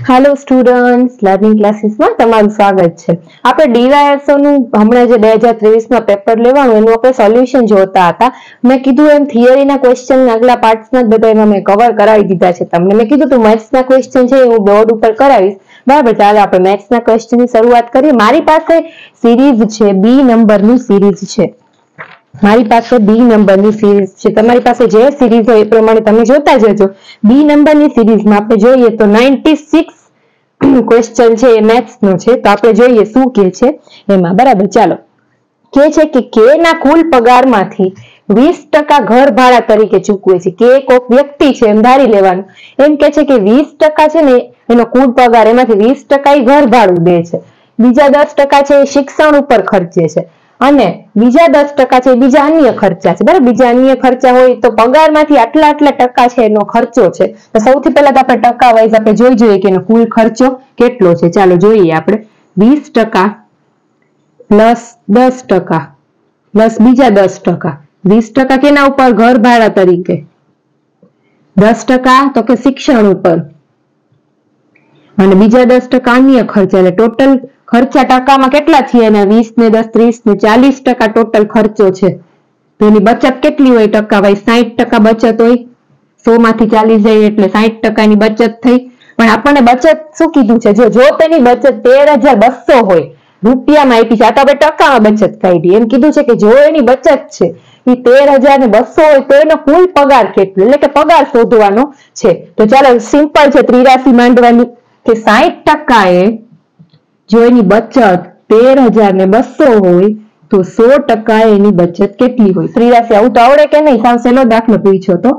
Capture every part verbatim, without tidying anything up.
Hello students, learning classes में તમારું સ્વાગત છે। આપણે ડીવાયએસઓ નું હમણાં જે બે હજાર ત્રેવીસ માં પેપર લેવાનું એનું આપણે સોલ્યુશન જોતા હતા। મેં કીધું એમ થિયરીના ક્વેશ્ચન આગલા પાર્ટ્સના જ બધા એમાં મેં કવર કરાવી દીધા છે તમને। મેં કીધું તું મેથ્સના ક્વેશ્ચન છે હું બોર્ડ ઉપર કરાવીશ, બરાબર। ચાલો આપણે મેથ્સના ક્વેશ્ચનની શરૂઆત કરીએ। મારી પાસે સિરીઝ છે, બી નંબરની સિરીઝ છે। મારી પાસે બી નંબરની સિરીઝ છે, તમારી પાસે જે સિરીઝ હોય એ પ્રમાણે તમે જોતા જજો। બી નંબરની સિરીઝમાં આપણે જોઈએ તો छियानवे ક્વેશ્ચન છે એ મેથ્સ નો છે, તો આપણે જોઈએ શું કે છે એમાં, બરાબર। ચાલો, કે છે કે કે ના કુલ પગારમાંથી વીસ ટકા ઘર ભાડા તરીકે ચૂકવે છે। કે એક વ્યક્તિ છે એમ ધારી લેવાનું, એમ કે છે કે વીસ ટકા છે ને એનો કુલ પગાર, એમાંથી વીસ ટકા એ ઘર ભાડું દે છે, બીજા દસ ટકા છે એ શિક્ષણ ઉપર ખર્ચે છે, અને બીજા દસ ટકા છે બીજા અન્ય ખર્ચા છે, બરાબર। બીજા અન્ય ખર્ચા હોય તો પગારમાંથી આટલા આટલા ટકા છે એનો ખર્ચો છે। તો સૌથી પહેલા તો આપણે ટકા વાઇઝ આપણે જોઈ જોઈએ કે એનો કુલ ખર્ચો કેટલો છે। ચાલો જોઈએ આપણે, વીસ ટકા પ્લસ દસ ટકા પ્લસ બીજા દસ ટકા। વીસ ટકા કેના ઉપર? ઘર ભાડા તરીકે। દસ ટકા તો કે શિક્ષણ ઉપર, અને બીજા દસ ટકા અન્ય ખર્ચા। એટલે ટોટલ ખર્ચા ટકામાં કેટલા થયા એના? વીસ ને દસ ત્રીસ ને ચાલીસ ટકા ટોટલ ખર્ચો છે। તો એની બચત કેટલી હોય ટકા વાઇઝ? સાહીઠ ટકા બચત હોય। સો માંથી ચાલીસ જાય એટલે સાહીઠ ટકાની બચત થઈ। પણ આપણને બચત શું કીધું છે? જો જો તેની બચત તેર હજાર બસો હોય, રૂપિયામાં આપી છે, આ તો આપણે ટકામાં બચત કાઢી, એમ કીધું છે કે જો એની બચત છે એ તેર હજાર ને બસો હોય તો એનો કુલ પગાર કેટલો, એટલે કે પગાર શોધવાનો છે। તો ચાલો સિમ્પલ છે, ત્રિરાશી માંડવાની કે સાહીઠ ટકા એ જો એની બચત તેર હજાર ને બસો હોય તો સો ટકા એની બચત કેટલી હોય? ત્રિરાશી આવું તો આવડે કે નહીં? સાવ સહેલો દાખલો પૂછ્યો તો।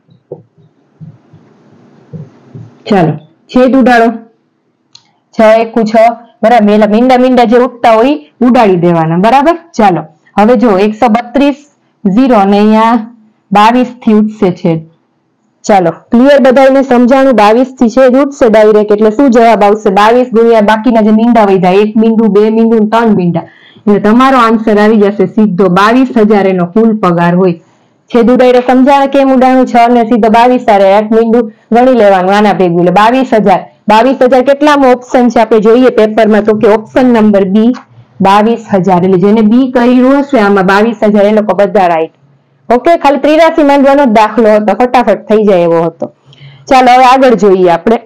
ચાલો છેદ ઉડાડો, છ એકુ છ, બરાબર। પેલા મીંડા મીંડા જે ઉઠતા હોય ઉડાડી દેવાના, બરાબર। ચાલો હવે જો એકસો બત્રીસ ઝીરો ને અહીંયા બાવીસ થી ઉઠશે છેદ। ચાલો ક્લિયર બધાને સમજાણું? બાવીસ થી છેદ ઉઠશે ડાયરેક્ટ એટલે શું જવાબ આવશે? બાવીસ ગુણ્યા બાકીના જે મીંડા વધ્યા, એક મીંડું, બે મીંડું, ત્રણ મીંડા, એટલે તમારો આન્સર આવી જશે સીધો બાવીસ હજાર એનો કુલ પગાર હોય। છેદ ઉડાડે સમજાણે કેમ ઉડાડ્યું? છ ને સીધો બાવીસ આરે એક મીંડું ગણી લેવાનું આના ભેગું, એટલે બાવીસ હજાર। બાવીસ હજાર કેટલામાં ઓપ્શન છે આપણે જોઈએ પેપરમાં? તો કે ઓપ્શન નંબર બી બાવીસ હજાર। એટલે જેને બી કર્યું હશે આમાં બાવીસ હજાર એ લોકો બધા રાઈટ। ઓકે, ખાલી ત્રિરાશી માંડવાનો દાખલો હતો, ફટાફટ થઈ જાય એવો હતો। ચાલો હવે આગળ જોઈએ આપણે।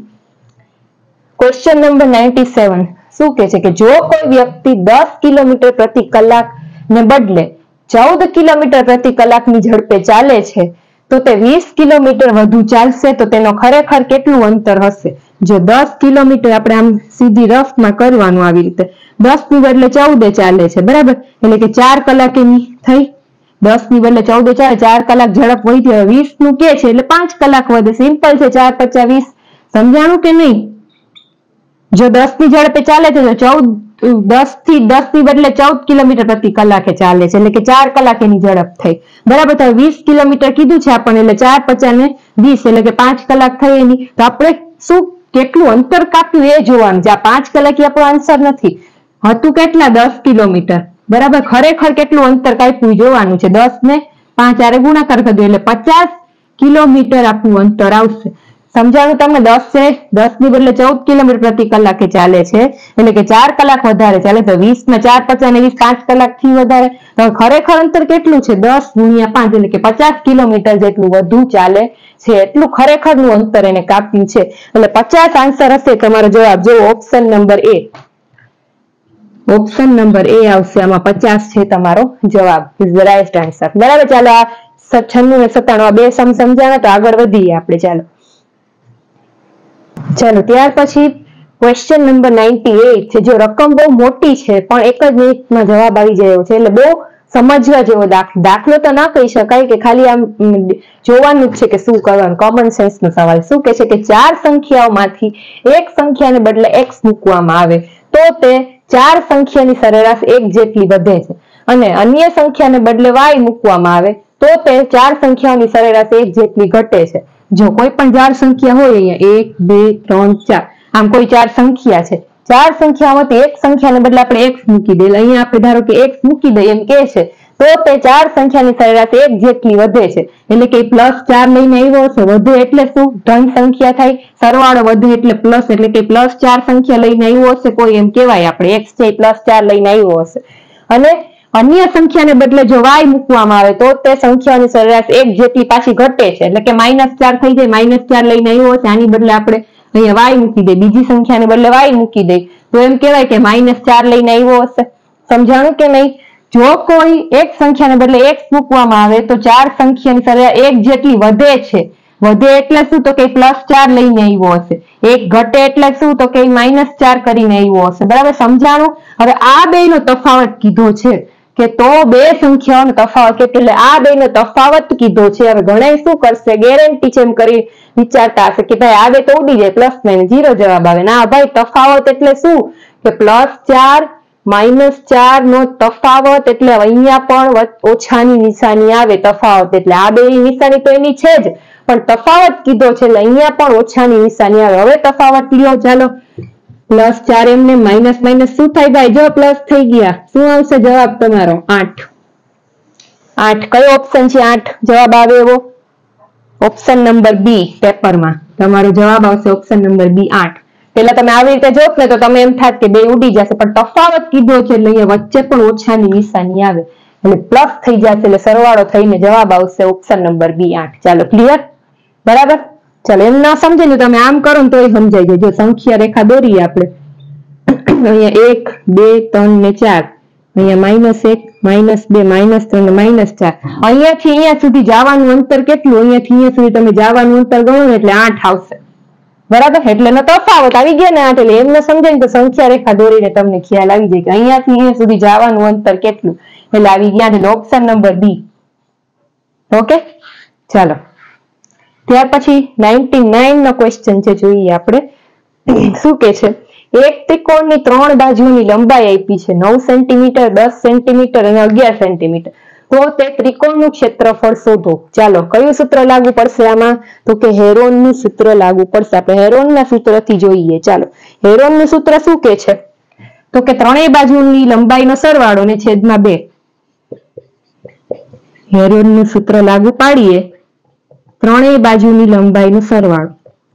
ક્વેશ્ચન નંબર સત્તાનવે શું કે છે કે જો કોઈ વ્યક્તિ દસ કિલોમીટર પ્રતિ કલાક ને બદલે ચૌદ કિલોમીટર પ્રતિ કલાકની ઝડપે ચાલે છે તો તે વીસ કિલોમીટર વધુ ચાલશે તો તેનો ખરેખર કેટલું અંતર હશે? જો દસ કિલોમીટર આપણે આમ સીધી રફમાં કરવાનું આવી રીતે, દસ ની બદલે ચૌદ ચાલે છે, બરાબર, એટલે કે ચાર કલાકેની થઈ। દસ ની બદલે ચૌદ ચાલે, ચાર કલાક ઝડપ વધી, હવે વીસ નું કે છે એટલે પાંચ કલાક વધે, સિમ્પલ છે। ચાર પચાસ વીસ, સમજાણું કે નહીં? જો દસ ની ઝડપે ચાલે છે તો ચૌદ દસ થી દસ ની બદલે ચૌદ કિલોમીટર પ્રતિ કલાકે ચાલે છે, એટલે કે ચાર કલાક એની ઝડપ થઈ, બરાબર। તો વીસ કિલોમીટર કીધું છે આપણને, એટલે ચાર પચાસ ને વીસ એટલે કે પાંચ કલાક થઈ એની। તો આપણે શું કેટલું અંતર કાપ્યું એ જોવાનું છે, આ પાંચ કલાક આપણો આન્સર નથી, હતું કેટલા? દસ કિલોમીટર, બરાબર। ખરેખર કેટલું અંતર કાપ્યું જોવાનું છે। દસ ને પાંચ આરે ગુણાકાર કરી દો એટલે પચાસ કિલોમીટર આપણું અંતર આવશે। સમજાણું તમને? દસ છે, દસ ની બદલે ચૌદ કિલોમીટર પ્રતિ કલાકે ચાલે છે એટલે કે ચાર કલાક વધારે ચાલે, તો વીસ માં ચાર પચાસ ને વીસ પાંચ કલાક થી વધારે, તો ખરેખર અંતર કેટલું છે? દસ ગુણ્યા પાંચ એટલે કે પચાસ કિલોમીટર જેટલું વધુ ચાલે છે, એટલું ખરેખર નું અંતર એને કાપ્યું છે, એટલે પચાસ આન્સર હશે તમારો જવાબ। જો option number A, option number A આવશે, આમાં પચાસ છે તમારો જવાબ, ઇઝ ધ રાઈટ આન્સર, બરાબર। ચાલો આ છન્નું ને સત્તાણું બે સમ સમજાણા, તો આગળ વધીએ આપણે। ચાલો ચાલો ત્યાર પછી ક્વેશ્ચન નંબર અઠ્યાનવે છે। જો રકમ બહુ મોટી છે પણ એક જ મિનિટમાં જવાબ આવી જાય એવું છે, એટલે બહુ સમજવા જેવો દાખલો દાખલો તો ના કહી શકાય કે ખાલી આમ જોવાનું જ છે કે શું કરવાનું, કોમન સેન્સ નો સવાલ। શું કે છે કે ચાર સંખ્યાઓમાંથી એક સંખ્યાને બદલે એક્સ મૂકવામાં આવે તો તે ચાર સંખ્યાની સરેરાશ એક જેટલી વધે છે, અને અન્ય સંખ્યાને બદલે વાય મૂકવામાં આવે તો તે ચાર સંખ્યાઓની સરેરાશ એક જેટલી ઘટે છે। જો કોઈ પણ ચાર સંખ્યા હોય, અહીંયા એક બે ત્રણ ચાર, આમ કોઈ ચાર સંખ્યા છે, ચાર સંખ્યાઓમાંથી એક સંખ્યાને બદલે આપણે એક્સ મૂકી દઈએ, અહીંયા આપણે ધારો કે એક્સ મૂકી દઈએ એમ કે છે, તો તે ચાર સંખ્યાની સરેરાશ એક જેટલી વધે છે. એટલે કે પ્લસ ચાર લઈને આવ્યો હશે, વધે એટલે શું? ધન સંખ્યા થાય, સરવાળો વધે એટલે પ્લસ, એટલે કે પ્લસ ચાર સંખ્યા લઈને આવ્યો હશે કોઈ, એમ કેવાય આપણે એક્સ છે પ્લસ ચાર લઈને આવ્યો હશે. અને અન્ય સંખ્યાને બદલે જો વાય મૂકવામાં આવે તો તે સંખ્યાની સરેરાશ એક જેટલી પાછી ઘટે છે. એટલે કે માઇનસ ચાર થઈ જાય, માઇનસ ચાર લઈને આવ્યો હશે, આની બદલે આપણે અહીંયા વાય મૂકી દે, બીજી સંખ્યાને બદલે વાય મૂકી દે, તો એમ કહેવાય કે માઇનસ ચાર લઈને આવ્યો હશે. સમજાણું કે નહીં? જો કોઈ એક સંખ્યાને બદલે એક્સ મૂકવામાં આવે તો ચાર સંખ્યાની સરેરાશ એક જેટલી વધે છે. વધે એટલે શું? તો કે પ્લસ ચાર લઈને આવ્યો હશે. એક ઘટે એટલે શું? તો કે માઇનસ ચાર કરીને આવ્યો હશે. બરાબર સમજાણું? હવે આ બે નો તફાવત કીધો છે કે તો બે સંખ્યાઓનો તફાવત એટલે આ બે નો તફાવત કીધો છે. હવે ઘણા શું કરશે? ગેરંટી છે એમ કરી વિચારતા હશે કે ભાઈ આ બે તો ઉડી જાય, પ્લસ માઇનસ જીરો જવાબ આવે. ના ભાઈ, તફાવત એટલે શું? કે પ્લસ ચાર માઇનસ ચાર નો તફાવત એટલે અહીંયા પણ ઓછાની નિશાની આવે. તફાવત એટલે આ બે નિશાની તો એની છે જ, પણ તફાવત કીધો છે એટલે અહીંયા પણ ઓછાની નિશાની આવે. હવે તફાવત લ્યો, ચાલો. પ્લસ ચાર એમને માઇનસ માઇનસ શું થાય ભાઈ? જો પ્લસ થઈ ગયા, શું આવશે જવાબ તમારો? આઠ. આઠ કયો ઓપ્શન છે? આઠ જવાબ આવે એવો ઓપ્શન નંબર બી. પેપરમાં તમારો જવાબ આવશે ઓપ્શન નંબર બી, આઠ. પેલા તમે આવી રીતે જોત ને તો તમે એમ થાત કે બે ઉડી જશે, પણ તફાવત કીધો છે એટલે અહીંયા વચ્ચે પણ ઓછાની નિશાની આવે એટલે પ્લસ થઈ જશે, એટલે સરવાળો થઈને જવાબ આવશે ઓપ્શન નંબર બી, આઠ. ચાલો, ક્લિયર? બરાબર. ચાલો, એમ ના સમજે ને તમે આમ કરો ને તોય સમજાઈ જાય. જો સંખ્યા રેખા દોરીએ આપણે, અહીંયા એક બે ત્રણ ને ચાર, અહીંયા માઇનસ એક માઇનસ બે માઇનસ ત્રણ માઇનસ ચાર, અહીંયાથી અહીંયા સુધી જવાનું અંતર કેટલું? અહીંયાથી અહીંયા સુધી તમે જવાનું અંતર ગણો ને એટલે આઠ આવશે. બરાબર? એટલે એનો તફાવત આવી ગયા ને આઠ. એટલે એમને સમજાય ને તો સંખ્યા રેખા દોરીને તમને ખ્યાલ આવી જાય કે અહીંયાથી અહીંયા સુધી જવાનું અંતર કેટલું, એટલે આવી ગયા. એટલે ઓપ્શન નંબર બી. ઓકે, ચાલો. ત્યાર પછી નાઇન્ટી નાઇન નો ક્વેશ્ચન છે, જોઈએ આપણે શું કે છે. એક ત્રિકોણની ત્રણ બાજુની લંબાઈ આપી છે નવ સેન્ટીમીટર, દસ સેન્ટીમીટર અને અગિયાર સેન્ટીમીટર. તો તે ત્રિકોણનું ક્ષેત્રફળ શોધો. ચાલો, કયું સૂત્ર લાગુ પડશે આમાં? તો કે હેરોનનું સૂત્ર લાગુ પડશે. આપણે હેરોનના સૂત્રથી જોઈએ. ચાલો, હેરોનનું સૂત્ર શું કે છે? તો કે ત્રણેય બાજુની લંબાઈનો સરવાળો ને છેદમાં બે. હેરોનનું સૂત્ર લાગુ પાડીએ, ત્રણેય બાજુની લંબાઈનો સરવાળો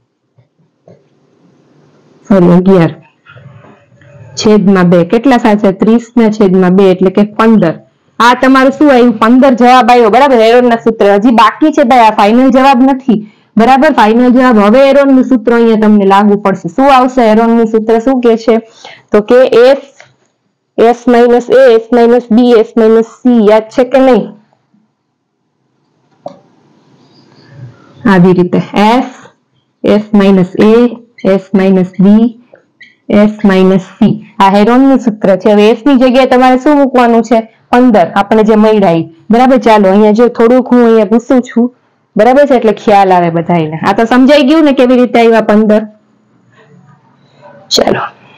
સોરી અગિયાર છેદમાં બે. કેટલા સાથે? ત્રીસ ના છેદમાં બે એટલે કે પંદર. આ તમારું શું આવ્યું? પંદર જવાબ આવ્યો. બરાબર? હેરોનના સૂત્ર હજી બાકી છે ભાઈ, આ ફાઇનલ જવાબ નથી. બરાબર? ફાઇનલ જવાબ હવે હેરોનનું સૂત્ર અહીંયા તમને લાગુ પડશે. શું આવશે? હેરોનનું સૂત્ર શું કે છે? તો કે S S minus A S minus B S minus C. યાદ છે કે નહીં? આવી રીતે S S minus A S minus B S minus C. આ હેરોનનું સૂત્ર છે. હવે એસ ની જગ્યાએ તમારે શું મૂકવાનું છે? પંદર. આપણે જે મળ્યા. બરાબર? ચાલો, અહીંયા જો થોડુંક હું અહીંયા પૂછું છું, બરાબર છે, એટલે ખ્યાલ આવે બધાને. આ તો સમજાઈ ગયું ને કેવી રીતે આવ્યા પંદર? ચાલો,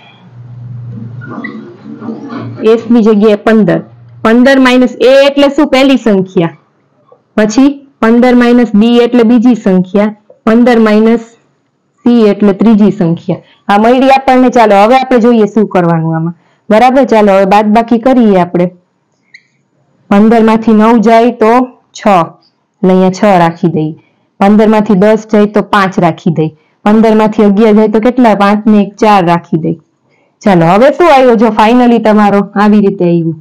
એસ ની જગ્યાએ પંદર. પંદર માઇનસ એ એટલે શું? પહેલી સંખ્યા. પછી પંદર માઇનસ બી એટલે બીજી સંખ્યા. પંદર માઇનસ સી એટલે ત્રીજી સંખ્યા. આ મળી આપણને. ચાલો, હવે આપણે જોઈએ શું કરવાનું આમાં. બરાબર? ચાલો, હવે બાદ બાકી કરીએ આપણે. પંદર માંથી નવ જાય તો છ, એટલે અહીંયા છ રાખી દઈએ. પંદર માંથી દસ જાય તો પાંચ રાખી દઈ. પંદર માંથી અગિયાર જાય તો કેટલા? પાંચ ને એક ચાર રાખી દઈ. ચાલો, હવે શું આવ્યો? જો ફાઇનલી તમારો આવી રીતે આવ્યું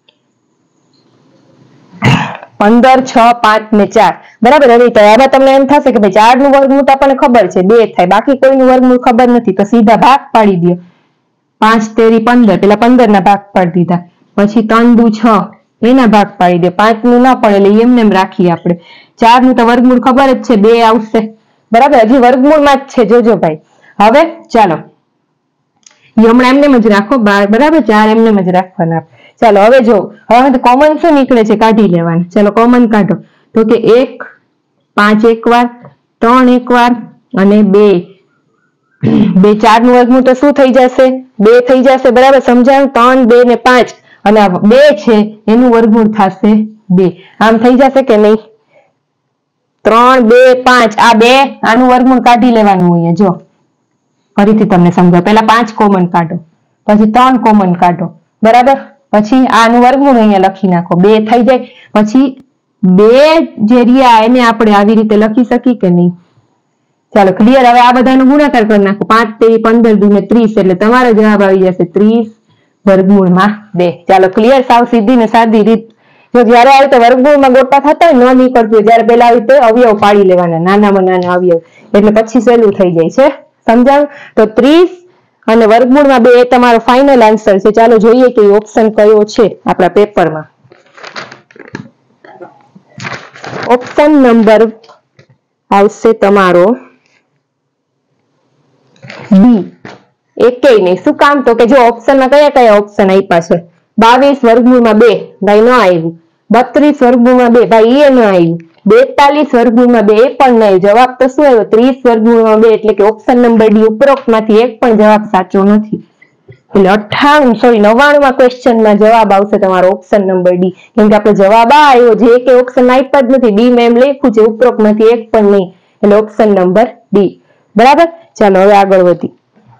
પંદર, છ, પાંચ ને ચાર. બરાબર? હવે તમને એમ થશે કે ભાઈ ચાર નું વર્ગમૂળ તો આપણને ખબર છે, બે થાય, બાકી કોઈનું વર્ગમૂળ ખબર નથી, તો સીધા ભાગ પાડી દો. પાંચ તેરી પંદર, પેલા પંદર ના ભાગ પાડી દીધા. પછી ત્રણ દુ છ, એના ભાગ પાડી દે. પાંચ નું ના પડે એટલે એમને એમ રાખીએ આપણે. ચાર નું તો વર્ગમૂળ ખબર જ છે, બે આવશે. બરાબર? હજી વર્ગમૂળમાં જ છે, જોજો ભાઈ. હવે ચાલો, હમણાં એમને જ રાખો. બરાબર? ચાર એમને જ રાખવાના. ચાલો, હવે જો હવે કોમન શું નીકળે છે કાઢી લેવાનું. ચાલો, કોમન કાઢો. તો કે એક, પાંચ એક વાર, ત્રણ એક વાર અને બે. બે ચાર નું વર્ગમૂળ તો શું થઈ જશે? બે થઈ જશે. બરાબર? સમજાયું? ત્રણ, બે ને પાંચ, અને આ બે છે એનું વર્ગમૂળ થશે બે. આમ થઈ જશે કે નહીં? ત્રણ, બે, પાંચ, આ બે, આનું વર્ગમૂળ કાઢી લેવાનું. અહીંયા જો ફરીથી તમને સમજાવ. પેલા પાંચ કોમન કાઢો, પછી ત્રણ કોમન કાઢો. બરાબર? પછી આનું વર્ગમૂળ અહીંયા લખી નાખો, બે થઈ જાય. પછી બે જે રહ્યા એને આપણે આવી રીતે લખી શકીએ કે નહીં? ચાલો ક્લિયર. હવે આ બધાનો ગુણાકાર કરી નાખો. પાંચ તેરી પંદર દુને ત્રીસ એટલે તમારો જવાબ આવી જશે ત્રીસ વર્ગમૂળમાં બે. ચાલો ક્લિયર. સાવ સીધી ને સાદી રીત. જો જયારે આવી રીતે વર્ગમૂળમાં ગોટા થતા હોય ન નીકળતું હોય ત્યારે પેલા આવી રીતે અવયવ પાડી લેવાના, નાનામાં નાના અવયવ, એટલે પછી સહેલું થઈ જાય છે. સમજાવ? તો ત્રીસ અને વર્ગમૂળમાં બે એ તમારો ફાઇનલ આન્સર છે. ચાલો જોઈએ કે ઓપ્શન કયો છે આપણા પેપરમાં. ઓપ્શન નંબર આવશે તમારો બી. એકેય નહીં. શું કામ? તો કે જો ઓપ્શનમાં કયા કયા ઓપ્શન આપ્યા છે? બાવીસ વર્ગમૂળમાં બે, ભાઈ ન આવ્યું. બત્રીસ વર્ગમૂળમાં બે, ભાઈ એ ન આવ્યું. બેતાલીસ વર્ગમૂળમાં બે, એ પણ નહીં. જવાબ તો શું આવ્યો? ત્રીસ વર્ગમૂળમાં બે. એટલે કે ઓપ્શન નંબર ડી ઉપરોક્તમાંથી એક પણ જવાબ સાચો નથી. એટલે અઠ્ઠાણું સોરી નવ્વાણું માં ક્વેશ્ચનમાં જવાબ આવશે તમારો ઓપ્શન નંબર ડી. કેમ કે આપણે જવાબ આ આવ્યો, જે કે ઓપ્શન આપ્યા જ નથી. ડી મેં એમ લખ્યું છે, ઉપરોક્તમાંથી એક પણ નહીં. એટલે ઓપ્શન નંબર ડી. બરાબર. ચાલો હવે આગળ વધી.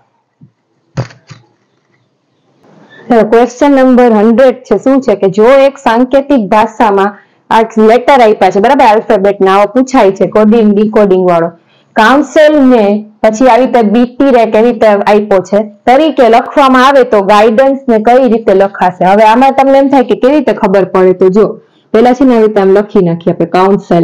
ક્વેશ્ચન નંબર હંડ્રેડ છે. શું છે કે જો એક સાંકેતિક ભાષામાં આ લેટર આપ્યા છે, બરાબર, આલ્ફાબેટ ના આવો પૂછાય છે, કોડિંગ ડીકોડિંગ વાળો. કાઉન્સેલ ને પછી આવી રીતે બીટી રેક એવી રીતે આપ્યો છે તરીકે લખવામાં આવે તો ગાઈડન્સ ને કઈ રીતે લખાશે? હવે આમાં તમને એમ થાય કે કેવી રીતે ખબર પડે? તો જો પેલા છે ને આવી રીતે આમ લખી નાખીએ આપણે કાઉન્સેલ,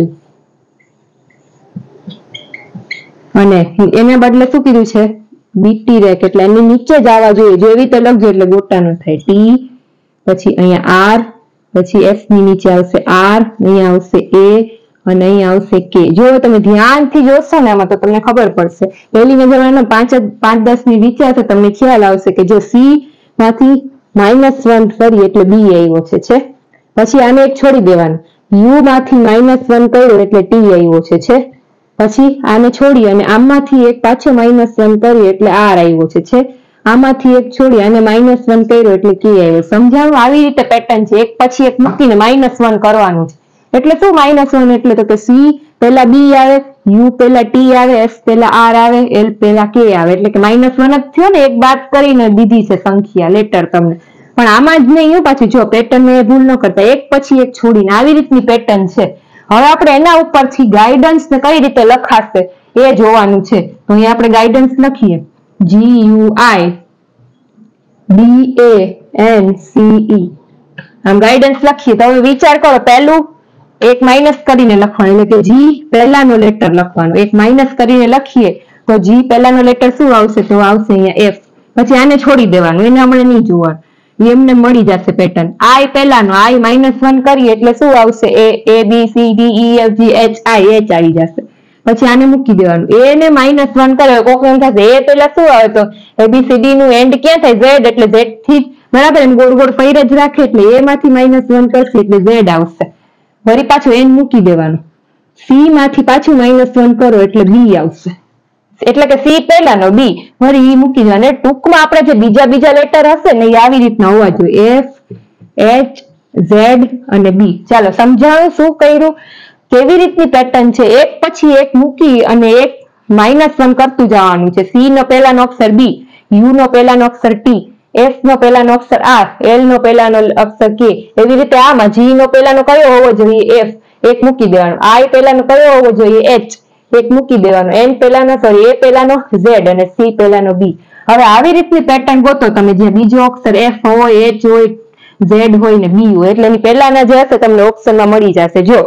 અને એને બદલે શું કીધું છે? બીટી રેક. એટલે એની નીચે જ આવવા જોઈએ. જો એવી રીતે લખજો એટલે ગોટા ન થાય. ટી, પછી અહીંયા આર, પછી એફ ની નીચે આવશે આર, અહીંયા આવશે એ અને અહીંયા આવશે કે. જો તમે ધ્યાનથી જોશો ને આમાં તો તમને ખબર પડશે. પહેલી નજરમાં પાંચ પાંચ દસ ની વિચાર તો તમને ખ્યાલ આવશે કે જો સી માંથી માઇનસ વન કરીએ એટલે બી આવ્યો છે છે પછી આને એક છોડી દેવાનું. યુ માંથી માઇનસ વન કર્યો એટલે ટી આવ્યો છે છે પછી આને છોડી અને આમાંથી એક પાછો માઇનસ વન કરીએ એટલે આર આવ્યો છે છે આમાંથી એક છોડી અને માઇનસ વન કર્યો એટલે કે આવ્યો. સમજાવો? આવી રીતે પેટર્ન છે. એક પછી એક મૂકીને માઇનસ વન કરવાનું છે. એટલે શું માઇનસ વન? એટલે તો કે સી પેલા બી આવે, યુ પેલા ટી આવે, એફ પેલા આર આવે, એલ પેલા કે આવે. એટલે કે માઇનસ વન જ થયો ને, એક બાદ કરીને દીધી છે સંખ્યા લેટર તમને. પણ આમાં જ નહીં. પાછું જો પેટર્ન ને ભૂલ ન કરતા, એક પછી એક છોડીને આવી રીતની પેટર્ન છે. હવે આપણે એના ઉપરથી ગાઈડન્સ ને કઈ રીતે લખાશે એ જોવાનું છે. તો અહીંયા આપણે ગાઈડન્સ લખીએ G U I D A N C E. આમ ગાઈડન્સ લખીએ તો હવે વિચાર કરો, પહેલું એક માઇનસ કરીને લખવાનું, એટલે કે જી પહેલાનો લેટર લખવાનો. એક માઇનસ કરીને લખીએ તો જી પહેલાનો લેટર શું આવશે? તો આવશે અહીંયા એફ. પછી આને છોડી દેવાનું, એને હમણાં નહીં જોવાનું, એમને મળી જશે પેટર્ન. આઈ પહેલાનો, આઈ માઇનસ વન કરીએ એટલે શું આવશે? એ A B C D E F G H I, H આવી જશે. પછી આને મૂકી દેવાનું. એ ને માઇનસ વન કરે કોક એમ થશે એ પેલા શું આવે? તો એબીસીડી નું એન્ડ ક્યાં થાય? ઝેડ. એટલે ઝેડ થી બરાબર એમ ગોળ ગોળ ફેર જ રાખે એટલે એ માંથી માઇનસ વન કરશે એટલે ઝેડ આવશે. વળી પાછું એન મૂકી દેવાનું. સી માંથી પાછું માઇનસ વન કરો એટલે બી આવશે. એટલે કે સી પહેલાનો, બી વળી ઈ મૂકી દેવાનું. ટૂંકમાં આપણે જે બીજા બીજા લેટર હશે ને એ આવી રીતના હોવા જોઈએ, એફ, એચ, ઝેડ અને બી. ચાલો સમજાવું શું કર્યું, કેવી રીતની પેટર્ન છે. એક પછી એક મૂકી અને એક માઇનસ વન કરતું જવાનું છે. સી નો પહેલાનો અક્ષર બી, યુ નો પહેલાનો અક્ષર ટી, એફ નો પહેલાનો અક્ષર આર, એલ નો પહેલાનો અક્ષર કે. એવી રીતે આમાં જી નો પહેલાનો કયો હોવો જોઈએ? એફ, એક મૂકી દેવાનો. આઈ પહેલાનો કયો હોવો જોઈએ? એચ, એક મૂકી દેવાનો. એન પહેલાનો સોરી એ પહેલાનો ઝેડ અને સી પહેલાનો બી. હવે આવી રીતની પેટર્ન ગોતો તમે, જે બીજો અક્ષર એફ હોય, એચ હોય, ઝેડ હોય ને બી હોય. એટલે એની પહેલાના જે હશે તમને ઓપ્શનમાં મળી જશે. જો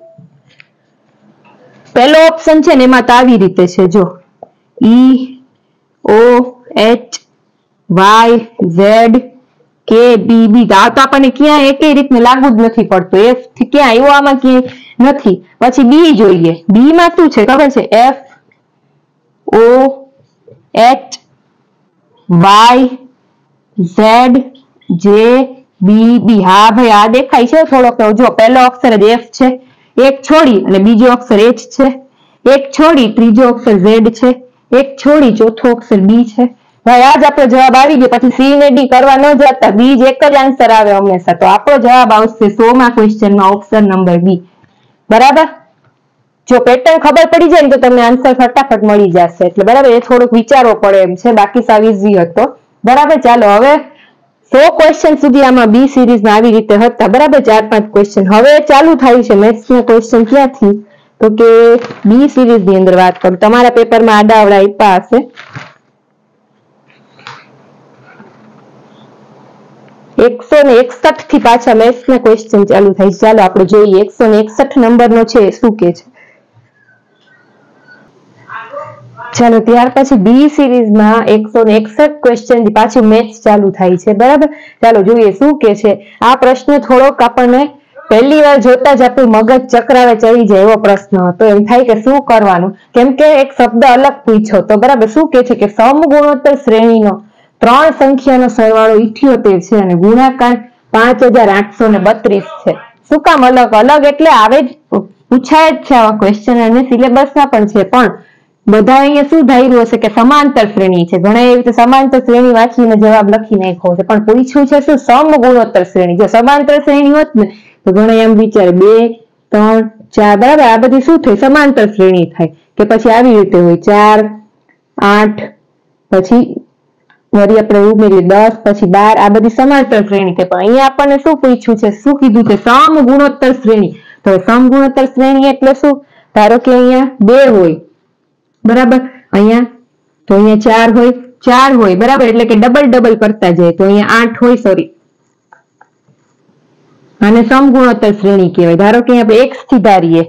પહેલો ઓપ્શન છે ને એમાં તો આવી રીતે છે, જો E O H Y Z K B બી. આ તો આપણને ક્યાં એકેય રીતને લાગુ જ નથી પડતું. એફ થી ક્યાં આવ્યો આમાં ક્યાંય નથી. પછી બી જોઈએ. બી માં શું છે ખબર છે? F O H Y Z J B બી. હા ભાઈ આ દેખાય છે થોડોક. જો પહેલો અક્ષર જ એફ છે, એક છોડી અને બીજો અક્ષર એચ છે, એક છોડી ત્રીજો અક્ષર ઝેડ છે, એક છોડી ચોથો અક્ષર બી છે. ભાઈ આજ આપણો જવાબ આવી ગયો. પછી સી ને ડી કરવા ન જતા, બી જ એક જ આન્સર આવે હંમેશા. તો આપણો જવાબ આવશે સો માં ક્વેશ્ચનમાં ઓપ્શન નંબર બી. બરાબર. જો પેટર્ન ખબર પડી જાય ને તો તમને આન્સર ફટાફટ મળી જશે. એટલે બરાબર એ થોડુંક વિચારવો પડે એમ છે, બાકી સાવ ઈઝી હતો. બરાબર. ચાલો હવે સો ક્વેશ્ચન સુધી આમાં બી સિરીઝમાં આવી રીતે હતા, બરાબર, ચાર પાંચ ક્વેશ્ચન. હવે ચાલુ થાય છે મેથ્સના ક્વેશ્ચન ક્યાંથી, તો કે બી સિરીઝ ની અંદર વાત કરું. તમારા પેપરમાં આડાઅવળા આપ્યા હશે. એકસો ને એકસઠ થી પાછા મેથ્સના ક્વેશ્ચન ચાલુ થાય છે. ચાલો આપણે જોઈએ એકસો ને એકસઠ નંબરનો છે શું કે છે. ચાલો ત્યાર પછી બી સિરીઝમાં એકસો ને એકસઠ ક્વેશ્ચન થી પાછું મેથ્સ ચાલુ થાય છે, બરાબર. ચાલો જોઈએ શું કે છે. આ પ્રશ્ન થોડોક આપણને પહેલી વાર જોતા જ આપણું મગજ ચક્રાવે ચડી જાય એવો પ્રશ્ન હતો. એમ થાય કે શું કરવાનું, કેમ કે એક શબ્દ અલગ પૂછ્યો તો, બરાબર. શું કે છે કે સમગુણોત્તર શ્રેણીનો ત્રણ સંખ્યાનો સરવાળો ઇઠ્યોતેર છે અને ગુણાકાર પાંચ હજાર આઠસો ને બત્રીસ છે. શું કામ અલગ અલગ, એટલે આવે જ પૂછાય જ છે આવા ક્વેશ્ચન અને સિલેબસમાં પણ છે, પણ બધા અહીંયા શું ધાર્યું હશે કે સમાંતર શ્રેણી છે. ઘણા એવી રીતે સમાંતર શ્રેણી વાંચીને જવાબ લખી નાખ્યો છે, પણ પૂછ્યું છે શું સમગુણોત્તર શ્રેણી. જો સમાંતર શ્રેણી હોત ને તો ઘણા એમ વિચારે બે ત્રણ ચાર, બરાબર, આ બધી શું થઈ સમાંતર શ્રેણી થાય, કે પછી આવી રીતે હોય ચાર આઠ પછી વળી આપણે ઉમેરીએ દસ પછી બાર, આ બધી સમાંતર શ્રેણી થાય. પણ અહીંયા આપણને શું પૂછ્યું છે, શું કીધું છે સમગુણોત્તર શ્રેણી. તો સમગુણોત્તર શ્રેણી એટલે શું, ધારો કે અહીંયા બે હોય, બરાબર, અહીંયા તો અહીંયા ચાર હોય ચાર હોય, બરાબર, એટલે કે ડબલ ડબલ કરતા જાય તો અહીંયા આઠ હોય, સોરી, આને સમગુણોત્તર શ્રેણી કહેવાય. ધારો કે આપણે એક્સ થી ધારીએ,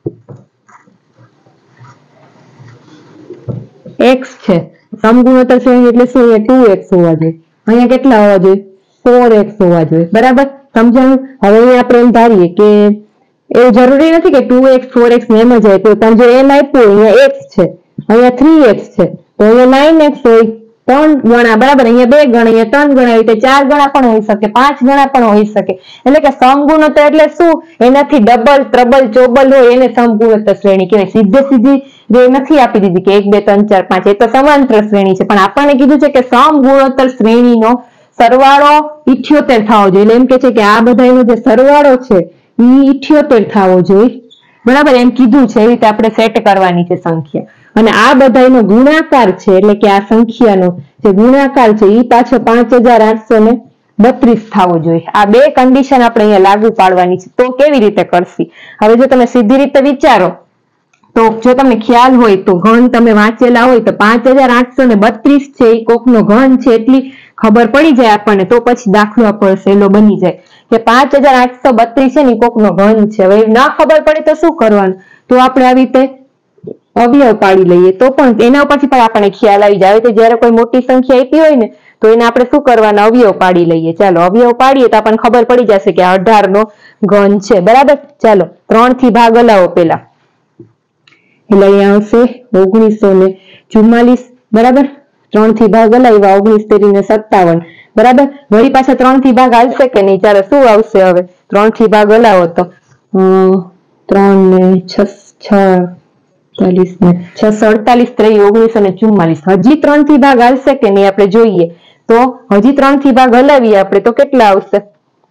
એક્સ છે સમગુણોત્તર શ્રેણી એટલે શું, અહીંયા ટુ એક્સ હોવા જોઈએ, અહીંયા કેટલા હોવા જોઈએ, ફોર એક્સ હોવા જોઈએ, બરાબર, સમજાણું. હવે અહીંયા આપણે એમ ધારીએ કે એવું જરૂરી નથી કે ટુ એક્સ ફોર એક્સ ને એમ જ આપ્યું, પણ જો એમ આપ્યું અહીંયા એક્સ છે, અહીંયા થ્રી એક્સ છે, તો અહીંયા નાઇન એક્સ હોય ત્રણ ગણા, બરાબર, અહીંયા બે ગણા, અહીંયા ત્રણ ગણા, રીતે ચાર ગણા પણ હોઈ શકે, પાંચ ગણા પણ હોઈ શકે. એટલે કે સમગુણોત્તર એટલે શું, એનાથી ડબલ ત્રબલ ચોબલ હોય એને સમગુણોત્તર શ્રેણી કહેવાય. સીધે સીધી જે નથી આપી દીધી કે એક બે ત્રણ ચાર પાંચ, એ તો સમાંતર શ્રેણી છે, પણ આપણને કીધું છે કે સમગુણોત્તર શ્રેણીનો સરવાળો ઇઠ્યોતેર થવો જોઈએ. એટલે એમ કે છે કે આ બધાનો જે સરવાળો છે એ ઇઠ્યોતેર થવો જોઈએ, બરાબર, એમ કીધું છે. એવી રીતે આપણે સેટ કરવાની છે સંખ્યા, અને આ બધાનો ગુણાકાર છે, એટલે કે આ સંખ્યાનો જે ગુણાકાર છે એ પાછો પાંચ હજાર આઠસો ને બત્રીસ થવો જોઈએ. આ બે કન્ડિશન આપણે અહીંયા લાગુ પાડવાની છે. તો કેવી રીતે કરશી, હવે જો તમે સીધી રીતે વિચારો તો જો તમને ખ્યાલ હોય તો ઘન તમે વાંચેલા હોય તો પાંચ હજાર આઠસો ને બત્રીસ છે એ કોકનો ઘન છે એટલી ખબર પડી જાય આપણને, તો પછી દાખલો આપણો સહેલો બની જાય કે પાંચ હજાર આઠસો બત્રીસ છે ને કોકનો ઘન છે. હવે ના ખબર પડે તો શું કરવાનું, તો આપણે આવી રીતે અવયવ પાડી લઈએ તો પણ એના ઉપરથી પણ આપણને ખ્યાલ આવી જાય કે જયારે કોઈ મોટી સંખ્યા આપી હોય ને તો એને આપણે શું કરવાના, અવયવ પાડી લઈએ. ચાલો અવયવ પાડીએ તો આપણને ખબર પડી જશે કે આ અઢાર નો ઘન છે, બરાબર. ચાલો ત્રણ થી ભાગ હલાવો પેલા, એટલે અહીંયા આવશે ઓગણીસો ને ચુમ્માલીસ, બરાબર, ત્રણ થી ભાગ હલાવ્યા, ઓગણીસ તેરી ને સત્તાવન, બરાબર. વળી પાછા ત્રણ થી ભાગ હાલશે કે નહીં, ચાલો શું આવશે હવે, ત્રણ થી ભાગ હલાવો તો ત્રણ ને છ છ ચાલીસ ને છસો અડતાલીસ ત્રેવીસ ઓગણીસો ને ચુમ્માલીસ. હજી ત્રણ થી ભાગ હાલશે કે નહીં આપણે જોઈએ તો હજી ત્રણ થી ભાગ હલાવીએ આપણે તો કેટલા આવશે,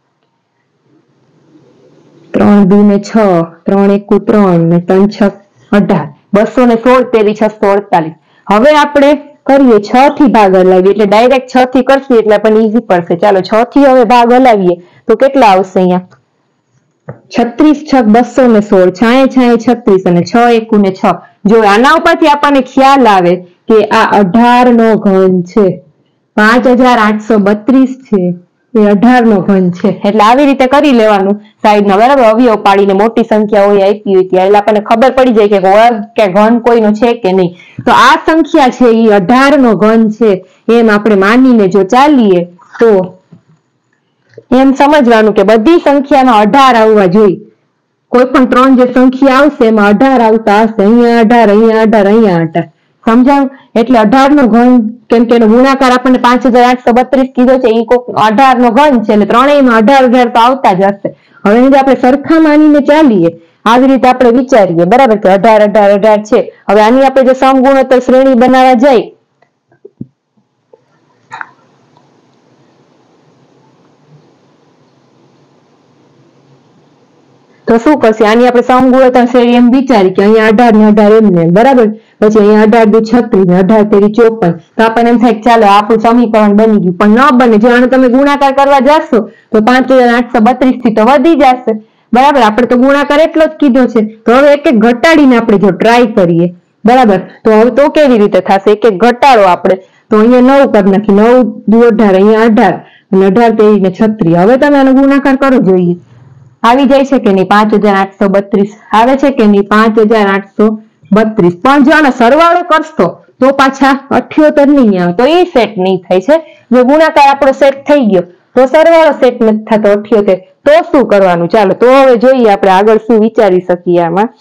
ત્રણ દુ ને છ, ત્રણ એકુ ત્રણ ને ત્રણ છ અઢાર, બસો ને સોળ તેરી છસો અડતાલીસ. હવે આપણે કરીએ છ થી ભાગ હલાવીએ એટલે ડાયરેક્ટ છ થી કરશું એટલે આપણને ઈઝી પડશે. ચાલો છ થી હવે ભાગ હલાવીએ તો કેટલા આવશે, અહીંયા છત્રીસ છ બસો ને સોળ, છાએ છાએ છત્રીસ અને છ એકુ ને છ. જો આના ઉપરથી આપણને ખ્યાલ આવે કે આ અઢાર નો ઘન છે, પાંચ હજાર આઠસો બત્રીસ છે એ અઢાર નો ઘન છે. એટલે આવી રીતે કરી લેવાનું સાઈડમાં, બરાબર, અવયવ પાડીને મોટી સંખ્યા હોય આપી હોય ત્યારે આપણને ખબર પડી જાય કે વર્ગ કે ઘન કોઈનો છે કે નહીં. તો આ સંખ્યા છે એ અઢાર નો ઘન છે એમ આપણે માનીને જો ચાલીએ તો એમ સમજવાનું કે બધી સંખ્યામાં અઢાર આવવા જોઈએ. કોઈ પણ ત્રણ જે સંખ્યા આવશે એમાં અઢાર આવતા હશે, અહીંયા અઢાર, અહીંયા અઢાર, અહીંયા અઢાર, સમજાયું. એટલે અઢાર નો ઘન, કેમ કે એનો ગુણાકાર આપણને પાંચ હજાર આઠસો બત્રીસ કીધો છે, એ કોક અઢાર નો ઘન છે એટલે ત્રણેયમાં અઢાર અઢાર તો આવતા જ હશે. હવે આપણે સરખા માનીને ચાલીએ, આવી રીતે આપણે વિચારીએ, બરાબર, કે અઢાર અઢાર અઢાર છે. હવે આની આપણે જે સમગુણોત્તર શ્રેણી બનાવવા જાય તો શું કરશે, આની આપણે સમગુણોત્તર શ્રેણી એમ વિચારી કે અહીંયા અઢાર ને અઢાર એમને, બરાબર. પછી અહીંયા અઢાર દુ છત્રીસ, અઢાર તેરી ચોપન. તો આપણને એમ થાય ચાલો આપણું સમીકરણ બની ગયું, પણ ન બને. જો આનો તમે ગુણાકાર કરવા જશો તો પાંચ હજાર આઠસો બત્રીસ થી તો વધી જશે, બરાબર. આપણે તો ગુણાકાર એટલો જ કીધો છે. તો હવે એક એક ઘટાડીને આપણે જો ટ્રાય કરીએ, બરાબર. તો હવે તો કેવી રીતે થશે? એક એક ઘટાડો આપણે, તો અહીંયા નવ કરી નાખી, નવ દુ અઢાર, અહીંયા અઢાર અને અઢાર તેરી ને છત્રીસ. હવે તમે આનો ગુણાકાર કરો, જોઈએ આવી જાય છે કે નહીં? પાંચ હજાર આઠસો બત્રીસ આવે છે કે નહીં? પાંચ હજાર આઠસો બત્રીસ. પણ જો આનો સરવાળો કરશો તો પાછા અઠ્યોતેર નહીં આવે, તો એ સેટ નહીં થાય છે. જો ગુણાકાર આપણો સેટ થઈ ગયો તો સરવાળો સેટ નથી થતો અઠ્યોતેર, તો શું કરવાનું? ચાલો તો હવે જોઈએ આપણે આગળ શું વિચારી શકીએ આમાં.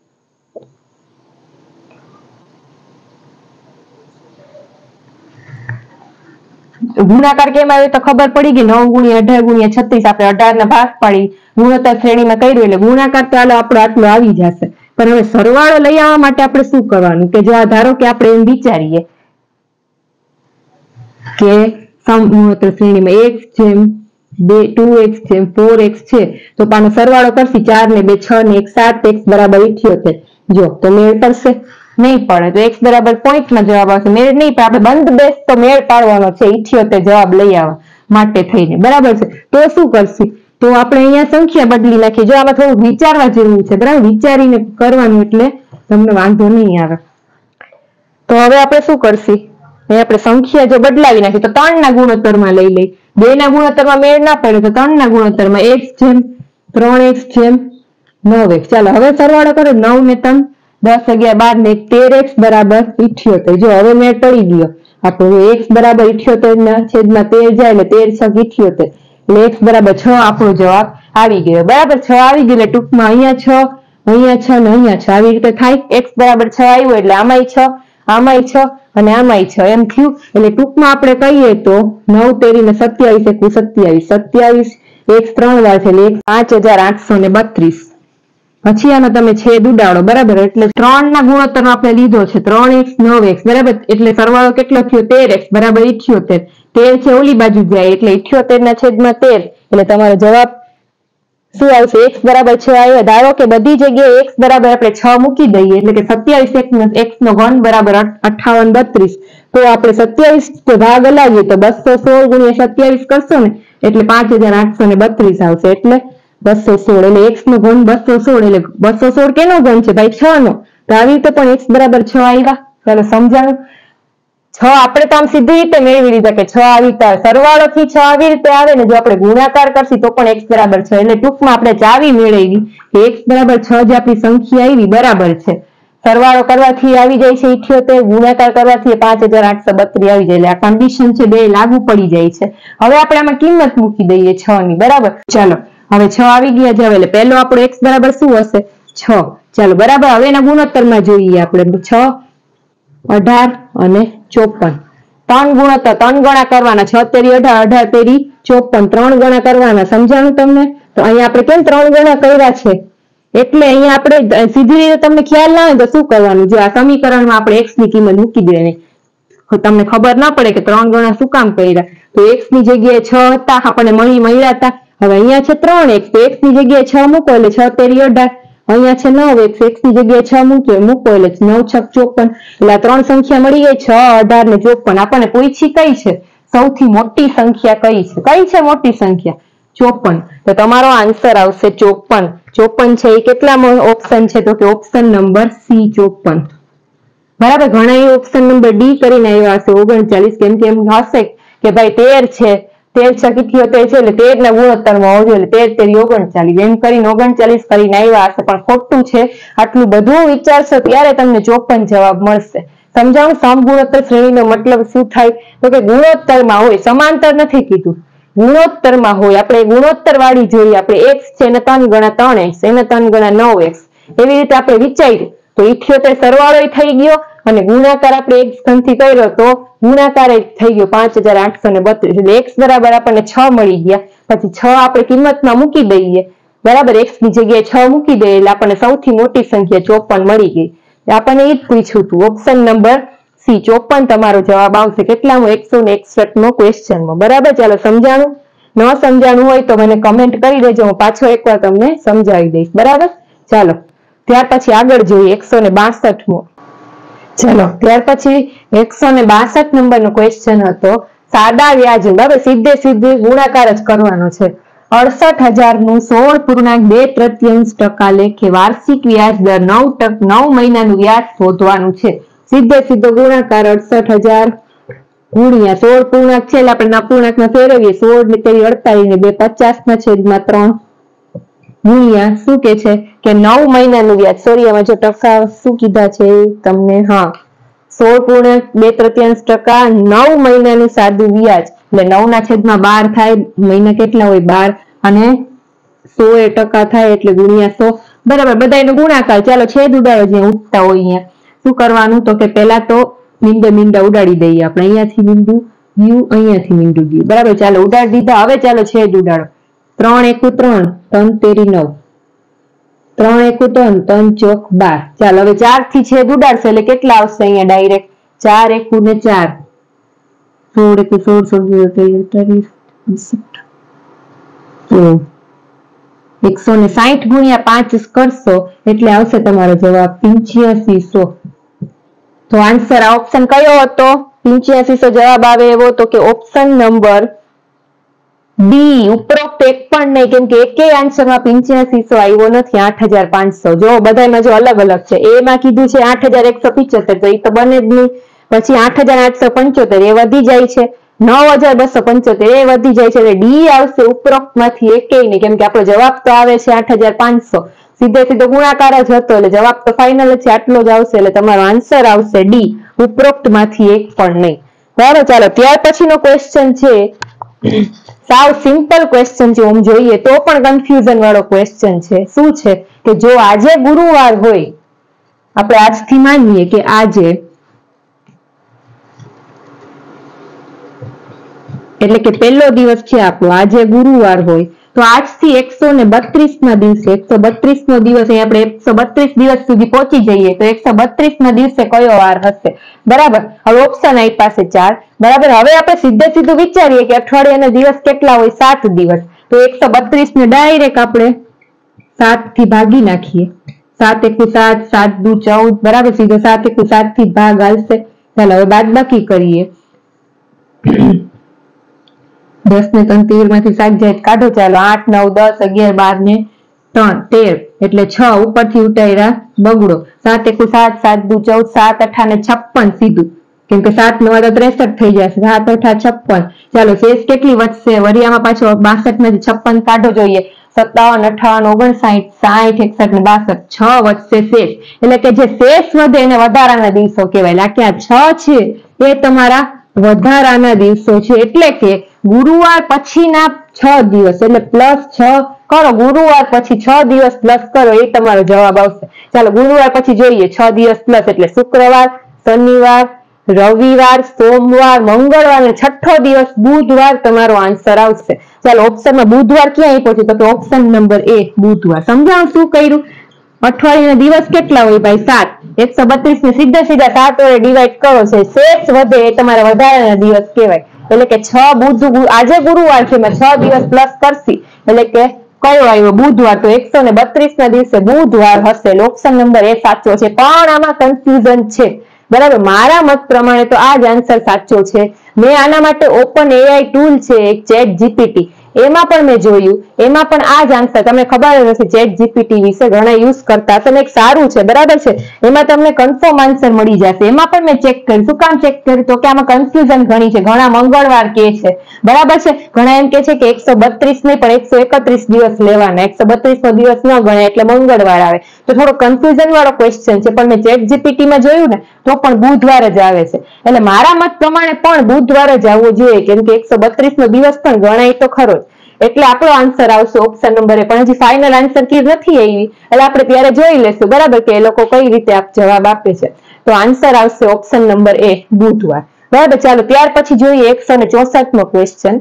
ગુણાકાર કેમ આવે તો ખબર પડી ગઈ. નવ ગુણ્યા અઢાર ગુણ્યા છત્રીસ, આપણે અઢાર ના ભાગ પાડી ગુણોત્તર શ્રેણીમાં કર્યું એટલે ગુણાકાર ચાલો આપણો આટલો આવી જશે. પણ હવે સરવાળો લઈ આવવા માટે આપણે શું કરવાનું? કે જો ધારો કે આપણે એમ વિચારીએ કે ગુણોત્તર શ્રેણીમાં એક્સ જેમ બે ટુ એક્સ જેમ ફોર એક્સ છે, તો આનો સરવાળો કરશી ચાર ને બે છ ને એક સાત, એક્સ બરાબર ઇઠ્યોતેર. જો તો મેળ પડશે? નહીં પડે. તો એક્સ બરાબર પોઈન્ટમાં જવાબ આવશે, મેળ નહીં પડે. આપણે બંધ બેસ તો મેળ પાડવાનો છે ઇઠ્યોતેર જવાબ લઈ આવવા માટે થઈને, બરાબર છે. તો શું કરશું? તો આપણે અહીંયા સંખ્યા બદલી નાખીએ. જો આમાં થોડું વિચારવા જેવું છે, બરાબર. વિચારીને કરવાનું એટલે તમને વાંધો નહીં આવે. તો હવે આપણે શું કરશું? આપણે સંખ્યા જો બદલાવી નાખીએ તો ત્રણ ના ગુણોત્તરમાં લઈ લઈ. બે ના ગુણોત્તરમાં મેળ ના પડે તો ત્રણ ના ગુણોત્તરમાં એક્સ જેમ ત્રણ એક્સ જેમ નવ એક્સ. ચાલો હવે સરવાળો કરો. નવ ને ત્રણ દસ, અગિયાર, બાર ને તેર એક્સ બરાબર ઇઠ્યોતેર. જો હવે મેળ પડી ગયો આપણો. એક્સ બરાબર ઇઠ્યોતેર ના છેદમાં તેર જાય એટલે તેર છ ઇઠ્યોતેર, એટલે એક્સ બરાબર છ આપણો જવાબ આવી ગયો, બરાબર. છ આવી ગયો એટલે ટૂંકમાં અહીંયા છ, અહીંયા છ ને અહીંયા છ આવી રીતે થાય. એક્સ બરાબર છ આવ્યો એટલે આમાંય છ, આમાંય છ અને આમાંય છ એમ થયું. એટલે ટૂંકમાં આપણે કહીએ તો નવ તેરી ને સત્યાવીસ એકુ સત્યાવીસ, સત્યાવીસ એક્સ ત્રણ વાર છે એટલે પાંચ હજાર આઠસો ને બત્રીસ. પછી આનો તમે છેદ ઉડાડો, બરાબર. એટલે ત્રણ ના ગુણોત્તર આપણે લીધો છે ત્રણ એક્સ નવ એક્સ, બરાબર. એટલે સરવાળો કેટલો થયો? તેર એક્સ બરાબર ઇઠ્યોતેર. તેર છે ઓલી બાજુ જાય એટલે ઇઠ્યોતેર ના છેદમાં તેર, એટલે તમારો જવાબ શું આવશે? એક્સ બરાબર છ આવ્યો. ધારો કે બધી જગ્યાએ એક્સ બરાબર આપણે છ મૂકી દઈએ એટલે કે સત્યાવીસ એક્સ નો ઘન બરાબર અઠાવન બત્રીસ. તો આપણે સત્યાવીસ ભાગ હલાવીએ તો બસો સોળ ગુણ્યા સત્યાવીસ કરશો ને એટલે પાંચ હજાર આઠસો ને બત્રીસ આવશે. એટલે બસો સોળ એટલે એક્સ નો ઘન બસો સોળ, એટલે બસો સોળ કેનો ઘન છે ભાઈ? છ નો. તો આવી રીતે પણ એક્સ બરાબર છ આવ્યા. ચાલો સમજાણું. છ આપણે તો આમ સીધી રીતે મેળવી લીધા કે છ આવી રીતે સરવાળો થી છ આવી રીતે આવે ને. જો આપણે ગુણાકાર કરશી તો પણ એક્સ બરાબર છ, એટલે ટૂંકમાં આપણે ચાવી મેળવી કે એક્સ બરાબર છ જે આપણી સંખ્યા આવી બરાબર છે. સરવાળો કરવાથી આવી જાય છે ઇઠ્યોતેર, ગુણાકાર કરવાથી પાંચ હજાર આઠસો બત્રીસ આવી જાય. એટલે આ કન્ડિશન છે બે લાગુ પડી જાય છે. હવે આપણે આમાં કિંમત મૂકી દઈએ છ ની, બરાબર. ચાલો હવે છ આવી ગયા છે. એટલે પહેલો આપણો એક્સ બરાબર શું હશે? છ. ચાલો બરાબર. હવે એના ગુણોત્તરમાં જોઈએ આપણે. છ, અઢાર અને ચોપન. ત્રણ ગુણોત્તર ત્રણ ગણા કરવાના. છ તેરી અઢાર, અઢાર તેરી ચોપન, ત્રણ ગણા કરવાના. સમજાણું તમને? તો અહીંયા આપણે કેમ ત્રણ ગણા કર્યા છે? એટલે અહીંયા આપણે સીધી રીતે તમને ખ્યાલ ના હોય તો શું કરવાનું? જો આ સમીકરણમાં આપણે એક્સ ની કિંમત મૂકી દેવાની. તમને ખબર ના પડે કે ત્રણ ગણા શું કામ કર્યા, તો એક્સ ની જગ્યાએ છ હતા આપણને મળી મળ્યા હતા. હવે અહીંયા છે ત્રણ એક્સ, તો એક્સ ની જગ્યાએ છ મૂકો એટલે છ તેરી અઢાર. અહીંયા છે નવ એક્સ, એક્સ ની જગ્યાએ છ મૂક્યો મૂકો એટલે નવ છક ચોપન. એટલે આ ત્રણ સંખ્યા મળી ગઈ, છ, અઢાર ને ચોપન. આપણને પૂછી કઈ છે સૌથી મોટી સંખ્યા? કઈ છે? કઈ છે મોટી સંખ્યા? ચોપન. તો તમારો આન્સર આવશે ચોપન. ચોપન છે એ કેટલામો ઓપ્શન છે? તો કે ઓપ્શન નંબર સી ચોપન. બરાબર. ઘણા ઓપ્શન નંબર ડી કરીને આવ્યા હશે ઓગણચાલીસ, કેમ કે એમ હશે કે ભાઈ તેર છે, તેર છક ઇઠ્યોતેર છે એટલે તેર ના ગુણોત્તરમાં હોજો એટલે તેર તેરી ઓગણચાલીસ એમ કરીને ઓગણચાલીસ કરીને આવ્યા હશે. પણ ખોટું છે. આટલું બધું વિચારશો ત્યારે તમને ચોપન જવાબ મળશે. સમજાણું? સમગુણોત્તર શ્રેણીનો મતલબ શું થાય? તો કે ગુણોત્તરમાં હોય, સમાંતર નથી કીધું, ગુણોત્તરમાં હોય. આપણે ગુણોત્તર વાળી જોઈએ. આપણે એક્સ છે એને ત્રણ ગણા ત્રણ એક્સ, એને ત્રણ ગણા નવ એક્સ, એવી રીતે આપણે વિચારીએ તો ઇઠ્યોતેર સરવાળો થઈ ગયો અને ગુણાકાર આપણે એક્સ ઘનથી કર્યો તો ગુણાકાર થઈ ગયો પાંચ હજાર આઠસો ને બત્રીસ. એટલે એક્સ બરાબર આપણને છ મળી ગયા. પછી છ આપણે કિંમતમાં મૂકી દઈએ, બરાબર. એક્સ ની જગ્યાએ છ મૂકી દઈએ એટલે આપણને સૌથી મોટી સંખ્યા ચોપન મળી ગઈ. આપણને એ જ પૂછ્યું હતું. ઓપ્શન નંબર સી ચોપન તમારો જવાબ આવશે. કેટલામો? એકસો ને એકસઠ નો ક્વેશ્ચનમાં, બરાબર. ચાલો સમજાણું? ન સમજાણું હોય તો મને કમેન્ટ કરી દેજો, હું પાછો એકવાર તમને સમજાવી દઈશ, બરાબર. ચાલો ત્યાર પછી આગળ જોઈએ એકસો ને બાસઠ મો. चलो ત્યાર પછી એકસો ને બાસઠ નંબર નો ક્વેશ્ચન હતો સાદા વ્યાજ બરાબર સીધે સીધે ગુણાકાર જ કરવાનો છે અડસઠ હજાર નું સોળ પૂર્ણાંક બે તૃતીયાંશ ટકા લેખે વાર્ષિક વ્યાજ દર નવ ટક નવ મહિનાનું વ્યાજ શોધવાનું છે સીધે સીધો ગુણાકાર અડસઠ હજાર ગુણ્યા સોળ પૂર્ણાંક છે એટલે આપણે અપૂર્ણાંકમાં ફેરવીએ સોળ ને તેરી અડતાલીસ ને બે પચાસ ના છેદમાં ત્રણ ગુણ્યા શું કે છે કે નવ મહિનાનું વ્યાજ સોરી આમાં જો ટકા શું કીધા છે તમને હા સોળ પૂર્ણાંક બે તૃતીયાંશ ટકા નવ મહિનાનું સાદું વ્યાજ એટલે નવ ના છેદમાં બાર થાય મહિના કેટલા હોય બાર અને સો એ ટકા થાય એટલે ગુણ્યા સો બરાબર બધા એનો ગુણાકાર ચાલો છેદ ઉડાડો જ્યાં ઉઠતા હોય અહીંયા શું કરવાનું તો કે પેલા તો મીંડે મીંડા ઉડાડી દઈએ આપણે અહીંયાથી મીંડું ગયું અહીંયાથી મીંડું ગયું બરાબર ચાલો ઉડાડી દીધા હવે ચાલો છેદ ઉડાડો ત્રણ એકુ ત્રણ ત્રણ તેરી નવ ત્રણ એકુ ત્રણ ત્રણ ચોક બાર ચાલો હવે ચાર થી છેદ ઉડાડશે એટલે કેટલા આવશે અહીંયા ડાયરેક્ટ ચાર એકુ ને ચાર સોળ એકુ સોળ સોળ એકસો ને સાહીઠ ગુણ્યા પાંચ કરશો એટલે આવશે તમારો જવાબ પંચ્યાસી સો તો આન્સર આ ઓપ્શન કયો હતો પંચ્યાસી સો જવાબ આવે એવો તો કે ઓપ્શન નંબર ડી ઉપરોક્ત એક પણ નહીં કેમ કે એકેય આન્સરમાં પંચ્યાસી સો આવ્યો નથી આઠ હજાર પાંચસો જો બધામાં જો અલગ અલગ છે એ માં કીધું છે આઠ હજાર એકસો પિચોતેર તો એ તો બને જ નહીં પછી આઠ હજાર આઠસો પંચોતેર એ વધી જાય છે નવ હજાર બસો પંચોતેર એ વધી જાય છે એટલે ડી આવશે ઉપરોક્ત માંથી એકેય નહીં કેમ કે આપણો જવાબ તો આવે છે આઠ હજાર પાંચસો સીધે સીધો ગુણાકાર જ હતો એટલે જવાબ તો ફાઇનલ છે આટલો જ આવશે એટલે તમારો આન્સર આવશે ડી ઉપરોક્ત માંથી એક પણ નહીં બરાબર ચાલો ત્યાર પછીનો ક્વેશ્ચન છે સાવ સિમ્પલ ક્વેશ્ચન છે આમ જોઈએ તો પણ કન્ફ્યુઝન વાળો ક્વેશ્ચન છે શું છે કે જો આજે ગુરુવાર હોય આપણે આજથી માનીએ કે આજે એટલે કે પહેલો દિવસ છે આપણો આજે ગુરુવાર હોય તો આજથી એકસો ને બત્રીસ ના દિવસે એકસો બત્રીસ નો દિવસ આપણે એકસો બત્રીસ દિવસ સુધી પહોંચી જઈએ તો એકસો બત્રીસ ના દિવસે કયો વાર હશે બરાબર હવે ઓપ્શન આપ્યા છે ચાર બરાબર હવે આપણે સીધે સીધું વિચારીએ કે અઠવાડિયાના દિવસ કેટલા હોય સાત દિવસ તો એકસો બત્રીસ ને ડાયરેક્ટ આપણે સાત થી ભાગી નાખીએ સાત એકુ સાત સાત દુ ચૌદ બરાબર સીધો સાત એકુ સાત થી ભાગ આવશે ચાલો હવે બાદબાકી કરીએ દસ ને ત્રણ તેર માંથી સાત જાય કાઢો ચાલો આઠ નવ દસ અગિયાર બાર ને ત્રણ તેર એટલે છ ઉપરથી ઉતાર્યા બગડો સાત એકુ સાત સાત દુ ચૌદ સાત અઠા ને છપ્પન સીધું કેમ કે સાત નવા તો ત્રેસઠ થઈ જશે સાત અઠા છપ્પન ચાલો શેષ કેટલી વધશે વરિયામાં પાછો બાસઠ માંથી છપ્પન કાઢો જોઈએ સત્તાવન અઠાવન ઓગણસાઠ સાઠ એકસઠ ને બાસઠ છ વધશે શેષ એટલે કે જે શેષ વધે એને વધારાના દિવસો કહેવાય એટલે કે આ છ છે એ તમારા વધારાના દિવસો છે એટલે કે ગુરુવાર પછીના છ દિવસ એટલે પ્લસ છ કરો ગુરુવાર પછી છ દિવસ પ્લસ કરો એ તમારો જવાબ આવશે ચાલો ગુરુવાર પછી જોઈએ છ દિવસ પ્લસ એટલે શુક્રવાર શનિવાર રવિવાર સોમવાર મંગળવાર અને છઠ્ઠો દિવસ બુધવાર તમારો આન્સર આવશે ચાલો ઓપ્શનમાં બુધવાર ક્યાં આપ્યો છે તો કે ઓપ્શન નંબર એ બુધવાર સમજાવ શું કર્યું અઠવાડિયાના દિવસ કેટલા હોય ભાઈ સાત એકસો બત્રીસ ને સીધા સીધા સાત વડે ડિવાઈડ કરો છે શેષ વધે એ તમારા વધારાના દિવસ કહેવાય એટલે કે છ બુધ આજે ગુરુવાર છે છ દિવસ પ્લસ કરશી એટલે કે કયો આવ્યો બુધવાર તો એકસો ને બત્રીસ ના દિવસે બુધવાર હશે ઓપ્શન નંબર એ સાચો છે પણ આમાં કન્ફ્યુઝન છે બરાબર મારા મત પ્રમાણે તો આ જ આન્સર સાચો છે મેં આના માટે ઓપન એઆઈ ટૂલ છે એક ચેટ જીપીટી એમાં પણ મેં જોયું એમાં પણ આ જ આન્સર તમને ખબર જ હશે ચેટ જીપીટી વિશે ઘણા યુઝ કરતા હશે એક સારું છે બરાબર છે એમાં તમને કન્ફર્મ આન્સર મળી જશે એમાં પણ મેં ચેક કર્યું શું કામ ચેક કર્યું તો કે આમાં કન્ફ્યુઝન ઘણી છે ઘણા મંગળવાર કે છે બરાબર છે ઘણા એમ કે છે કે એકસો બત્રીસ નહીં પણ એકસો એકત્રીસ દિવસ લેવાના એકસો બત્રીસ નો દિવસ ન ગણાય એટલે મંગળવાર આવે તો થોડો કન્ફ્યુઝન વાળો ક્વેશ્ચન છે પણ મેં ચેટ જીપીટી માં જોયું ને તો પણ બુધવાર જ આવે છે એટલે મારા મત પ્રમાણે પણ બુધવાર જ આવવો જોઈએ કેમ કે એકસો બત્રીસ નો દિવસ પણ ગણાય તો ખરો જ એટલે આપણો આન્સર આવશે ઓપ્શન નંબર એ પણ હજી ફાઇનલ આન્સર કી નથી આવી એટલે આપણે ત્યારે જોઈ લેશું બરાબર કે એ લોકો કઈ રીતે આપ જવાબ આપે છે તો આન્સર આવશે ઓપ્શન નંબર એ બુધવાર બરાબર ચાલો ત્યાર પછી જોઈએ એકસો ને ચોસઠ નો ક્વેશ્ચન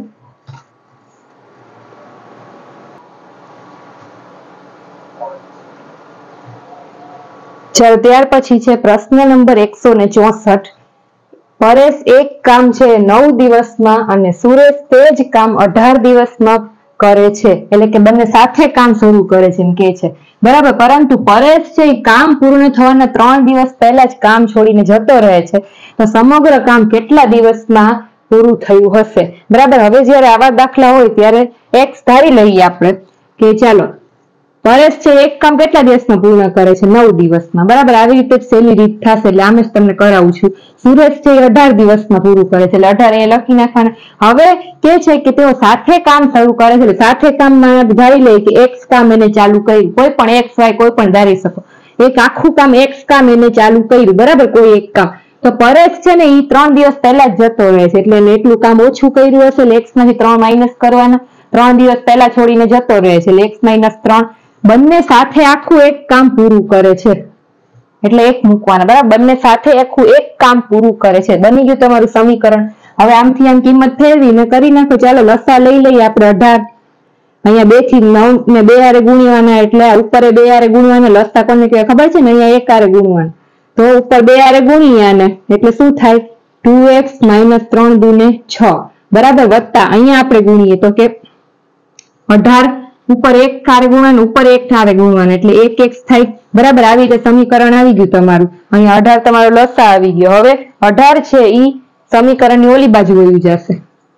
ચાલો ત્યાર પછી છે પ્રશ્ન નંબર એકસો ને ચોસઠ પરેશ એક કામ છે નવ દિવસમાં અને સુરેશ તે જ કામ અઢાર દિવસમાં કરે છે, એટલે કે બંને સાથે કામ શરૂ કરે છે એમ કે છે, બરાબર. પરંતુ પરેશ છે એ કામ પૂર્ણ થવાના ત્રણ દિવસ પહેલા જ કામ છોડીને જતો રહે છે, તો સમગ્ર કામ કેટલા દિવસમાં પૂરું થયું હશે, બરાબર. હવે જયારે આવા દાખલા હોય ત્યારે એક્સ ધારી લઈએ આપણે કે ચાલો પરેશ છે એક કામ કેટલા દિવસમાં પૂર્ણ કરે છે, નવ દિવસમાં, બરાબર. આવી રીતે જ સહેલી રીત થશે, એટલે આમ જ તમને કરાવું છું. સુરેશ છે એ અઢાર દિવસમાં પૂરું કરે છે, એટલે અઢાર એ લખી નાખવાના. હવે કે છે કે તેઓ સાથે કામ શરૂ કરે છે, સાથે કામમાં ધારી લે કે એક્સ કામ એને ચાલુ કર્યું, કોઈ પણ એક્સ વાય કોઈ પણ ધારી શકો, એક આખું કામ એક્સ કામ એને ચાલુ કર્યું, બરાબર, કોઈ એક કામ. તો પરેશ છે ને એ ત્રણ દિવસ પહેલા જ જતો રહે છે, એટલે એટલું કામ ઓછું કર્યું હશે, એટલે એક્સ માંથી ત્રણ માઇનસ કરવાના, ત્રણ દિવસ પહેલા છોડીને જતો રહે છે, એટલે એક્સ માઇનસ ત્રણ. બંને સાથે આખું એક કામ પૂરું કરે છે, એટલે એક મૂકવાના, બરાબર. બંને સાથે આખું એક કામ પૂરું કરે છે, બની ગયું તમારું સમીકરણ. હવે આમથી આમ કિંમત ફેરવીને કરી નાખો. ચાલો લસા લઈ લઈએ આપણે અઢાર, અહીંયા બે થી નવ ને બે હારે ગુણવાના, એટલે ઉપર બે હારે ગુણવાના. લસા કોને કહેવાય ખબર છે ને, અહીંયા એક હારે ગુણવાના, તો ઉપર બે હારે ગુણ્યાને એટલે શું થાય, ટુ એક્સ માઇનસ ત્રણ દુને છ, બરાબર. વત્તા અહીંયા આપણે ગુણીએ તો કે અઢાર ઉપર એક હારે ગુણવાનું, ઉપર એક હારે ગુણવાનું, એટલે એક એક્સ થાય, બરાબર. આવી રીતે સમીકરણ આવી ગયું તમારું. અહીંયા અઢાર તમારો લસા આવી ગયો. હવે અઢાર છે ઈ સમીકરણની ઓલી બાજુ વયું જશે.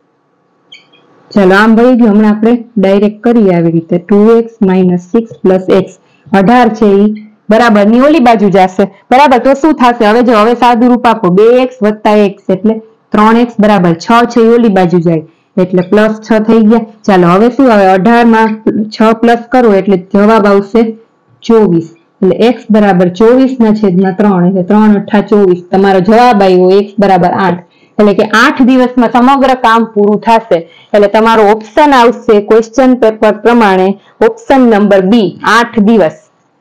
ચાલો આમ વહી ગયું. હમણાં આપણે ડાયરેક્ટ કરીએ આવી રીતે, two x minus six plus x, અઢાર છે ઈ બરાબર ની ઓલી બાજુ જશે, બરાબર. તો શું થશે, હવે જો હવે સાદું રૂપ આપો, બે એક્સ વત્તા એક્સ એટલે ત્રણ એક્સ, બરાબર. છ છે એ ઓલી બાજુ જાય એટલે પ્લસ છ થઈ ગયા. ચાલો હવે શું આવે, અઢાર માં છ પ્લસ કરો એટલે જવાબ આવશે ચોવીસ, એટલે એક્સ બરાબર ચોવીસ ના છેદમાં ત્રણ, એટલે ત્રણ અઠા ચોવીસ, તમારો જવાબ આવ્યો એક્સ બરાબર આઠ, એટલે કે આઠ દિવસમાં સમગ્ર કામ પૂરું થશે. એટલે તમારો ઓપ્શન આવશે ક્વેશ્ચન પેપર પ્રમાણે ઓપ્શન નંબર બી, આઠ દિવસ.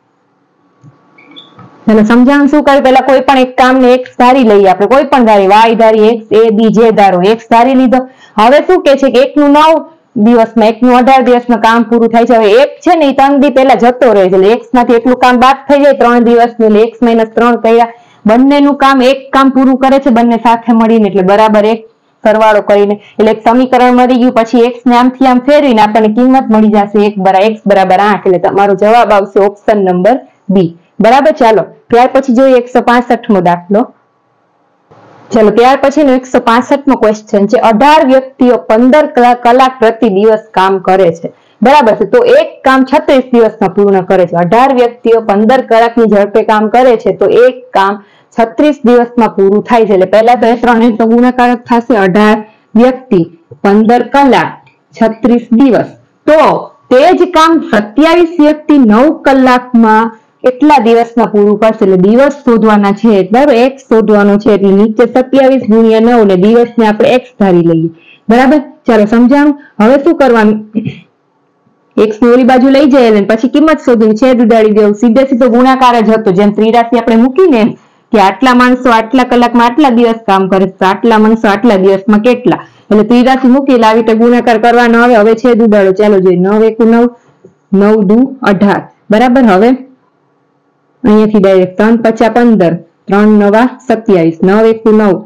એટલે સમજાણું શું કર્યું, પેલા કોઈ પણ એક કામ ને એક્સ ધારી લઈએ આપણે, કોઈ પણ ધારી, વાય ધારી, એક્સ એ બી જે ધારો, એક્સ ધારી લીધો. હવે શું કે છે કે એક નું નવ દિવસમાં, એક નું અઢાર દિવસમાં કામ પૂરું થાય છે. હવે એક છે ને એ ત્રણ દી પહેલા જતો રહે છે, એટલે એક્સ માંથી એટલું કામ બાદ થઈ જાય ત્રણ દિવસનું, એટલે એક્સ માઇનસ ત્રણ કર્યા. બંનેનું કામ એક કામ પૂરું કરે છે, બંને સાથે મળીને, એટલે બરાબર એક સરવાળો કરીને, એટલે એક સમીકરણ મળી ગયું. પછી એક્સ ને આમથી આમ ફેરવીને આપણને કિંમત મળી જશે એક બરાબર એક્સ બરાબર આઠ, એટલે તમારો જવાબ આવશે ઓપ્શન નંબર બી, બરાબર. ચાલો ત્યાર પછી જોઈએ એકસો પાસઠ મો દાખલો. ચાલો ત્યાર પછી એકસો પાસઠ નો ક્વેશ્ચન છે, અઢાર વ્યક્તિઓ પંદર કલાક પ્રતિ દિવસ કામ કરે છે, બરાબર છે. તો એક કામ છત્રીસ દિવસમાં પૂર્ણ કરે છે. અઢાર વ્યક્તિઓ પંદર કલાકની ઝડપે કામ કરે છે, તો એક કામ છત્રીસ દિવસમાં પૂરું થાય છે. એટલે પહેલા તો એ ત્રણ તો ગુણાકાર થશે, અઢાર વ્યક્તિ પંદર કલાક છત્રીસ દિવસ, તો તે જ કામ સત્યાવીસ વ્યક્તિ નવ કલાકમાં કેટલા દિવસમાં પૂરું કરશે, એટલે દિવસ શોધવાના છે, બરાબર. એક્સ શોધવાનો છે, એટલે નીચે સત્યાવીસ ગુણ્યા નવ ને દિવસ ને આપણે એક્સ ધારી લઈએ, બરાબર. ચાલો સમજાણું. હવે શું કરવાનું, એક્સ ની ઓલી બાજુ લઈ જાય પછી કિંમત શોધવી, છેદ ઉડાડી દેવું, સીધે સીધો ગુણાકાર જ હતો, જેમ ત્રિરાશી આપણે મૂકીને કે આટલા માણસો આટલા કલાકમાં આટલા દિવસ કામ કરે છે, આટલા માણસો આટલા દિવસમાં કેટલા, એટલે ત્રિરાશી મૂકી એટલે આવી રીતે ગુણાકાર કરવાનો આવે. હવે છેદ ઉડાડો, ચાલો જોઈએ, નવ એકુ નવ, નવ દુ અઢાર, બરાબર. હવે અહીંયાથી ડાયરેક્ટ ત્રણ પચા પંદર, ત્રણ નવા સત્યાવીસ, નવ એકુ નવ,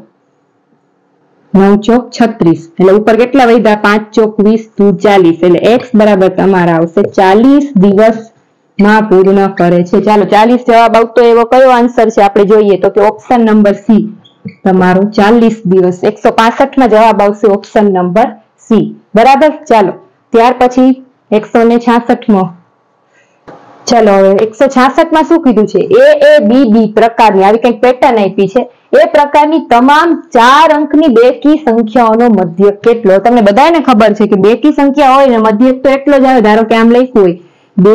નવ ચોક છત્રીસ, એટલે ઉપર કેટલા વધ્યા, પાંચ ચોક વીસ, દુ ચાલીસ, એટલે એક્સ બરાબર તમારા આવશે ચાલીસ દિવસ માં પૂર્ણ કરે છે. ચાલો ચાલીસ જવાબ આવતો એવો કયો આન્સર છે આપણે જોઈએ તો કે ઓપ્શન નંબર સી, તમારો ચાલીસ દિવસ. એકસો પાસઠ માં જવાબ આવશે ઓપ્શન નંબર સી, બરાબર. ચાલો ત્યાર પછી એકસો ને છાસઠ મો, ચાલો હવે એકસો છાસઠ માં શું કીધું છે, એ એ બી બી પ્રકારની આવી કઈક પેટર્ન આપી છે, એ પ્રકારની તમામ ચાર અંકની બેકી સંખ્યાઓનો મધ્યક કેટલો. તમને બધાને ખબર છે કે બેકી સંખ્યા હોય ને મધ્યક તો એટલો જ આવે. ધારો કે આમ લખ્યું હોય બે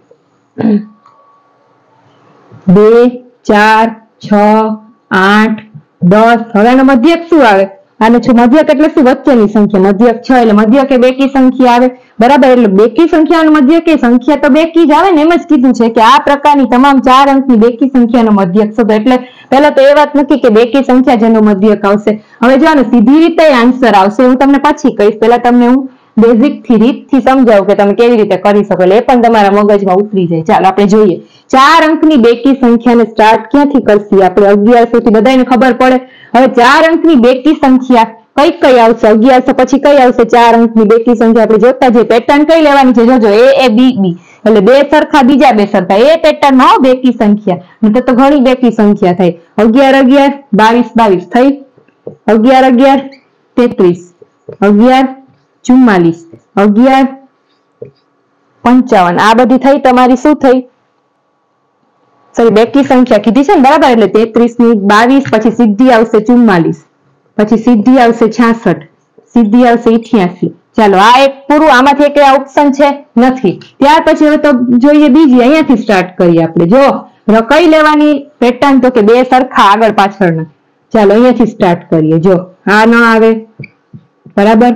બે ચાર છ આઠ દસ, હવે આનો મધ્યક શું આવે, આને મધ્યક એટલે શું, વચ્ચેની સંખ્યા, મધ્યક છ એટલે મધ્યક એ બેકી સંખ્યા આવે, બરાબર. એટલે બેકી સંખ્યા મધ્યક એ સંખ્યા તો બેકી જ આવે ને, એમ જ કીધું છે કે આ પ્રકારની તમામ ચાર અંકની બેકી સંખ્યાનો મધ્યક શોધો. એટલે પહેલા તો એ વાત નથી કે બેકી સંખ્યા જેનો મધ્યક આવશે. હવે જો ને સીધી રીતે આન્સર આવશે, હું તમને પછી કહીશ, પહેલા તમને હું બેઝિક થી રીત થી સમજાવું કે તમે કેવી રીતે કરી શકો, એટલે એ પણ તમારા મગજમાં ઉતરી જાય. ચાલો આપણે જોઈએ, ચાર અંકની બેકી સંખ્યાને સ્ટાર્ટ ક્યાંથી કરશી આપણે, અગિયારસો થી બધાને ખબર પડે. હવે ચાર અંકની બેકી સંખ્યા કઈ કઈ આવશે અગિયારસો પછી કઈ આવશે ચાર અંકની બેકી સંખ્યા આપણે જોતા જઈએ પેટર્ન કઈ લેવાની છે જોજો એ એ બી બી એટલે બે સરખા બીજા બે સરખા એ પેટર્ન માં બેકી સંખ્યા નહીતર તો ઘણી બેકી સંખ્યા થાય અગિયાર અગિયાર બાવીસ બાવીસ થઈ અગિયાર અગિયાર તેત્રીસ અગિયાર ચુમ્માલીસ અગિયાર પંચાવન આ બધી થઈ તમારી શું થઈ સોરી બેકી સંખ્યા કીધી છે ને બરાબર એટલે તેત્રીસ ની બાવીસ પછી સીધી આવશે ચુમ્માલીસ પછી સીધી આવશે છાસઠ સીધી આવશે અઠ્યાસી ચાલો આ એક પૂરું આમાંથી એક ઓપ્શન છે નથી ત્યાર પછી હવે તો જોઈએ બીજી અહીંયાથી સ્ટાર્ટ કરીએ આપણે જો કઈ લેવાની પેટર્ન તો કે બે સરખા આગળ પાછળના ચાલો અહીંયાથી સ્ટાર્ટ કરીએ જો આ ન આવે બરાબર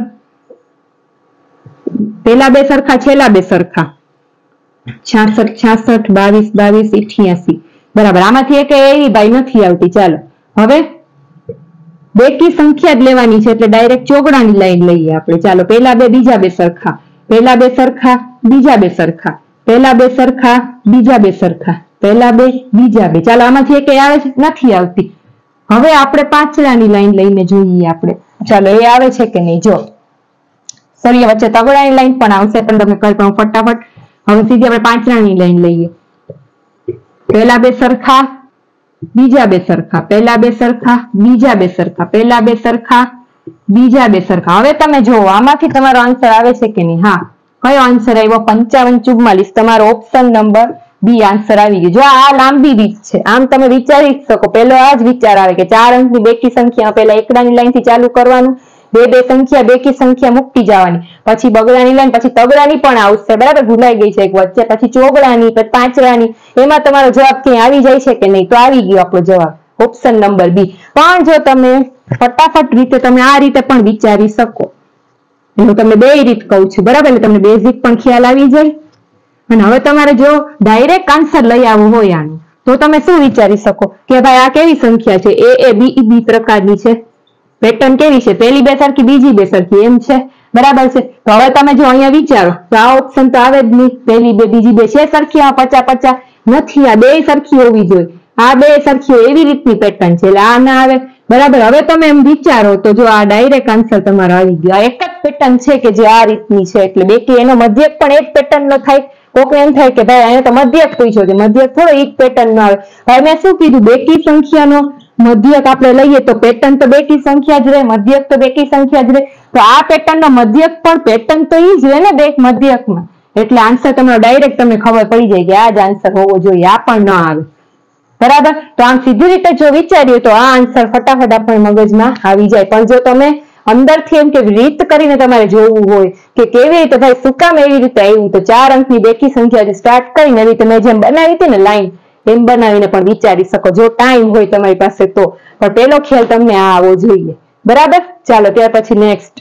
પેલા બે સરખા છેલ્લા બે સરખા છાસઠ છાસઠ બાવીસ બાવીસ અઠ્યાસી બરાબર આમાંથી એક એવી ભાઈ નથી આવતી ચાલો હવે બેકી સંખ્યા જ લેવાની છે એટલે ડાયરેક્ટ ચોગડાની લાઈન લઈએ આપણે ચાલો પેલા બે બીજા બે સરખા પેલા બે સરખા બીજા બે સરખા પેલા બે સરખા બીજા બે સરખા પેલા બે બીજા બે ચાલો આમાંથી એક આવે છે નથી આવતી હવે આપણે પાંચડાની લાઈન લઈને જોઈએ આપણે ચાલો એ આવે છે કે નહીં જો સોરી વચ્ચે તગડાની લાઈન પણ આવશે પણ તમે કઈ પણ ફટાફટ હવે સીધી આપણે પાંચડાની લાઈન લઈએ પેલા બે સરખા બીજા બે સરખા પેલા બે સરખા બીજા બે સરખા પેલા બે સરખા બીજા બે સરખા હવે તમે જુઓ આમાંથી તમારો આન્સર આવે છે કે નહીં હા કયો આન્સર આવ્યો પંચાવન ચુમ્માલીસ તમારો ઓપ્શન નંબર બી આન્સર આવી ગયો જો આ લાંબી રીત છે આમ તમે વિચારી શકો પેલો આ જ વિચાર આવે કે ચાર અંકની બેકી સંખ્યા પેલા એકડાની લાઈન થી ચાલુ કરવાનું બે બે સંખ્યા બેકી સંખ્યા મૂકી જવાની પછી બગડાની લાઈન પછી તગડાની પણ આવશે બરાબર ભૂલાઈ ગઈ છે એક વચ્ચે પછી ચોગડાની પછી પાંચડાની એમાં તમારો જવાબ ક્યાં આવી જાય છે કે નહીં તો આવી ગયો આપણો જવાબ ઓપ્શન નંબર બી પણ જો તમે ફટાફટ રીતે તમે આ રીતે પણ વિચારી શકો હું તમને બે રીત કહું છું બરાબર એટલે તમને બેઝિક પણ ખ્યાલ આવી જાય અને હવે તમારે જો ડાયરેક્ટ આન્સર લઈ આવવું હોય આનું તો તમે શું વિચારી શકો કે ભાઈ આ કેવી સંખ્યા છે એ એ બી બી પ્રકારની છે પેટર્ન કેવી છે પેલી બે સરખી બીજી બે સરખી એમ છે બરાબર છે તો હવે તમે જો અહીંયા વિચારો તો આ ઓપ્શન તો આવે જ નહીં પેલી બે બીજી બે છે સરખી આ પચા પચા નથી આ બે સરખી હોવી જોઈએ આ બે સરખી એવી રીતની પેટર્ન છે એટલે આ ના આવે બરાબર હવે તમે એમ વિચારો તો જો આ ડાયરેક્ટ આન્સર તમારો આવી ગયો આ એક જ પેટર્ન છે કે જે આ રીતની છે એટલે બેકી એનો મધ્યક પણ એક પેટર્ન નો થાય કોક એમ થાય કે ભાઈ અહીંયા તો મધ્યક પૂછ્યો છે મધ્યક થોડો એક પેટર્ન નો આવે હવે મેં શું કીધું બેકી સંખ્યાનો મધ્યક આપણે લઈએ તો પેટર્ન તો બેકી સંખ્યા જ રહે મધ્યક તો બેકી સંખ્યા જ રહે તો આ પેટર્ન નો મધ્યક પણ પેટર્ન તો ઈ જ રહે ને બે મધ્યકમાં એટલે આન્સર તમારો ડાયરેક્ટ તમને ખબર પડી જાય કે આ જ આન્સર હોવો જોઈએ આ પણ ન આવે બરાબર તો આમ સીધી રીતે જો વિચારીએ તો આ આન્સર ફટાફટ આપણે મગજમાં આવી જાય પણ જો તમે અંદરથી એમ કે રીત કરીને તમારે જોવું હોય કે કેવી રીતે ભાઈ શું કામ એવી રીતે આવ્યું તો ચાર અંકની બેકી સંખ્યા સ્ટાર્ટ કરીને એવી રીતે મેં જેમ બનાવી હતી ને લાઈન એમ બનાવીને પણ વિચારી શકો જો ટાઈમ હોય તમારી પાસે તો પણ પેલો ખ્યાલ તમને આ આવવો જોઈએ બરાબર ચાલો ત્યાર પછી નેક્સ્ટ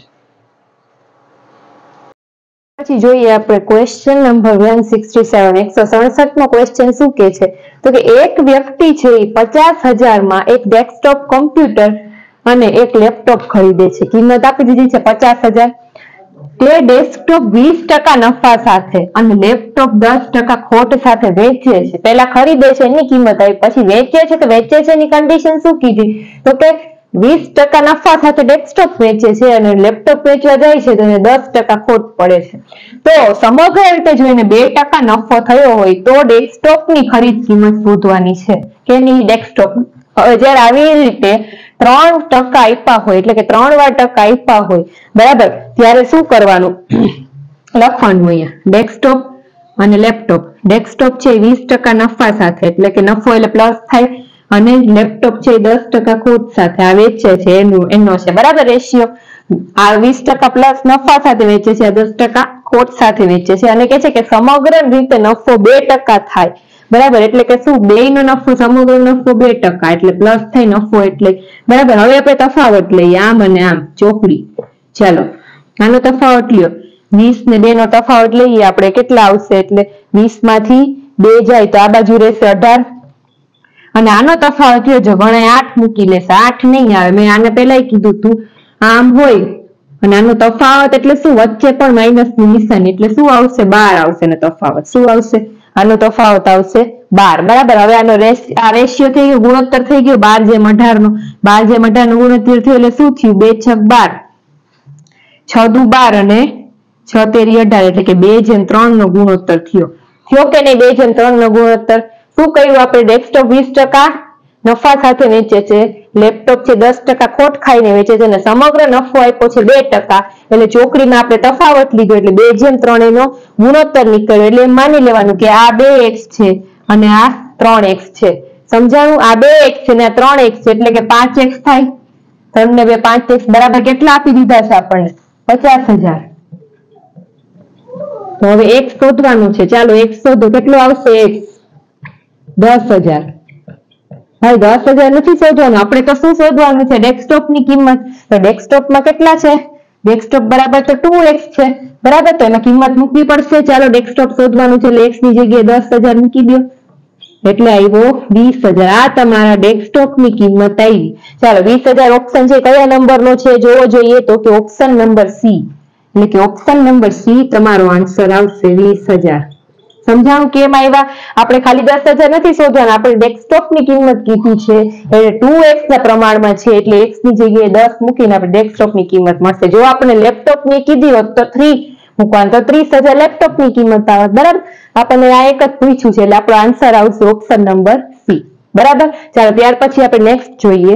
પછી જોઈએ આપણે question number one sixty seven એકસો સડસઠ નો ક્વેશ્ચન શું કે છે તો કે એક વ્યક્તિ છે એ પચાસ હજાર માં એક ડેસ્કટોપ કોમ્પ્યુટર અને એક લેપટોપ ખરીદે છે કિંમત આપી દીધી છે પચાસ હજાર તે ડેસ્કટોપ વીસ ટકા નફા સાથે અને લેપટોપ દસ ટકા ખોટ સાથે વેચે છે પેલા ખરીદે છે એની કિંમત આવી પછી વેચે છે તો વેચે છે એની કન્ડિશન શું કીધી તો કે વીસ ટકા નફા સાથે ડેસ્કટોપ વેચે છે અને લેપટોપ વેચવા જાય છે તો એને દસ ટકા ખોટ પડે છે તો સમગ્ર રીતે જોઈને બે ટકા નફો થયો હોય તો ડેસ્કટોપ ની ખરીદ કિંમત શોધવાની છે કેની ડેસ્કટોપ હવે જયારે આવી રીતે ત્રણ ટકા આપ્યા હોય એટલે કે ત્રણ વાર ટકા આપ્યા હોય બરાબર ત્યારે શું કરવાનું લખવાનું અહીંયા ડેસ્કટોપ અને લેપટોપ ડેસ્કટોપ છે વીસ ટકા નફા સાથે એટલે કે નફો એટલે પ્લસ થાય અને લેપટોપ છે દસ ટકા ખોટ સાથે આ વેચે છે એનું એનો છે બરાબર રેશિયો આ વીસ ટકા પ્લસ નફા સાથે વેચે છે આ દસ ટકા ખોટ સાથે વેચે છે અને કે છે કે સમગ્ર રીતે નફો બે ટકા થાય બરાબર એટલે કે શું બે નો નફો સમગ્ર નફો બે ટકા એટલે પ્લસ થાય નફો એટલે બરાબર હવે આપણે તફાવત લઈએ આમ અને આમ ચોકડી ચાલો આનો તફાવત લ્યો વીસ ને બે નો તફાવત લઈએ આપણે કેટલા આવશે એટલે વીસ માંથી બે જાય તો આ બાજુ રહેશે અઢાર અને આનો તફાવત લ્યો જો ગણાય આઠ મૂકી લેશે આઠ નહીં આવે મેં આને પેલા કીધું તું આમ હોય અને આનો તફાવત એટલે શું વચ્ચે પણ માઇનસ ની નિશાની એટલે શું આવશે બાર આવશે ને તફાવત શું આવશે આનો તફાવત આવશે બાર, બરાબર। હવે આનો આ રેશિયો થઈ ગયો, ગુણોત્તર થઈ ગયો બાર જેમ અઢાર નો, બાર જેમ અઢાર નો ગુણોત્તર થયો એટલે શું થયું? બે છક બાર, છ દુ બાર અને છ તેરી અઢાર, એટલે કે બે જેમ ત્રણ નો ગુણોત્તર થયો થયો કે નહીં? બે જેમ ત્રણ નો ગુણોત્તર। શું કર્યું આપણે? ડેસ્કટોપ વીસ ટકા નફા સાથે વેચે છે, લેપટોપ છે દસ ટકા ખોટ ખાઈને વેચે છે, અને સમગ્ર નફો આપ્યો છે બે ટકા, એટલે ચોકડીમાં આપણે તફાવત લીધો એટલે બે જેમ ત્રણ એનો ગુણોત્તર નીકળ્યો। એટલે એમ માની લેવાનું કે આ બે એક્સ છે અને આ ત્રણ એક્સ છે। સમજાણું? આ બે એક્સ છે ને આ ત્રણ એક્સ છે એટલે કે પાંચ એક્સ થાય। ત્રણ ને બે પાંચ એક્સ બરાબર કેટલા આપી દીધા છે આપણને? પચાસ હજાર। તો હવે એક્સ શોધવાનું છે, ચાલો એક્સ શોધો। કેટલું આવશે એક્સ? દસ હજાર। ભાઈ દસ હજાર નથી શોધવાનું, આપણે તો શું શોધવાનું છે? ડેસ્કટોપ ની કિંમત। તો ડેસ્કટોપમાં કેટલા છે? ડેસ્કટોપ બરાબર તો ટુ એક્સ છે, બરાબર। તો એમાં કિંમત મૂકવી પડશે। ચાલો ડેસ્કટોપ શોધવાનું છે એટલે એક્સ ની જગ્યાએ દસ હજાર મૂકી દો એટલે આવ્યો વીસ હજાર। આ તમારા ડેસ્કટોપ ની કિંમત આવી। ચાલો વીસ હજાર ઓપ્શન છે, કયા નંબર નો છે જોવો જોઈએ? તો કે ઓપ્શન નંબર સી, એટલે કે ઓપ્શન નંબર સી તમારો આન્સર આવશે વીસ હજાર। સમજાણું કેમ આવ્યા? આપણે ખાલી દસ હજાર નથી શોધવાના, આપણે ડેસ્કટોપ ની કિંમત કીધી છે એટલે ટુ એક્સ ના પ્રમાણમાં છે એટલે એક્સ ની જગ્યાએ દસ મૂકીને આપણે ડેસ્કટોપ ની કિંમત મળશે। જો આપણે લેપટોપ ની કીધી હોત તો થ્રી મૂકવાનું, તો ત્રીસ હજાર લેપટોપ ની કિંમત આવત, બરાબર। આપણને આ એક જ પૂછ્યું છે એટલે આપણો આન્સર આવશે ઓપ્શન નંબર સી, બરાબર। ચાલો ત્યાર પછી આપણે નેક્સ્ટ જોઈએ।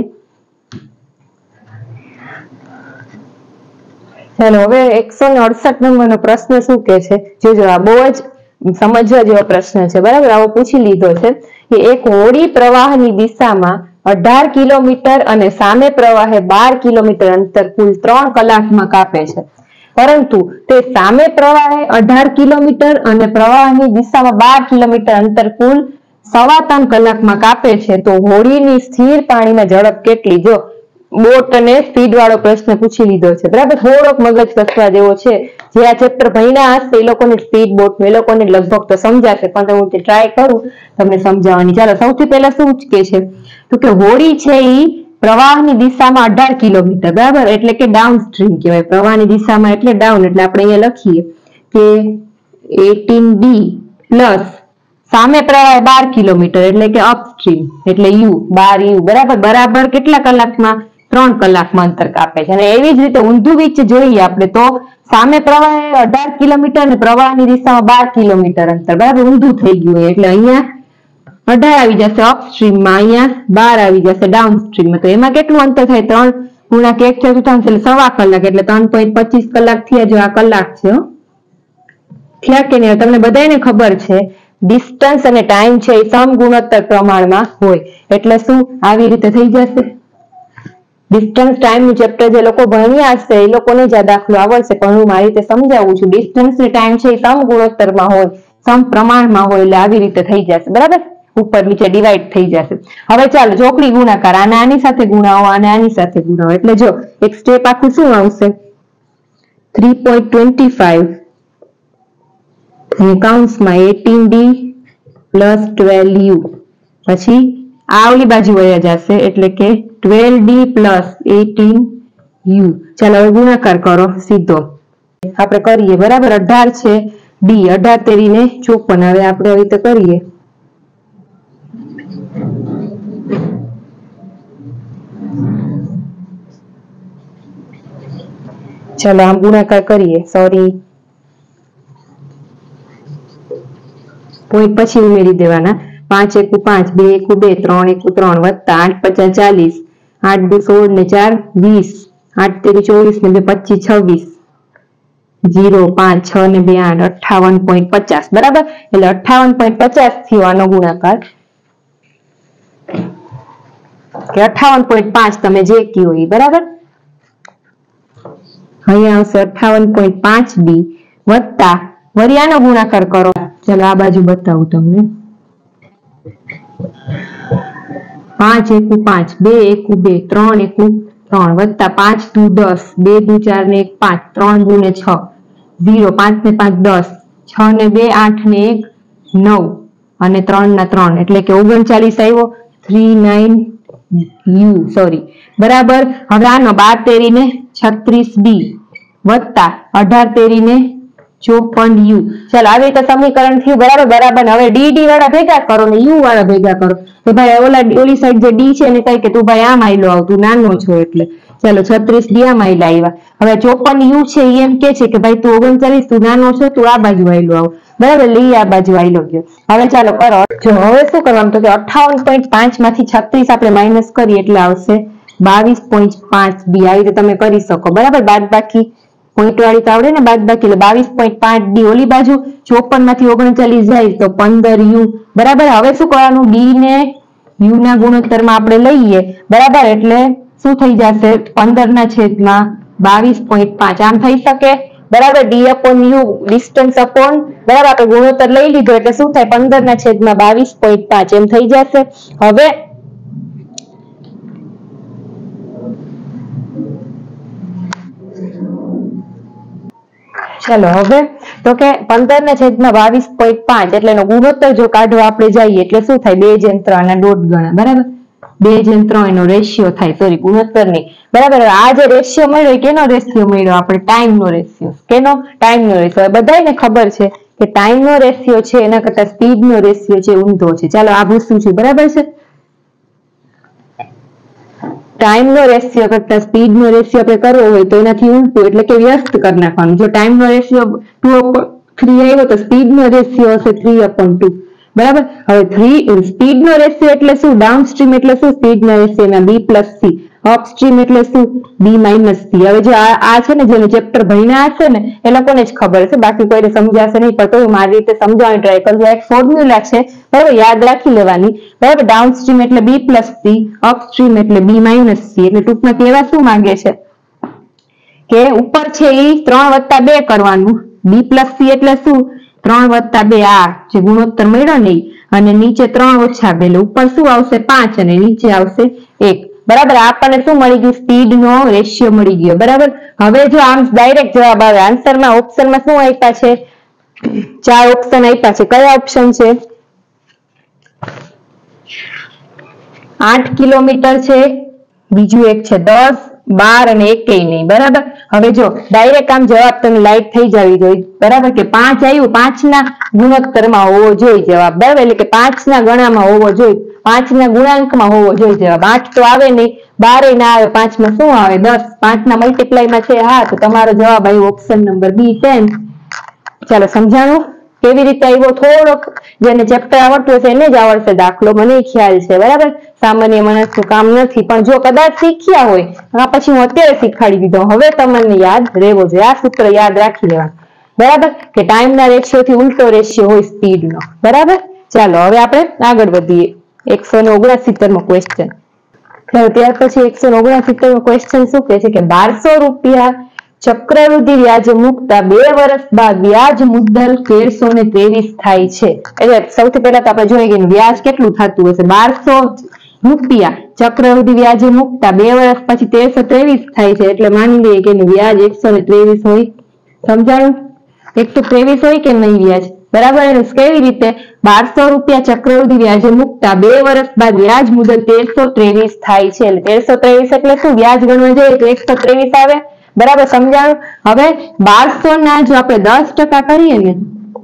ચાલો હવે એકસો ને અડસઠ નંબર નો પ્રશ્ન શું કે છે જોજો। આ બહુ જ સમજવા જેવો પ્રશ્ન છે, બરાબર। આવો પૂછી લીધો છે કે એક હોડી પ્રવાહની દિશામાં અઢાર કિલોમીટર અને સામે પ્રવાહે બાર કિલોમીટર અંતર કુલ ત્રણ કલાકમાં કાપે છે, પરંતુ તે સામે પ્રવાહે અઢાર કિલોમીટર અને પ્રવાહની દિશામાં બાર કિલોમીટર અંતર કુલ સવા ત્રણ કલાકમાં કાપે છે, તો હોડીની સ્થિર પાણીમાં ઝડપ કેટલી? જો બોટ અને સ્પીડ વાળો પ્રશ્ન પૂછી લીધો છે, બરાબર। થોડોક મગજ કસવા જેવો છે, જે આ ચેપ્ટર ભણ્યા હશે એ લોકોને સ્પીડ બોટ એ લોકોને લગભગ તો સમજાશે, પણ હું ટ્રાય કરું તમને સમજાવવાની। ચાલો સૌથી પહેલા શું કે છે તો કે હોડી છે એ પ્રવાહની દિશામાં અઢાર કિલોમીટર, બરાબર, એટલે કે ડાઉન સ્ટ્રીમ કહેવાય। પ્રવાહની દિશામાં એટલે ડાઉન, એટલે આપણે અહીંયા લખીએ કે એટીન ડી પ્લસ સામે પ્રવાહ બાર કિલોમીટર એટલે કે અપસ્ટ્રીમ એટલે યુ બાર યુ, બરાબર। બરાબર કેટલા કલાકમાં? ત્રણ કલાકમાં અંતર કાપે છે। અને એવી જ રીતે ઊંધું વીચ જોઈએ આપણે તો સામે પ્રવાહ અઢાર કિલોમીટર અને પ્રવાહની દિશામાં બાર કિલોમીટર અંતર, બરાબર, ઊંધું થઈ ગયું એટલે અહીંયા અઢાર આવી જશે અપસ્ટ્રીમમાં, અહીંયા બાર આવી જશે ડાઉન સ્ટ્રીમમાં। તો એમાં કેટલું અંતર થાય? ત્રણ ગુણ્યા એક ચતુર્થાંશ એટલે સવા કલાક, એટલે ત્રણ પોઈન્ટ પચીસ કલાક થયા। જો આ કલાક છે થયા કે નહીં? તમને બધાને ખબર છે ડિસ્ટન્સ અને ટાઈમ છે એ સમ ગુણોત્તર પ્રમાણમાં હોય, એટલે શું આવી રીતે થઈ જશે। ડિસ્ટન્સ ટાઈમ નું ચેપ્ટર જે લોકો ભણ્યા હશે એ લોકોને જ આ દાખલો આવડશે, પણ હું મારી રીતે સમજાવું છું। ડિસ્ટન્સ ને ટાઈમ છે એ સમ ગુણોત્તરમાં હોય, સમ પ્રમાણમાં હોય, એટલે આવી રીતે થઈ જશે, બરાબર, ઉપર નીચે ડિવાઈડ થઈ જશે। હવે ચાલો ચોકડી ગુણાકાર, આને આની સાથે ગુણાવો અને આની સાથે ગુણાવો, એટલે જો એક સ્ટેપ આખું શું આવશે? થ્રી પોઈન્ટ ટ્વેન્ટી ફાઈવ કૌંસમાં eighteen D plus twelve U, પછી આ ઓલી બાજુ વયા જશે એટલે કે twelve D plus eighteen U. ચાલો હવે ગુણાકાર કરો સીધો, આપણે કરીએ, બરાબર। અઢાર છે ડી, અઢાર તેરીને ચોપન, હવે આપણે આવી રીતે કરીએ। ચાલો આમ ગુણાકાર કરીએ, સોરી પોઈન્ટ પછી ઉમેરી દેવાના। પાંચ એકુ પાંચ, બે એકુ બે, ત્રણ એકુ ત્રણ, વત્તા આઠ પચાસ ચાલીસ, આઠ દુ સોળ ને ચાર વીસ, આઠ તેરી ચોવીસ ને બે પચીસ છવ્વીસ, જીરો પાંચ છ ને બે આઠ, અઠાવન પોઈન્ટ પચાસ, બરાબર। એટલે અઠાવન પોઈન્ટ પચાસ થયો આનો ગુણાકાર, કે અઠાવન પોઈન્ટ પાંચ તમે જે કયો એ, બરાબર। અહીંયા આવશે અઠાવન પોઈન્ટ પાંચ ડી વત્તા વળી આનો ગુણાકાર કરો। ચાલો આ બાજુ બતાવું તમને, પાંચ એકુ પાંચ, બે એકુ બે, ત્રણ એકુ ત્રણ, વત્તા પાંચ દુ દસ, બે દુ ચાર ને એક પાંચ, ત્રણ દુ ને છ, ઝીરો પાંચ ને પાંચ દસ, છ ને બે આઠ ને એક નવ, અને ત્રણ ના ત્રણ એટલે કે ઓગણચાલીસ આવ્યો। થ્રી નાઇન યુ સોરી, બરાબર। હવે આનો બાર તેરી ને છત્રીસ ડી વત્તા અઢાર તેરી ને ચોપન યુ. ચાલો આવી રીતે સમીકરણ થયું બરાબર બરાબર. હવે ડી ડી વાળા ભેગા કરો ને યુ વાળા ભેગા કરો. તો ભાઈ ઓલા ઓલી સાઈડ જે ડી છે એને કઈ કે તું ભાઈ આમ આયલો આવ, તું નાનો છો એટલે. ચાલો છત્રીસ ડી આમ આયલા આવ્યા. હવે ચોપન યુ છે એ એમ કે છે કે ભાઈ તું ઓગણચાલીસ તું નાનો છો, તું આ બાજુ આયલો આવ. બરાબર, લઈ આ બાજુ આયલો ગયો. હવે ચાલો કરો. જો હવે શું કરવાનું તો કે અઠાવન પોઈન્ટ પાંચ માંથી છત્રીસ આપણે માઇનસ કરીએ એટલે આવશે બાવીસ પોઈન્ટ પાંચ ડી. આવી રીતે તમે કરી શકો બરાબર. બાદ બાકી પોઈન્ટ વાળી તો આવડે ને બાદ બાકી, એટલે બાવીસ પોઈન્ટ પાંચ ડી ઓલી બાજુ, ચોપન માંથી ઓગણચાલીસ જાય તો પંદર યુ બરાબર. હવે શું કરવાનું, ડી ને યુ ના ગુણોત્તરમાં આપણે લઈએ બરાબર, એટલે શું થઈ જશે પંદર ના છેદમાં બાવીસ પોઈન્ટ પાંચ. આમ થઈ શકે બરાબર. D upon U distance upon બરાબર આપણે ગુણોત્તર લઈ લીધો એટલે શું થાય પંદર ના છેદમાં બાવીસ પોઈન્ટ પાંચ એમ થઈ જશે. હવે ચાલો હવે તો કે પંદર ના છેદમાં બાવીસ પોઈન્ટ પાંચ એટલે એનો ગુણોત્તર જો કાઢવા આપણે જઈએ એટલે શું થાય બે જેમ ત્રણ ના દોઢ ગણા બરાબર. બે જેમ ત્રણ એનો રેશિયો થાય, સોરી ગુણોત્તર નહીં બરાબર. આ જે રેશિયો મળ્યો કેનો રેશિયો મળ્યો આપણે ટાઈમ નો રેશિયો. કેનો? ટાઈમ નો રેશિયો. બધાને ખબર છે કે ટાઈમ નો રેશિયો છે એના કરતા સ્પીડ નો રેશિયો છે ઊંધો છે. ચાલો આ પૂછું છું બરાબર છે. ટાઈમ નો રેશિયો કરતા સ્પીડ નો રેશિયો આપણે કરવો હોય તો એનાથી ઉલટું એટલે કે વ્યસ્ત કરી નાખવાનું. જો ટાઈમ નો રેશિયો ટુ અપોન થ્રી આવ્યો તો સ્પીડ નો રેશિયો હશે થ્રી અપોન ટુ બરાબર. હવે થ્રી સ્પીડ નો રેશિયો એટલે શું, ડાઉનસ્ટ્રીમ એટલે શું સ્પીડ નો ratio B plus C, upstream એટલે શું બી માઇનસ સી. હવે જો આ છે ને જેને ચેપ્ટર ભણ્યા હશે ને એ લોકોને જ ખબર છે, બાકી કોઈને સમજાશે નહીં. પણ તો મારી રીતે સમજાવવાની ટ્રાય કરજો. એક ફોર્મ્યુલા છે બરાબર, યાદ રાખી લેવાની બરાબર. ડાઉનસ્ટ્રીમ એટલે બી પ્લસ સી, અપસ્ટ્રીમ એટલે બી માઇનસ સી. એટલે ટૂંકમાં કહેવા શું માંગે છે કે ઉપર છે એ ત્રણ વત્તા બે કરવાનું, બી પ્લસ સી એટલે શું ત્રણ વત્તા બે આ જે ગુણોત્તર મળ્યો ને, અને નીચે ત્રણ ઓછા બે એટલે ઉપર શું આવશે પાંચ અને નીચે આવશે એક બરાબર. આપણને શું મળી ગયું સ્પીડ નો રેશિયો મળી ગયો બરાબર. હવે જો આમ ડાયરેક્ટ જવાબ આવે આન્સરમાં, ઓપ્શનમાં શું આપ્યા છે ચાર ઓપ્શન આપ્યા છે. કયા ઓપ્શન છે? આઠ કિલોમીટર છે, બીજું એક છે દસ, બાર અને એકેય નહીં બરાબર. હવે જો ડાયરેક્ટ આમ જવાબ તમે લાઈટ થઈ જવી જોઈએ બરાબર, કે પાંચ આવ્યું પાંચ ના ગુણોત્તરમાં હોવો જોઈએ જવાબ બરાબર, એટલે કે પાંચ ના ગણામાં હોવો જોઈએ, પાંચ ના ગુણાંકમાં હોવો જોઈએ જવાબ. આઠ તો આવે નહીં, બારે ના આવે, પાંચ માં શું આવે દસ, પાંચ ના મલ્ટીપ્લાય માં છે હા, તો તમારો જવાબ આવ્યો ઓપ્શન નંબર બી ટેન. ચાલો સમજાણું કેવી રીતે આવ્યો? થોડોક જેને ચેપ્ટર આવડતું હશે એને જ આવડશે દાખલો, મને ખ્યાલ છે બરાબર. સામાન્ય માણસનું કામ નથી, પણ જો કદાચ શીખ્યા હોય આ પછી હું અત્યારે શીખવાડી દીધો, હવે તમને યાદ રહેવો જોઈએ. આ સૂત્ર યાદ રાખી લેવાનું બરાબર, કે ટાઈમ ના રેશિયો થી ઉલટો રેશિયો હોય સ્પીડ નો બરાબર. ચાલો હવે આપણે આગળ વધીએ. એકસો ને ઓગણસિત્તેર મો ક્વેશ્ચન. ત્યાર પછી એકસો ને ઓગણસિત્તેર મો ક્વેશ્ચન શું કે છે કે બારસો રૂપિયા ચક્રવૃદ્ધિ વ્યાજ મુકતા બે વર્ષ બાદ વ્યાજ મુદ્દલ તેરસો ને ત્રેવીસ થાય છે. એટલે સૌથી પહેલા તો આપણે જોઈએ કે વ્યાજ કેટલું થતું હશે. બારસો રૂપિયા ચક્રવૃદ્ધિ વ્યાજે મુકતા બે વર્ષ પછી તેરસો ત્રેવીસ થાય છે, એટલે માની લઈએ કે વ્યાજ એકસો ને ત્રેવીસ હોય. સમજાણું? એકસો ત્રેવીસ હોય કે નહીં વ્યાજ બરાબર. કેવી રીતે? બારસો રૂપિયા ચક્રવૃદ્ધિ વ્યાજે મુકતા બે વર્ષ બાદ વ્યાજ મુદત તેરસો ત્રેવીસ થાય છે. એટલે તેરસો ત્રેવીસ એટલે શું વ્યાજ ગણવા જઈએ તો એકસો ત્રેવીસ આવે બરાબર. સમજાણું? હવે બારસો ના જો આપણે દસ ટકા કરીએ ને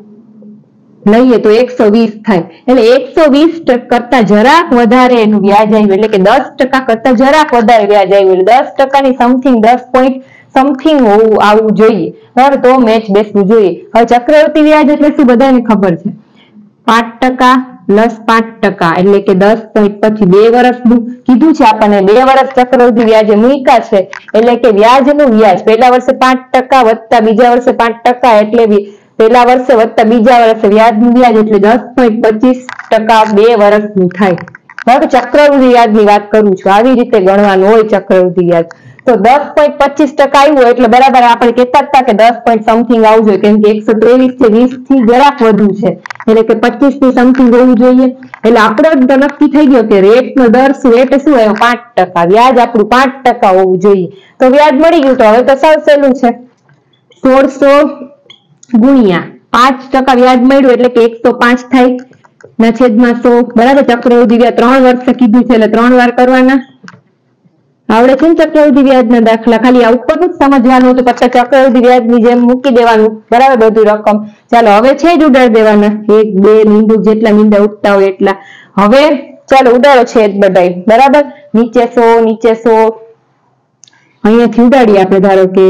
લઈએ તો એકસો વીસ થાય, એટલે એકસો વીસ કરતા જરાક વધારે એનું વ્યાજ આવ્યું, એટલે કે દસ ટકા કરતા જરાક વધારે વ્યાજ આવ્યું, એટલે દસ ટકાની સમથિંગ દસ પોઈન્ટ સમથિંગ હોવું આવવું જોઈએ બરાબર, તો મેચ બેસવું જોઈએ. હવે ચક્રવૃદ્ધિ વ્યાજ એટલે શું બધાને ખબર છે, પાંચ ટકા પ્લસ પાંચ ટકા એટલે કે દસ પોઈન્ટ પછી બે વર્ષનું કીધું છે આપણને, બે વર્ષ ચક્રવૃદ્ધિ વ્યાજે મૂક્યા છે, એટલે કે વ્યાજનું વ્યાજ પહેલા વર્ષે પાંચ ટકા વત્તા બીજા વર્ષે પાંચ ટકા એટલે પહેલા વર્ષે વત્તા બીજા વર્ષે વ્યાજનું વ્યાજ એટલે દસ પોઈન્ટ પચીસ ટકા બે વર્ષનું થાય બરાબર. ચક્રવૃદ્ધિ વ્યાજની વાત કરું છું, આવી રીતે ગણવાનું હોય ચક્રવૃદ્ધિ વ્યાજ. તો દસ પોઈન્ટ પચીસ ટકા આવ્યું એટલે બરાબર આપણે કહેતા હતા કે દસ પોઈન્ટ સમથિંગ આવવું જોઈએ, કેમ કે એકસો ત્રેવીસ છે વીસ થી જરાક વધુ છે, એટલે કે પચીસ ની સમથિંગ હોવું જોઈએ. એટલે આપણે તો નક્કી થઈ ગયો કે રેટ નો દર શું, રેટ શું આવ્યો પાંચ ટકા, વ્યાજ આપણું પાંચ ટકા હોવું જોઈએ. તો વ્યાજ મળી ગયું. તો હવે તો સાવ સહેલું છે, સોળસો ગુણ્યા પાંચ ટકા વ્યાજ મળ્યું એટલે કે એકસો પાંચ થાય ના છેદમાં સો બરાબર. ચક્રવૃદ્ધિ વ્યાજ ત્રણ વર્ષે કીધું છે એટલે ત્રણ વાર કરવાના, આવડે છે ને ચક્રવૃદ્ધિ વ્યાજના દાખલા? ખાલી આ ઉપરનું જ સમજવાનું હતું, પછી ચક્રવૃદ્ધિ વ્યાજની જેમ મૂકી દેવાનું, બરાબર, બધી રકમ. ચાલો હવે છે જ ઉડાડી દેવાના, એક બે મીંડું જેટલા મીંડા ઉગતા હોય એટલા. હવે ચાલો ઉડાડો છે જ બધાય, બરાબર. નીચે સો, નીચે સો, અહીંયાથી ઉડાડીએ આપણે. ધારો કે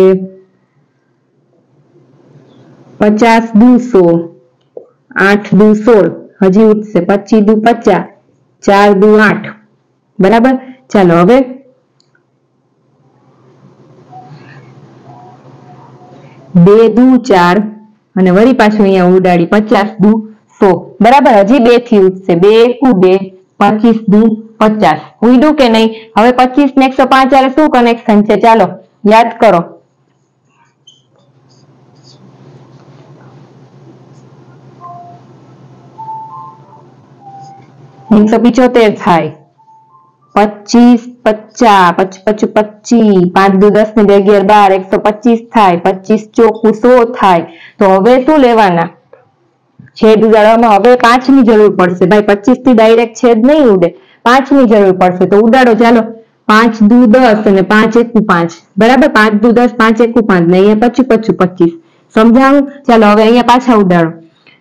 પચાસ દુ સો, આઠ દુ સોળ, હજી ઉઠશે પચીસ દુ પચાસ, ચાર દુ આઠ, બરાબર. ચાલો હવે બે દુ ચાર અને વળી પાછું અહીંયા ઉડાડી પચાસ દુ સો, બરાબર. હજી બે થી ઉઠશે, બે એકુ બે, પચીસ દુ પચાસ. ઉડ્યું કે નહીં? હવે પચીસ ને એકસો પાંચ વાળે શું કનેક્શન છે? ચાલો યાદ કરો. એકસો પિચોતેર થાય, પચીસ પચાસ, પચું પચું પચીસ, પાંચ દુ દસ ને બે અગિયાર બાર, એકસો પચીસ થાય, પચીસ ચોખ્ખું સો થાય. તો હવે શું લેવાના? છેદ ઉડાડવામાં હવે પાંચ ની જરૂર પડશે ભાઈ. પચીસ થી ડાયરેક્ટ છેદ નહીં ઉડે, પાંચ ની જરૂર પડશે. તો ઉડાડો. ચાલો પાંચ દુ દસ અને પાંચ એકુ પાંચ, બરાબર. પાંચ દુ દસ, પાંચ એકુ પાંચ ને અહીંયા પચું પચું પચીસ. સમજાણું? ચાલો હવે અહીંયા પાછા ઉડાડો.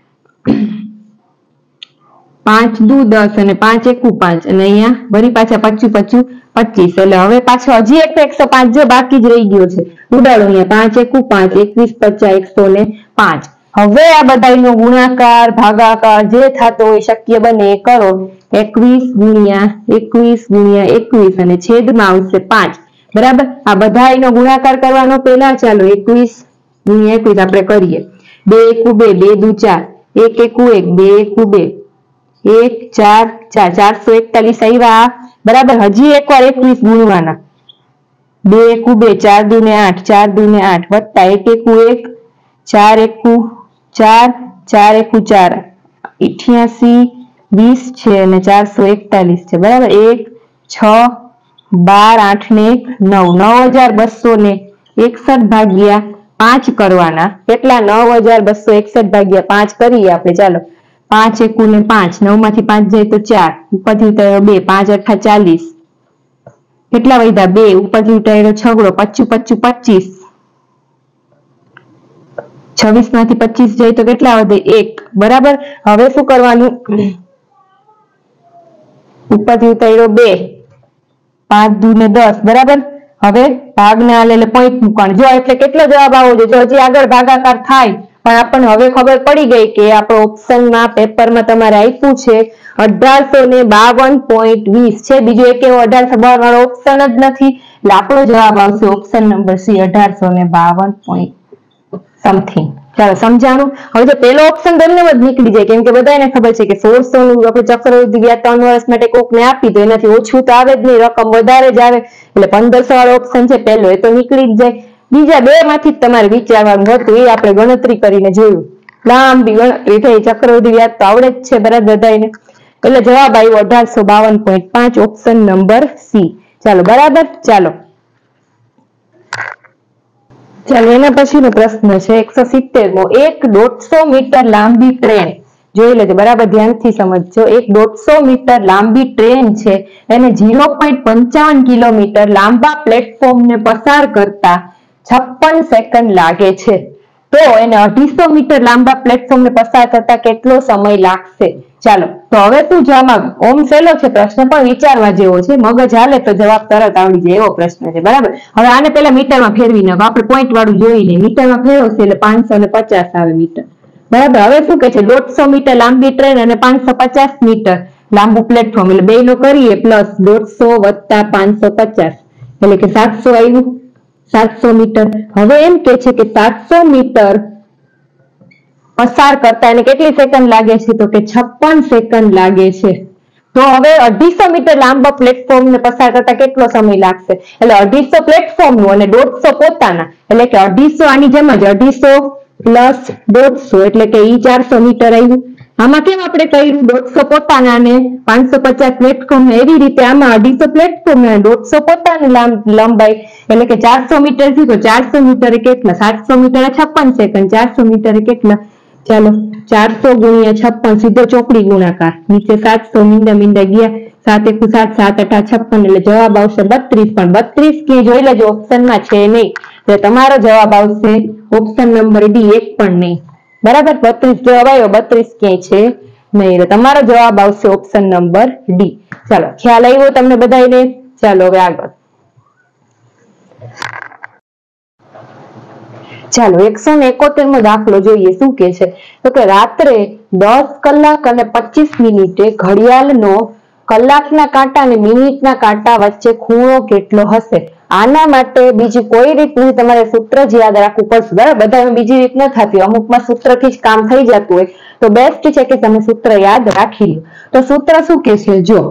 પાંચ દુ દસ અને પાંચ એકુ પાંચ અને અહીંયા વળી પાછા પચું પચું પચીસ. એટલે હવે પાછો હજી એક એકસો પાંચ જો બાકી જ રહી ગયો છે. ઉડાડો. અહીંયા પાંચ એકુ પાંચ, એકવીસ પચાસ, એકસો ને પાંચ. હવે આ બધાનો ગુણાકાર ભાગાકાર જે થતો હોય શક્ય બને એ કરો. એકવીસ ગુણ્યા એકવીસ ગુણ્યા એકવીસ અને છેદમાં આવશે પાંચ, બરાબર. આ બધાનો ગુણાકાર કરવાનો પહેલા. ચાલો એકવીસ ગુણ્યા એકવીસ આપણે કરીએ. બે એકુ બે, બે દુ ચાર, એક એકુ એક, બે એકુ બે, એક ચાર ચાર, ચારસો એકતાલીસ આવ્યા, બરાબર. હજી એક વાર એકવીસ ગુણવાના. બે એકુ બે, ચાર દુ ને આઠ, ચાર દુ ને આઠ, વત્તા એક એકુ એક, ચાર એકુ ચાર, ચાર એકુ ચાર, અઠ્યાસી, વીસ છે અને ચારસો એકતાલીસ છે, બરાબર. એક છ બાર, આઠ ને એક નવ, નવ હજાર બસો ને એકસઠ ભાગ્યા પાંચ કરવાના. કેટલા? નવ હજાર બસો એકસઠ ભાગ્યા પાંચ કરીએ આપણે. ચાલો પાંચ એકુ ને પાંચ, નવ માંથી પાંચ જાય તો ચાર, ઉપરથી ઉતાર્યો બે, પાંચ અઠા ચાલીસ, કેટલા વધ્યા? બે, ઉપરથી ઉતાર્યો છગડો, પચું પચું પચીસ, છવ્વીસ માંથી પચીસ જાય તો કેટલા વધે? એક, બરાબર. હવે શું કરવાનું? ઉપરથી ઉતાર્યો બે, પાંચ દુ ને દસ, બરાબર. હવે ભાગને આલે એટલે પોઈન્ટ મૂકવાનું. જો એટલે કેટલો જવાબ આવવો જોઈએ? જો હજી આગળ ભાગાકાર થાય પણ આપણને હવે ખબર પડી ગઈ કે આપણો ઓપ્શનમાં પેપરમાં તમારે આપ્યું છે અઢારસો ને બાવન પોઈન્ટ વીસ છે. બીજો એક એવો અઢારસો બાવન વાળો ઓપ્શન જ નથી, એટલે આપણો જવાબ આવશે ઓપ્શન નંબર સી, અઢારસો ને બાવન પોઈન્ટ સમથિંગ. ચાલો સમજાણું? હવે જો પેલો ઓપ્શન તમને જ નીકળી જાય, કેમ કે બધાને ખબર છે કે સોળસો નું આપણે ચક્રવૃદ્ધિ વ્યાજ ત્રણ વર્ષ માટે કોકને આપી તો એનાથી ઓછું તો આવે જ નહીં, રકમ વધારે જ આવે. એટલે પંદરસો વાળો ઓપ્શન છે પહેલો, એ તો નીકળી જ જાય. બીજા બે માંથી જ તમારે વિચારવાનું હતું, એ આપણે ગણતરી કરીને જોયું. લાંબી ગણતરી થઈ, ચક્રવૃદ્ધિ વ્યાજ તો આવડે જ છે બરાબર બધાને. એટલે જવાબ આવ્યો અઢારસો બાવન પોઈન્ટ પાંચ, ઓપ્શન નંબર સી. ચાલો બરાબર. ચાલો ચાલો એના પછીનો પ્રશ્ન છે એકસો સિત્તેર મો. એક દોઢસો મીટર લાંબી ટ્રેન, જોઈ લેજો બરાબર, ધ્યાનથી સમજજો. એક દોઢસો મીટર લાંબી ટ્રેન છે, એને ઝીરો પોઈન્ટ પંચાવન કિલોમીટર લાંબા પ્લેટફોર્મ ને પસાર કરતા છપ્પન સેકન્ડ લાગે છે. તો એને અઢીસો મીટર લાંબા પ્લેટફોર્મ ને પસાર કરતા કેટલો સમય લાગશે? ચાલો તો હવે શું જવાબ? ઓમ સહેલો છે પ્રશ્ન પણ વિચારવા જેવો છે, મગજ હાલે તો જવાબ તરત આવડી જાય એવો પ્રશ્ન છે, બરાબર. હવે આને પેલા મીટરમાં ફેરવી નાખો, આપણે પોઈન્ટ વાળું જોઈ લઈએ. મીટરમાં ફેરવશે એટલે પાંચસો ને પચાસ આવે મીટર, બરાબર. હવે શું કે છે? દોઢસો મીટર લાંબી ટ્રેન અને પાંચસો પચાસ મીટર લાંબુ પ્લેટફોર્મ, એટલે બે નો કરીએ પ્લસ દોઢસો વત્તા પાંચસો પચાસ એટલે કે સાતસો આવ્યું, સાતસો મીટર. હવે એમ કે છે કે સાતસો મીટર પસાર કરતા એને કેટલી સેકન્ડ લાગે છે? તો કે છપ્પન સેકન્ડ લાગે છે. તો હવે અઢીસો મીટર લાંબા પ્લેટફોર્મ ને પસાર કરતા કેટલો સમય લાગશે? એટલે અઢીસો પ્લેટફોર્મ નું અને દોઢસો પોતાના, એટલે કે અઢીસો આની જેમ જ અઢીસો પ્લસ દોઢસો એટલે કે ઈ ચારસો મીટર આવ્યું. આમાં કેમ આપણે કર્યું? દોઢસો પોતાના અને પાંચસો પચાસ પ્લેટફોર્મ, એવી રીતે આમાં અઢીસો પ્લેટફોર્મ અને દોઢસો પોતાની લંબાઈ એટલે કે ચારસો મીટર થી. તો ચારસો મીટર કેટલા? સાતસો મીટર છપ્પન સેકન્ડ, ચારસો મીટર કેટલા? ચાલો ચારસો ગુણ્યા છપ્પન, સીધો ચોકડી ગુણાકાર, નીચે સાતસો મીંડા મીંડા ગયા, સાત એકુ સાત, સાત અઠા છપ્પન, એટલે જવાબ આવશે બત્રીસ. પણ બત્રીસ ક્યાંય જોઈ લેજો ઓપ્શનમાં છે નહીં, એટલે તમારો જવાબ આવશે ઓપ્શન નંબર ડી, એક પણ નહીં. બરાબર, બત્રીસ જવાબ આવ્યો, બત્રીસ ક્યાંય છે નહીં, એટલે તમારો જવાબ આવશે ઓપ્શન નંબર ડી. ચાલો, ખ્યાલ આવ્યો તમને બધાને? ચાલો હવે આગળ. ચાલો, એકસો ને એકોતેર મો દાખલો જોઈએ. શું કે છે? તો કે રાત્રે દસ કલાક અને પચીસ મિનિટે ઘડિયાળનો કલાકના કાંટા અને મિનિટના કાંટા વચ્ચે ખૂણો કેટલો હશે? આના માટે બીજી કોઈ રીત નથી, તમારે સૂત્ર જ યાદ રાખવું પડશે. બરાબર, બધામાં બીજી રીત ન થતી, અમુકમાં સૂત્રથી જ કામ થઈ જતું હોય, તો બેસ્ટ છે કે તમે સૂત્ર યાદ રાખી લો. તો સૂત્ર શું કે છે? જો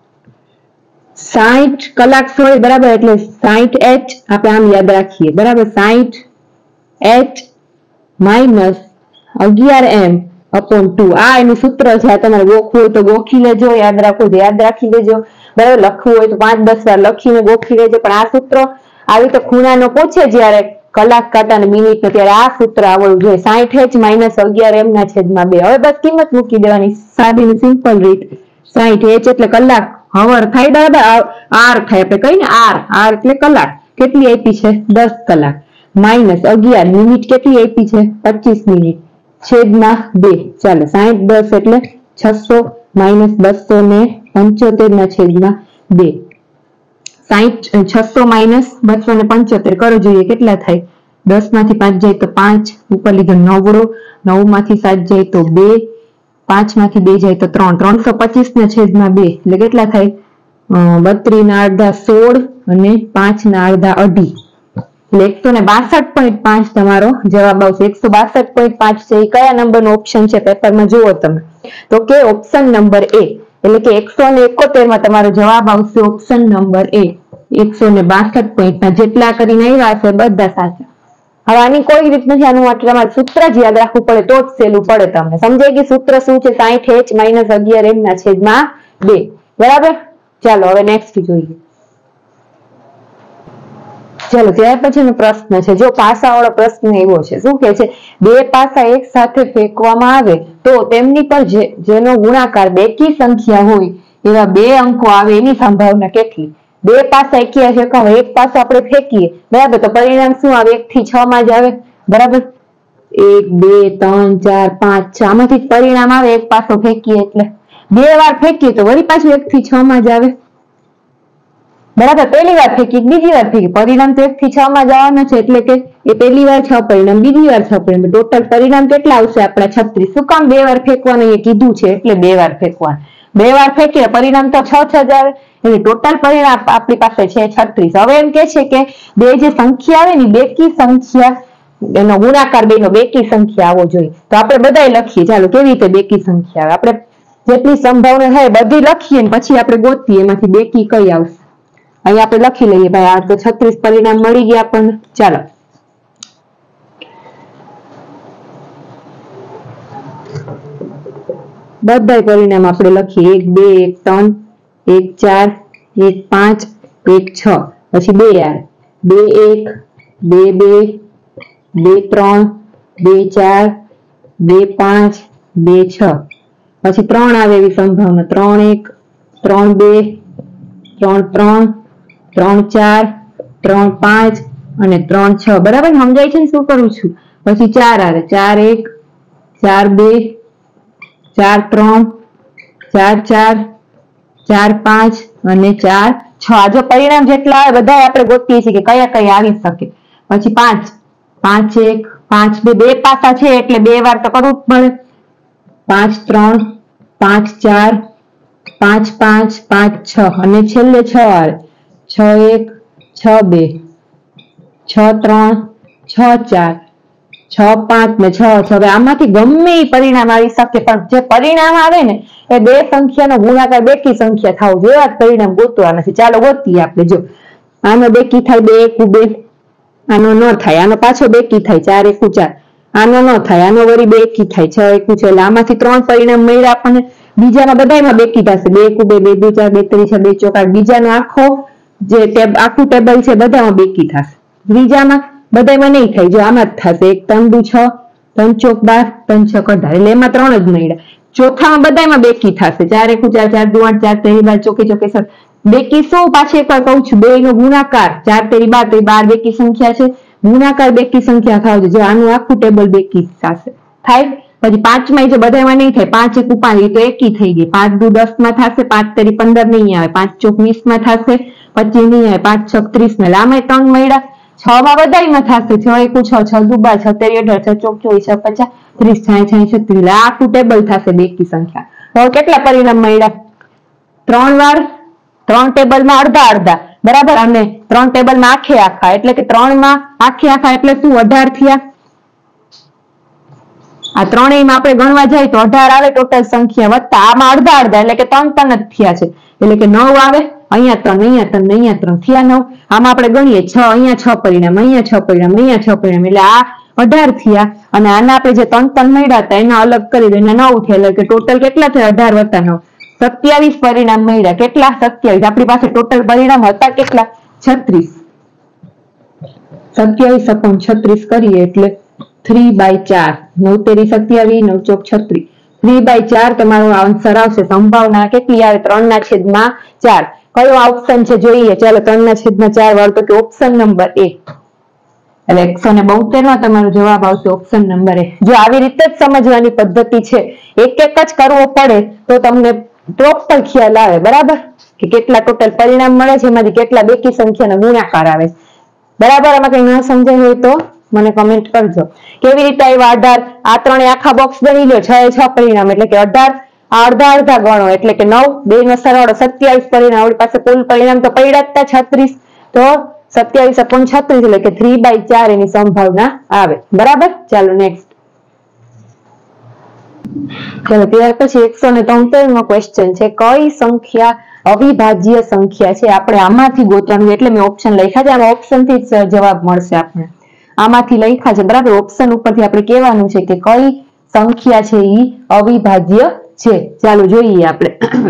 સાહીઠ કલાક સોળી, બરાબર, એટલે સાહીઠ એચ આપણે આમ યાદ રાખીએ. બરાબર, સાહીઠ એચ માઇનસ અગિયાર એમ અપોન ટુ, આ એનું સૂત્ર છે. આ તમારે ગોખવું હોય તો ગોખી લેજો, યાદ રાખવું તો યાદ રાખી લેજો. બરાબર, લખવું હોય તો પાંચ દસ વાર લખીને ગોખી લેજો. પણ આ સૂત્ર આવી તો ખૂણાનો પૂછે જયારે કલાક કાંટા અને મિનિટ નો, ત્યારે આ સૂત્ર આવડવું જોઈએ. સાહીઠ એચ માઇનસ અગિયાર એમ ના છેદમાં બે. હવે બસ કિંમત મૂકી દેવાની, સાદી સિમ્પલ રીત. સાહીઠ એચ એટલે કલાક, હવર થાય, બરાબર, આર થાય, આપણે કહીએ ને આર, આર એટલે કલાક. કેટલી આપી છે? દસ કલાક. માઇનસ અગિયાર, મિનિટ કેટલી આપી છે? પચીસ મિનિટ, છેદમાં બે. ચાલો, સાહીઠ દસ એટલે છસો, માઇનસ બસો ને પંચોતેર ના છેદમાં બે. સાહીઠ છસો માઇનસ બસો ને પંચોતેર કરો, જોઈએ કેટલા થાય? દસ માંથી પાંચ જાય તો પાંચ, ઉપર લીધો નવડો, નવ માંથી સાત જાય તો બે, પાંચ માંથી બે જાય તો ત્રણ, ત્રણસો પચીસ ના છેદમાં બે, એટલે કેટલા થાય? બત્રીસ ના અડધા સોળ અને પાંચ ના અડધા અઢી, એટલે એકસો ને બાસઠ પોઈન્ટ પાંચ તમારો જવાબ આવશે. એકસો બાસઠ પોઈન્ટ પાંચ છે એ કયા નંબર નો ઓપ્શન છે પેપરમાં જુઓ તમે, તો કે ઓપ્શન નંબર એ, એટલે કે એકસો ને એકોતેર માં તમારો જવાબ આવશે ઓપ્શન નંબર એ. એકસો ને બાસઠ પોઈન્ટ પાંચ જેટલા કરીને આવ્યા છે બધા સાચા. હવે આની કોઈ રીત નથી, આનું માટે તમારે સૂત્ર જ યાદ રાખવું પડે તો જ સહેલું પડે. તમને સમજાય કે સૂત્ર શું છે? સાહીઠ એચ માઇનસ અગિયાર એમ ના છેદમાં બે. બરાબર, ચાલો હવે નેક્સ્ટ જોઈએ. ચાલો, ત્યાર પછીનો પ્રશ્ન છે, જો પાસા વાળો પ્રશ્ન એવો છે. શું કે છે? બે પાસા એક સાથે ફેંકવામાં આવે તો તેમની પર જેનો ગુણાકાર બેકી સંખ્યા હોય એવા બે અંકો આવે, એની સંભાવના કેટલી? બે પાસા એકી ફેંકવા, એક પાસો આપણે ફેંકીએ, બરાબર, તો પરિણામ શું આવે? એક થી છ માં જ આવે. બરાબર, એક બે ત્રણ ચાર પાંચ છ, આમાંથી પરિણામ આવે. એક પાસો ફેંકીએ એટલે બે વાર ફેંકીએ તો વળી પાછું એક થી છ માં જ આવે. બરાબર, પહેલી વાર ફેંકી, બીજી વાર ફેંકી, પરિણામ તો એક થી છ માં જવાનું છે, એટલે કે એ પહેલી વાર છ પરિણામ, બીજી વાર છ પરિણામ, ટોટલ પરિણામ કેટલા આવશે આપણા? છત્રીસ. શું કામ બે વાર ફેંકવાનું એ કીધું છે, એટલે બે વાર ફેંકવાનું. બે વાર ફેંકીએ પરિણામ તો છ છ જ આવે, એટલે ટોટલ પરિણામ આપણી પાસે છે છત્રીસ. હવે એમ કે છે કે બે જે સંખ્યા આવે ને, બેકી સંખ્યા, એનો ગુણાકાર બે નો બેકી સંખ્યા આવવો જોઈએ. તો આપણે બધાય લખીએ. ચાલો, કેવી રીતે બેકી સંખ્યા આવે? આપણે જેટલી સંભાવના થાય બધી લખીએ ને પછી આપણે ગોતીએ એમાંથી બેકી કઈ આવશે. અહીં આપણે લખી લઈએ ભાઈ, આ તો છત્રીસ પરિણામ મળી ગયા આપણને. ચાલો, બધા પરિણામ આપણે લખીએ. એક બે, એક ત્રણ, એક ચાર, એક પાંચ, એક છ, પછી બે આવે, બે એક, બે બે, બે ત્રણ, બે ચાર, બે પાંચ, બે છ, પછી ત્રણ આવે એવી સંભાવના. ત્રણ એક, ત્રણ બે, ત્રણ ત્રણ, ત્રણ ચાર, ત્રણ પાંચ અને ત્રણ છ. બરાબર, સમજાય છે ને શું કરું છું? પછી ચાર આવે, ચાર એક, ચાર બે, ચાર ત્રણ, ચાર ચાર, ચાર પાંચ અને ચાર છ. આ જો પરિણામ જેટલા આવે બધા આપણે ગોતીએ છીએ કે કયા કયા આવી શકે. પછી પાંચ, પાંચ એક, પાંચ બે, બે પાસા છે એટલે બે વાર તો કરવું જ પડે. પાંચ ત્રણ, પાંચ ચાર, પાંચ પાંચ, પાંચ છ અને છેલ્લે છ આવે. છ એક, છ બે, છ ત્રણ, છ ચાર, છ પાંચ ને છ છ. હવે આમાંથી ગમે એ પરિણામ આવી શકે, પણ જે પરિણામ આવે ને એ બે સંખ્યાનો ગુણાકાર બેકી સંખ્યા થવું જોઈએ, એવા પરિણામ ગોતવા નથી. ચાલો ગોતીએ આપણે. જો આનો બેકી થાય બે એકુ બે, આનો ન થાય, આનો પાછો બેકી થાય ચાર એકુ ચાર, આનો ન થાય, આનો વળી બે એકી થાય છ એકુ છ. એટલે આમાંથી ત્રણ પરિણામ મળ્યા આપણને. બીજામાં બધામાં બેકી થશે, બે એકુ બે, બે દુ ચાર, બે ત્રી છ, બે ચોક આઠ. બીજાનો આખો જે આખું ટેબલ છે બધામાં બેકી થશે. ત્રીજામાં બધામાં નહીં થાય, જો આમાં જ થશે. એક ત્રણ દુ છ, ત્રણ ચોક બાર, ત્રણ છ અઢાર, એટલે એમાં ત્રણ જ મળ્યા. ચોથામાં બધામાં બેકી થશે, ચાર એકુ ચાર, ચાર દુ આઠ, ચાર તેરી બાર, ચોકે ચોકે સર. બેકી શું પાછી એકવાર કહું છું, બે નો ગુણાકાર, ચાર તેરી બાર, તો બાર બેકી સંખ્યા છે, ગુણાકાર બેકી સંખ્યા ખાવ જો આનું આખું ટેબલ બેકી થશે થાય. પછી પાંચમાં જો બધામાં નહીં થાય, પાંચ એકુ પાંચ, એ તો એકી થઈ ગઈ, પાંચ દુ દસ માં થશે, પાંચ તેરી પંદર નહીં આવે, પાંચ ચોક વીસ માં થશે, પચીસ નહીં આવે, પાંચ છક ત્રીસ માં, આમાં ત્રણ મળ્યા. છ માં બધામાં થશે, છ એકુ છ, છ દુ બાર, છ તેરી અઢાર, છ ચોક ચોવીસ, છ પચાસ ત્રીસ, છાઈ છાઈ છત્રીસ, આખું ટેબલ થશે બેકી સંખ્યા. હવે કેટલા પરિણામ મળ્યા? ત્રણ વાર, ત્રણ ટેબલ માં અડધા અડધા, બરાબર, અને ત્રણ ટેબલ માં આખે આખા, એટલે કે ત્રણ માં આખે આખા એટલે શું? અઢાર થયા. આ ત્રણેય માં આપણે ગણવા જાય તો અઢાર આવે ટોટલ સંખ્યા, વત્તા આમાં અડધા અડધા એટલે કે ત્રણ ત્રણ જ થયા છે, એટલે કે નવ આવે. અહીંયા ત્રણ, અહીંયા ત્રણ, અહીંયા ત્રણ થયા નવ. આમાં આપણે ગણીએ છ, અહીંયા છ પરિણામ, અહીંયા છ પરિણામ, અહીંયા છ પરિણામ, એટલે આ અઢાર થયા. અને આના આપણે જે ત્રણ ત્રણ મળ્યા હતા એના અલગ કરી દો, એના નવ થયા, એટલે કે ટોટલ કેટલા થયા? અઢાર વત્તા નવ, સત્યાવીસ પરિણામ મળ્યા. કેટલા? સત્યાવીસ. આપણી પાસે ટોટલ પરિણામ હતા કેટલા? છત્રીસ. સત્યાવીસ અપોન છત્રીસ કરીએ એટલે થ્રી બાય ચાર, નવ તેરી સત્યાવીસ, નવ ચોક છત્રીસ, થ્રી બાય ચાર તમારો આન્સર આવશે. સંભાવના કેટલી આવે? ત્રણ ના છેદમાં ચાર. કયો ઓપ્શન છે જોઈએ? ચાલો, ત્રણ ના છેદમાં ચાર વાળો તો કે ઓપ્શન નંબર એક, એટલે એકસો ને બોતેર માં તમારો જવાબ આવશે ઓપ્શન નંબર એક. જો આવી રીતે જ સમજવાની પદ્ધતિ છે, એક એક જ કરવો પડે તો તમને પ્રોપર ખ્યાલ આવે, બરાબર, કે કેટલા ટોટલ પરિણામ મળે છે, એમાંથી કેટલા બેકી સંખ્યાનો ગુણાકાર આવે, બરાબર. આમાં કઈ ન સમજાય હોય તો મને કમેન્ટ કરજો. કેવી રીતે આવ્યા અઢાર? આ ત્રણે આખા બોક્સ ગણી લો, છ એ છ પરિણામ એટલે કે અઢાર, અડધા અડધા ગણો એટલે કે નવ, બે નો સરવાળો સત્યાવીસ પરિણામ. આપણી પાસે કુલ પરિણામ તો પડ્યા જ હતા છત્રીસ, તો સત્યાવીસ અપોન છત્રીસ એટલે કે થ્રી બાય ચાર એની સંભાવના આવે, બરાબર. ચાલો નેક્સ્ટ. ચાલો ત્યાર પછી એકસો ને તોતેર નો ક્વેશ્ચન છે, કઈ સંખ્યા અવિભાજ્ય સંખ્યા છે? આપણે આમાંથી ગોતવાનું, એટલે મેં ઓપ્શન લખ્યા છે, આમાં ઓપ્શન થી જ જવાબ મળશે. આપણે આમાંથી લખ્યા છે, બરાબર. ઓપ્શન ઉપરથી આપણે કહેવાનું છે કે કઈ સંખ્યા છે એ અવિભાજ્ય છે. ચાલો જોઈએ આપણે.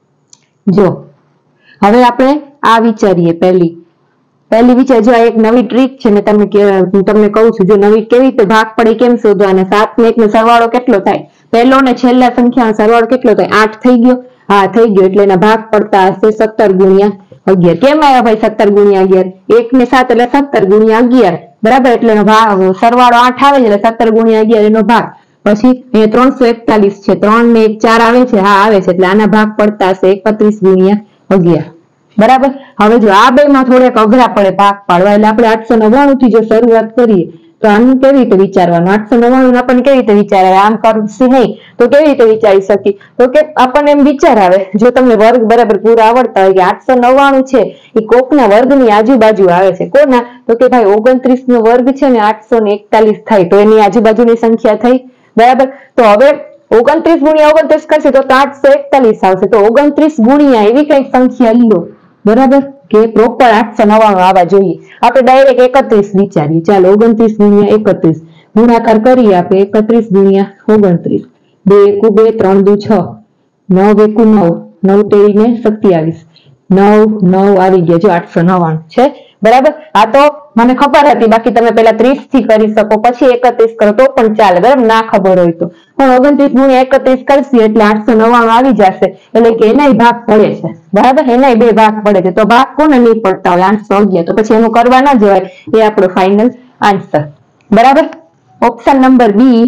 જો હવે આપણે આ વિચારીએ. પહેલી પહેલી વિચાર, જો એક નવી ટ્રીક છે, મેં તમને હું તમને કહું છું. જો નવી કેવી રીતે ભાગ પડે કેમ શોધવાના? સાત ને એક નો સરવાળો કેટલો થાય? પહેલો ને છેલ્લા સંખ્યાનો સરવાળો કેટલો થાય? આઠ થઈ ગયો. હા થઈ ગયો, એટલે એના ભાગ પડતા હશે સત્તર ગુણ્યા અગિયાર. કેમ આવ્યા ભાઈ સત્તર ગુણ્યા અગિયાર? એક ને સાત એટલે સત્તર ગુણ્યા અગિયાર, બરાબર. એટલે એનો ભાગ સરવાળો આઠ આવે છે, એટલે સત્તર ગુણ્યા અગિયાર એનો ભાગ. પછી અહીંયા ત્રણસો એકતાલીસ છે, ત્રણ ને એક ચાર આવે છે, હા આવે છે, એટલે આના ભાગ પડતા હશે એકત્રીસ ગુણ્યા અગિયાર, બરાબર. હવે જો આ બે માં થોડેક અઘરા પડે ભાગ પાડવા, એટલે આપણે આઠસો નવ્વાણું થી જો શરૂઆત કરીએ તો આનું કેવી રીતે વિચારવાનું? આઠસો નવ્વાણું આપણને કેવી રીતે વિચાર આવે? આમ કરશે નહીં તો કેવી રીતે વિચારી શકીએ? તો કે આપણને એમ વિચાર આવે, જો તમને વર્ગ બરાબર પૂરા આવડતા હોય કે આઠસો નવ્વાણું છે એ કોકના વર્ગની આજુબાજુ આવે છે. કોના? તો કે ભાઈ ઓગણત્રીસ નો વર્ગ છે ને આઠસો ને એકતાલીસ થાય, તો એની આજુબાજુની સંખ્યા થઈ, બરાબર. તો હવે ઓગણત્રીસ ગુણ્યા ઓગણત્રીસ કરશે તો આઠસો એકતાલીસ આવશે. તો ઓગણત્રીસ ગુણ્યા એવી કઈક સંખ્યા લો, બરાબર, કે પ્રોપર આઠસો નવ્વાણું આવવા જોઈએ. આપણે ડાયરેક્ટ એકત્રીસ વિચારીએ. ચાલો ઓગણત્રીસ ગુણ્યા એકત્રીસ ગુણાકાર કરીએ આપણે. એકત્રીસ ગુણ્યા ઓગણત્રીસ, બે એકુ બે, ત્રણ દુ છ, નવ એકુ નવ, નવ તેરી ને સત્યાવીસ, નવ નવ આવી ગયા. જો આઠસો નવ્વાણું છે, બરાબર. આ તો મને ખબર હતી, બાકી તમે પેલા ત્રીસ થી કરી શકો, પછી એકત્રીસ કરો તો પણ ચાલે, બરાબર, ના ખબર હોય તો. પણ ઓગણત્રીસ ગુણ્યા એકત્રીસ કરશે એટલે આઠસો નવ્વાણું આવી જશે, એટલે કે એનાય ભાગ પડે છે, બરાબર. એનાય બે ભાગ પડે છે, તો ભાગ કોને નહીં પડતા હોય? આઠસો અગિયાર. તો પછી એનું કરવા ના જવાય, એ આપણો ફાઇનલ આન્સર, બરાબર. Option number B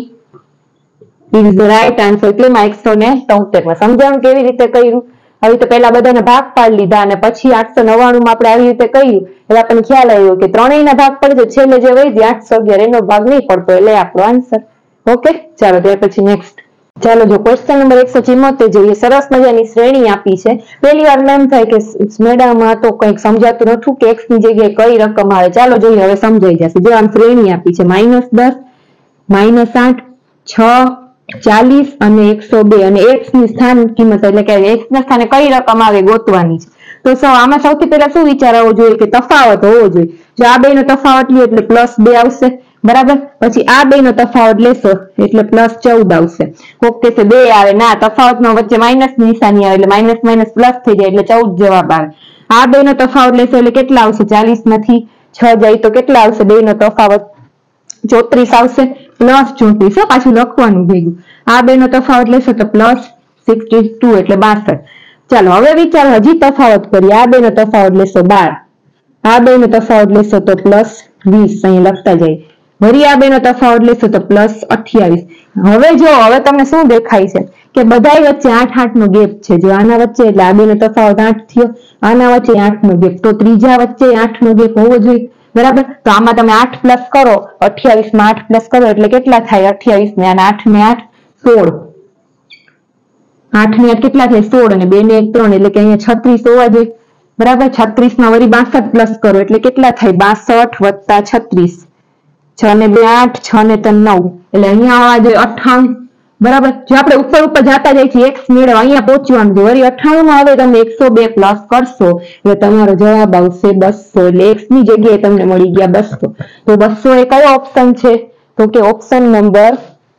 is the right answer. એટલેમાં એકસો ને તોતેર માં સમજાણું કેવી રીતે કર્યું. હવે તો પેલા બધાને ભાગ પાડી લીધા અને પછી આઠસો નવ્વાણું માં આપણે આવી રીતે કર્યું, એટલે આપણને ખ્યાલ આવ્યો કે ત્રણેય ના ભાગ પડે છે, છેલ્લે જે વધી આઠસો અગિયાર એનો ભાગ નહીં પડતો, એટલે આપણો આન્સર. ઓકે, ચાલો ત્યાર પછી નેક્સ્ટ. ચાલો જો ક્વેશ્ચન નંબર એકસો ચુમ્મોતેર જોઈએ. સરસ મજાની શ્રેણી આપી છે. પહેલી વાર એમ થાય કે મેડમ આ તો કઈક સમજાતું નતું કે એક્સ ની જગ્યાએ કઈ રકમ આવે. ચાલો જોઈએ, હવે સમજાઈ જશે. જો આમ શ્રેણી આપી છે માઇનસ દસ, માઇનસ આઠ, છ, ચાલીસ અને એકસો બે, અને એક્સ ની સ્થાન કિંમત એટલે કે એક્સ ના સ્થાને કઈ રકમ આવે ગોતવાની છે. તો સૌ આમાં સૌથી પહેલા શું વિચાર આવવો જોઈએ કે તફાવત હોવો જોઈએ. જો આ બે નો તફાવત લ્યો એટલે પ્લસ બે આવશે, બરાબર. પછી આ બે નો તફાવત લેશો એટલે પ્લસ ચૌદ આવશે. કોક કહેશે બે આવે, ના, તફાવત નો વચ્ચે માઇનસ ની નિશાની આવે એટલે માઇનસ માઇનસ પ્લસ થઈ જાય એટલે ચૌદ જવાબ આવે. આ બે નો તફાવત લેશો એટલે કેટલા આવશે? ચાલીસ માંથી છ જાય તો કેટલા આવશે? બે નો તફાવત ચોત્રીસ આવશે. પ્લસ ચોત્રીસ પાછું લખવાનું ભેગું આ બે નો તફાવત લેશો તો પ્લસ સિક્સટી ટુ એટલે બાસઠ ચાલો હવે વિચાર હજી તફાવત કરીએ આ બે નો તફાવત લેશો બાર આ બે નો તફાવત લેશો તો પ્લસ વીસ અહીં લખતા જાય વળી આ બે નો તફાવત લેશો તો પ્લસ અઠ્યાવીસ હવે જો હવે તમને શું દેખાય છે કે બધાય વચ્ચે આઠ આઠ નો ગેપ છે જો આના વચ્ચે એટલે આ બે નો તફાવત આઠ થયો આના વચ્ચે આઠ નો ગેપ તો ત્રીજા વચ્ચે આઠ નો ગેપ હોવો જોઈએ બરાબર તો આમાં તમે આઠ પ્લસ કરો અઠ્યાવીસ માં આઠ પ્લસ કરો એટલે કેટલા થાય અઠ્યાવીસ ને અને આઠ ને આઠ સોળ આઠ ને આઠ કેટલા થાય સોળ અને બે ને એક ત્રણ એટલે કે અહીંયા છત્રીસ હોવા જોઈએ બરાબર છત્રીસ માં વળી બાસઠ પ્લસ કરો એટલે કેટલા થાય બાસઠ વત્તા છત્રીસ છ ને બે આઠ છ ને ત્રણ નવ એટલે અહીંયા આવવા જોઈએ અઠ્ઠાણું બરાબર જો આપણે ઉપર ઉપર જતા જાય છે એક્સ મેળવવા અહીંયા પહોંચવાનું છે વળી અઠ્ઠાણું માં હવે તમે એકસો બે પ્લસ કરશો એટલે તમારો જવાબ આવશે બસો એટલે એક્સ ની જગ્યાએ તમને મળી ગયા બસો તો બસો એ કયો ઓપ્શન છે તો કે ઓપ્શન નંબર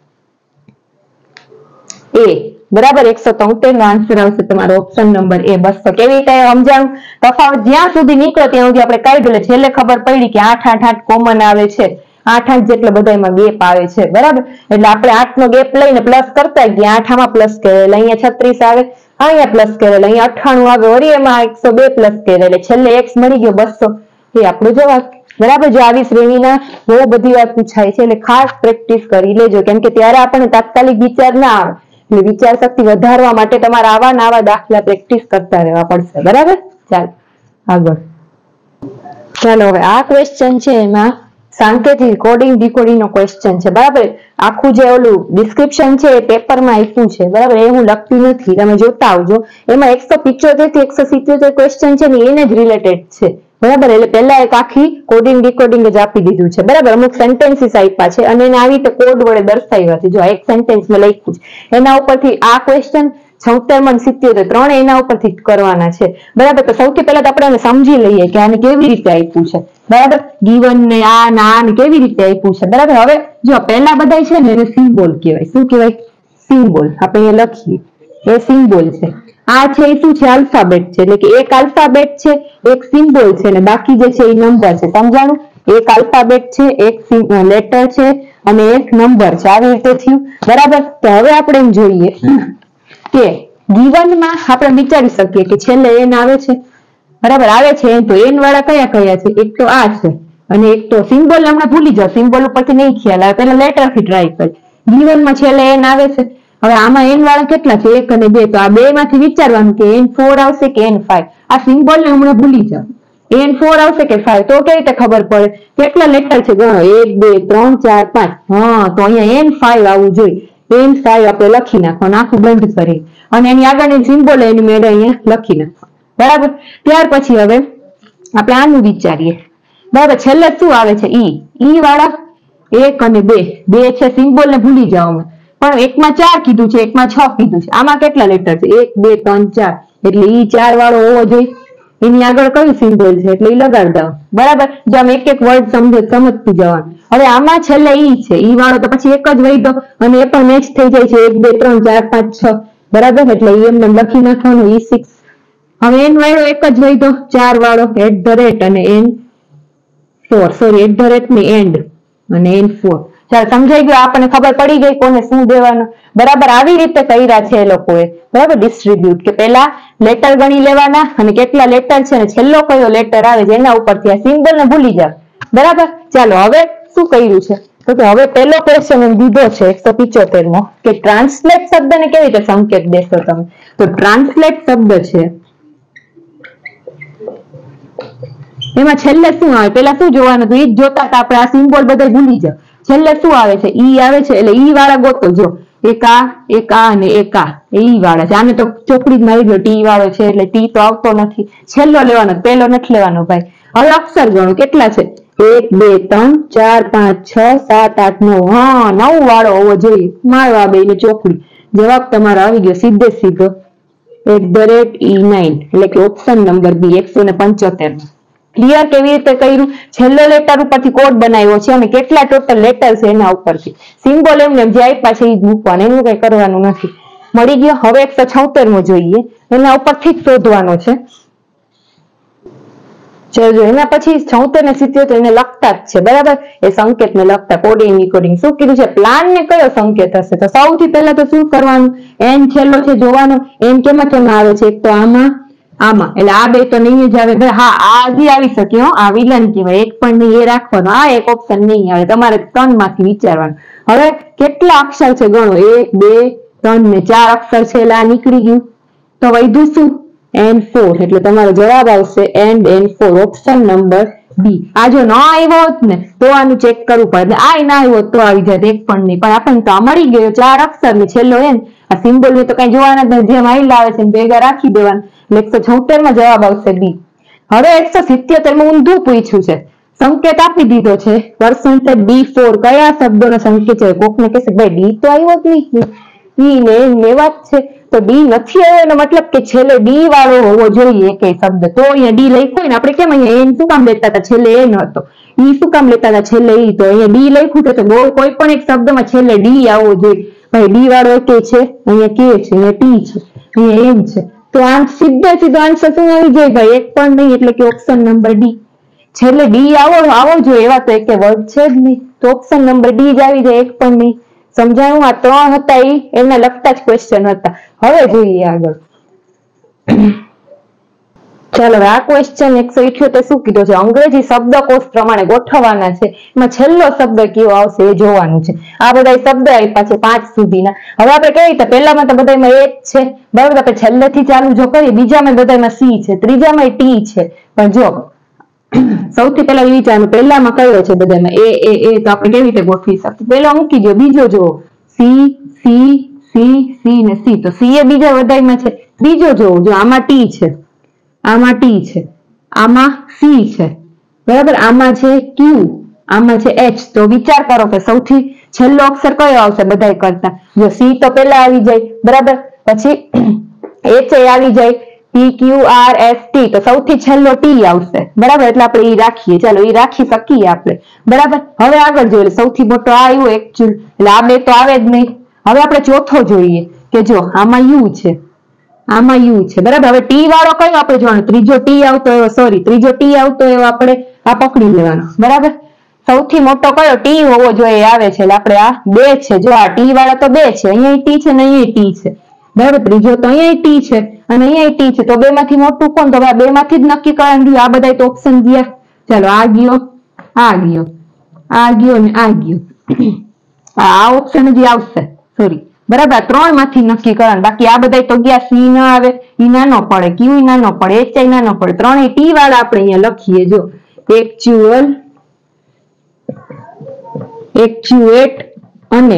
એ બરાબર એકસો તોતેર નો આન્સર આવશે તમારો ઓપ્શન નંબર એ બસો કેવી રીતે સમજાણું તફાવત જ્યાં સુધી નીકળે ત્યાં સુધી આપણે કાઢી લે છેલ્લે ખબર પડી કે આઠ આઠ આઠ કોમન આવે છે આઠ આઠ જેટલો બધામાં ગેપ આવે છે બરાબર એટલે આપણે આઠ નો ગેપ લઈને પ્લસ કરતા ગયા આઠ આમાં પ્લસ કરે એટલે અહીંયા છત્રીસ આવે અહીંયા પ્લસ કરે એટલે અહીંયા અઠ્ઠાણું આવે વળી એમાં એકસો બે પ્લસ કરે એટલે છેલ્લે એક્સ મળી ગયો બસો એ આપણો જવાબ બરાબર જો આવી શ્રેણીના બહુ બધી વાત પૂછાય છે એટલે ખાસ પ્રેક્ટિસ કરી લેજો કેમ કે ત્યારે આપણને તાત્કાલિક વિચાર ના આવે એટલે વિચાર શક્તિ વધારવા માટે તમારે આવા ને આવા દાખલા પ્રેક્ટિસ કરતા રહેવા પડશે બરાબર ચાલો આગળ ચાલો હવે આ ક્વેશ્ચન છે એમાં સાંકેતિક કોડિંગ ડીકોડિંગ નો ક્વેશ્ચન છે બરાબર આખું જે ઓલું ડિસ્ક્રિપ્શન છે એ પેપરમાં આપ્યું છે બરાબર એ હું લખતી નથી તમે જોતા આવજો એમાં એકસો પિચોતેર થી એકસો સિત્યોતેર ક્વેશ્ચન છે ને એને જ રિલેટેડ છે બરાબર એટલે પહેલા એક આખી કોડિંગ ડીકોડિંગ જ આપી દીધું છે બરાબર અમુક સેન્ટેન્સીસ આપ્યા છે અને એને આવી રીતે કોડ વડે દર્શાવ્યા છે જો એક સેન્ટેન્સ મેં લખ્યું છે એના ઉપરથી આ ક્વેશ્ચન છોતેર માં સિત્યોતેર ત્રણ એના ઉપરથી કરવાના છે બરાબર તો સૌથી પહેલા તો આપણે એને સમજી લઈએ કે આને કેવી રીતે આપ્યું છે બરાબર ગીવન ને આ ના ને કેવી રીતે આપ્યું છે બરાબર હવે જો પહેલા બધા છે ને એને સિમ્બોલ કહેવાય શું કહેવાય સિમ્બોલ આપણે અહીંયા લખીએ એ સિમ્બોલ છે આ છે એ શું છે આલ્ફાબેટ છે એટલે કે એક આલ્ફાબેટ છે એક સિમ્બોલ છે ને બાકી જે છે એ નંબર છે સમજાણું એક આલ્ફાબેટ છે એક લેટર છે અને એક નંબર છે આવી રીતે થયું બરાબર તો હવે આપણે એમ જોઈએ કે ગીવન માં આપણે વિચારી શકીએ કે છેલ્લે એન આવે છે બરાબર આવે છે તો એન વાળા કયા કયા છે એક તો આ છે અને એક તો સિમ્બોલ હમણાં ભૂલી જાઓ સિમ્બોલ ઉપરથી નહીં ખ્યાલ આવે પેલા લેટર થી ટ્રાય કરી ગીવન માં છેલ્લે એન આવે છે હવે આમાં એન વાળા કેટલા છે એક અને બે તો આ બે માંથી વિચારવાનું કે એન ફોર આવશે કે એન ફાઈવ આ સિમ્બોલ ને હમણાં ભૂલી જાઓ એન ફોર આવશે કે ફાઈવ તો કેવી રીતે ખબર પડે કેટલા લેટર છે ગણો એક બે ત્રણ ચાર પાંચ હા તો અહીંયા એન ફાઈવ આવવું જોઈએ એન ફાઈવ આપણે લખી નાખવાનું આખું બંધ કરી અને એની આગળની સિમ્બોલ એની મેળે અહીંયા લખી નાખવાનું બરાબર ત્યાર પછી હવે આપણે આનું વિચારીએ બરાબર છેલ્લે શું આવે છે ઈ ઈ વાળા એક અને બે બે છે સિમ્બોલ ને ભૂલી જાઓ અમે પણ એકમાં ચાર કીધું છે એકમાં છ કીધું છે આમાં કેટલા લેટર છે એક બે ત્રણ ચાર એટલે ઈ ચાર વાળો હોવો જોઈએ એની આગળ કયું સિમ્બોલ છે એટલે ઈ લગાડી દો બરાબર જો આમ એક એક વર્ડ સમજે સમજતું જવાનું હવે આમાં છેલ્લે ઈ છે ઈ વાળો તો પછી એક જ વૈધો અને એ પણ મેચ થઈ જાય છે એક બે ત્રણ ચાર પાંચ છ બરાબર એટલે ઈ એમને લખી નાખવાનું ઈ સિક્સ હવે એન વાળો એક જ વૈધો ચાર વાળો એટ ધ રેટ અને N four sorry at the rate ની એન્ડ અને એન ફોર ચાલ સમજાઈ ગયું આપણને ખબર પડી ગઈ કોને શું દેવાનું બરાબર આવી રીતે કર્યા છે એ લોકોએ બરાબર ડિસ્ટ્રીબ્યુટ કે પેલા લેટર ગણી લેવાના અને કેટલા લેટર છે અને છેલ્લો કયો લેટર આવે જેના ઉપરથી આ સિમ્બોલ ને ભૂલી જાવ બરાબર ચાલો હવે શું કર્યું છે તો કે હવે પેલો ક્વેશ્ચન એમ દીધો છે એકસો પિચોતેર મો કે ટ્રાન્સલેટ શબ્દને કેવી રીતે સંકેત દેશો તમે તો ટ્રાન્સલેટ શબ્દ છે એમાં છેલ્લે શું આવે પેલા શું જોવાનું હતું ઈ જ જોતા હતા આપણે આ સિમ્બોલ બધા ભૂલી જાવ છેલ્લે શું આવે છે ઈ આવે છે એટલે ઈ વાળા ગોતો જો એક આ એક આ અને એક આ ઈ વાળા છે આને તો ચોકડી જ મારી દો ટી વાળો છે એટલે ટી તો આવતો નથી છેલ્લો લેવાનો પેલો નથી લેવાનો ભાઈ હવે અક્ષર ગણો કેટલા છે એક બે ત્રણ ચાર પાંચ છ સાત આઠ નવ હા નવ વાળો હોવો જોઈએ મારવા બે ને ચોકડી જવાબ તમારો આવી ગયો સીધે સીધો at the rate E nine એટલે કે ઓપ્શન નંબર બી એકસો ને પંચોતેર ક્લિયર કેવી રીતે કર્યું છેલ્લો લેટર ઉપરથી કોડ બનાવ્યો છે અને કેટલા ટોટલ લેટર છે એના ઉપરથી સિમ્બોલ એમને જે આપ્યા છે એ જ મૂકવાનું એનું કઈ કરવાનું નથી મળી ગયો હવે એકસો છોતેર મો જોઈએ એના ઉપરથી જ શોધવાનો છે ચલો એના પછી છોતેર ને સિત્યોતેર એને લખતા જ છે, બરાબર? એ સંકેત ને લખતા કોડિંગ ડીકોડિંગ શું કીધું છે? પ્લાન ને કયો સંકેત હશે? તો સૌથી પહેલા તો શું કરવાનું? એન છેલ્લો છે જોવાનો. એન કેમાં કેમાં આવે છે? એક તો આમાં આમાં, એટલે આ બે તો નહીં જ આવે. હા, આ હજી આવી શકે હો, આ વિલન કહેવાય. એક પણ નહીં એ રાખવાનો, આ એક ઓપ્શન નહીં આવે. તમારે ત્રણ માંથી વિચારવાનું. હવે કેટલા અક્ષર છે ગણો? એક બે ત્રણ ને ચાર અક્ષર છે, એટલે આ નીકળી ગયું. તો વધ્યું શું? N four. એટલે તમારો જવાબ આવશે and N four, option number B. આ જો ન આવ્યો હોત ને તો આનું ચેક કરવું પડે. આ ના આવ્યો તો આવી જાય એક પણ નહીં, પણ આપણને તો મળી ગયો ચાર અક્ષર ને છેલ્લો એન. આ સિમ્બોલ ને તો કઈ જોવાના જ જેમ આઈ લાવે છે ભેગા રાખી દેવાના. એટલે એકસો છોતેર માં જવાબ આવશે બી. હવે એકસો સિત્યોતેર માં ઊંધું પૂછ્યું છે. સંકેત આપી દીધો છે પર્સન્ટેજ ડી ફોર. કયા શબ્દોનો સંકેત છે? કોકને કહેશે ભાઈ ડી તો આવ્યો જ નહીં, ઈ ને લેવા જ છે. તો ડી નથી આવ્યો એનો મતલબ કે છેલ્લે ડી વાળો હોવો જોઈએ એક શબ્દ. તો અહીંયા ડી લખ્યો ને આપણે કેમ અહીંયા એન શું કામ લેતા હતા? છેલ્લે એન હતો. ઈ શું કામ લેતા હતા? છેલ્લે ઈ. તો અહીંયા ડી લખ્યું તો કોઈ પણ એક શબ્દમાં છેલ્લે ડી આવવો જોઈએ. ભાઈ ડી વાળો કે છે, અહીંયા કે છે, અહીંયા ટી છે, અહીંયા એમ છે. તો આ સીધે સીધો આન્સર શું આવી જાય ભાઈ? એક પણ નહીં, એટલે કે ઓપ્શન નંબર ડી. છેલ્લે ડી આવો આવો જોઈએ એવા તો એક વર્ડ છે જ નહીં, તો ઓપ્શન નંબર ડી જ આવી જાય, એક પણ નહીં. સમજાયું? આ ત્રણ હતા એ એમને લગતા જ ક્વેશ્ચન હતા. હવે જોઈએ આગળ. ચાલો આ ક્વેશ્ચન એકસો ઇઠ્યોતેર શું કીધું છે? અંગ્રેજી શબ્દકોશ પ્રમાણે ગોઠવવાના છે. એમાં છેલ્લો શબ્દ કયો આવશે એ જોવાનું છે. આ બધા શબ્દ આપ્યા છે પાંચ સુધીના. હવે આપણે કેવી રીતે? પહેલામાં તો બધામાં એ જ છે, બરાબર? આપણે છેલ્લેથી ચાલુ જો કરીએ, બીજામાં બધામાં સી છે, ત્રીજામાં ટી છે. પણ જો સૌથી પહેલા વિચારવાનું પહેલામાં કયો છે? બધામાં એ એ એ તો આપણે કેવી રીતે ગોઠવી શકીએ? પહેલો મૂકી દો, બીજો જુઓ સી સી સી સી ને સી. તો સી એ બીજા બધામાં છે. ત્રીજો જોવો, જો આમાં ટી છે, આમાં ટી છે, આમાં સી છે, બરાબર? આમાં છે ક્યુ, આમાં છે એચ. તો વિચાર કરો કે સૌથી છેલ્લો અક્ષર કયો આવશે બધા કરતા? જો સી તો પહેલા આવી જાય, બરાબર? પછી એચ એ આવી જાય, P Q R S T. તો સૌથી છેલ્લો ટી આવશે, બરાબર? એટલે આપણે ઈ રાખીએ. ચાલો ઈ રાખી શકીએ આપણે, બરાબર? હવે આગળ જોઈએ. સૌથી મોટો આ આવ્યો એકચ્યુઅલ, એટલે આ બે તો આવે જ નહીં. હવે આપણે ચોથો જોઈએ કે જો આમાં યુ છે, આમાં યુ છે, બરાબર? હવે ટી વાળો કયો આપણે જોવાનો? ત્રીજો ટી આવતો એવો, સોરી ત્રીજો ટી આવતો એવો આપણે આ પકડી લેવાનો, બરાબર? સૌથી મોટો કયો ટી હોવો જોઈએ આવે છે, એટલે આપણે આ બે છે. જો આ ટી વાળા તો બે છે, અહીંયા ટી છે ને અહીંયા ટી છે, બરાબર? ત્રીજો તો અહીંયા ટી છે અને અહીંયા ટી છે. તો બે માંથી મોટું કોણ? તો બે માંથી જ નક્કી કરવાનું. આ બધા તો ઓપ્શન ગયા. ચાલો આ ગયો, આ ગયો, આ ગયો ને આ ગયો. આ ઓપ્શન જ આવશે, સોરી, બરાબર? ત્રણ માંથી નક્કી કરવાનું. બાકી આ બધા તો ગયા. સી ના આવે, ઈ નાનો પડે, ક્યુ નાનો પડે, એચ આઈ નાનો પડે. ત્રણેય ટી વાળા આપણે અહીંયા લખીએ. જો એક્ચ્યુઅલ, એક્ચ્યુએટ અને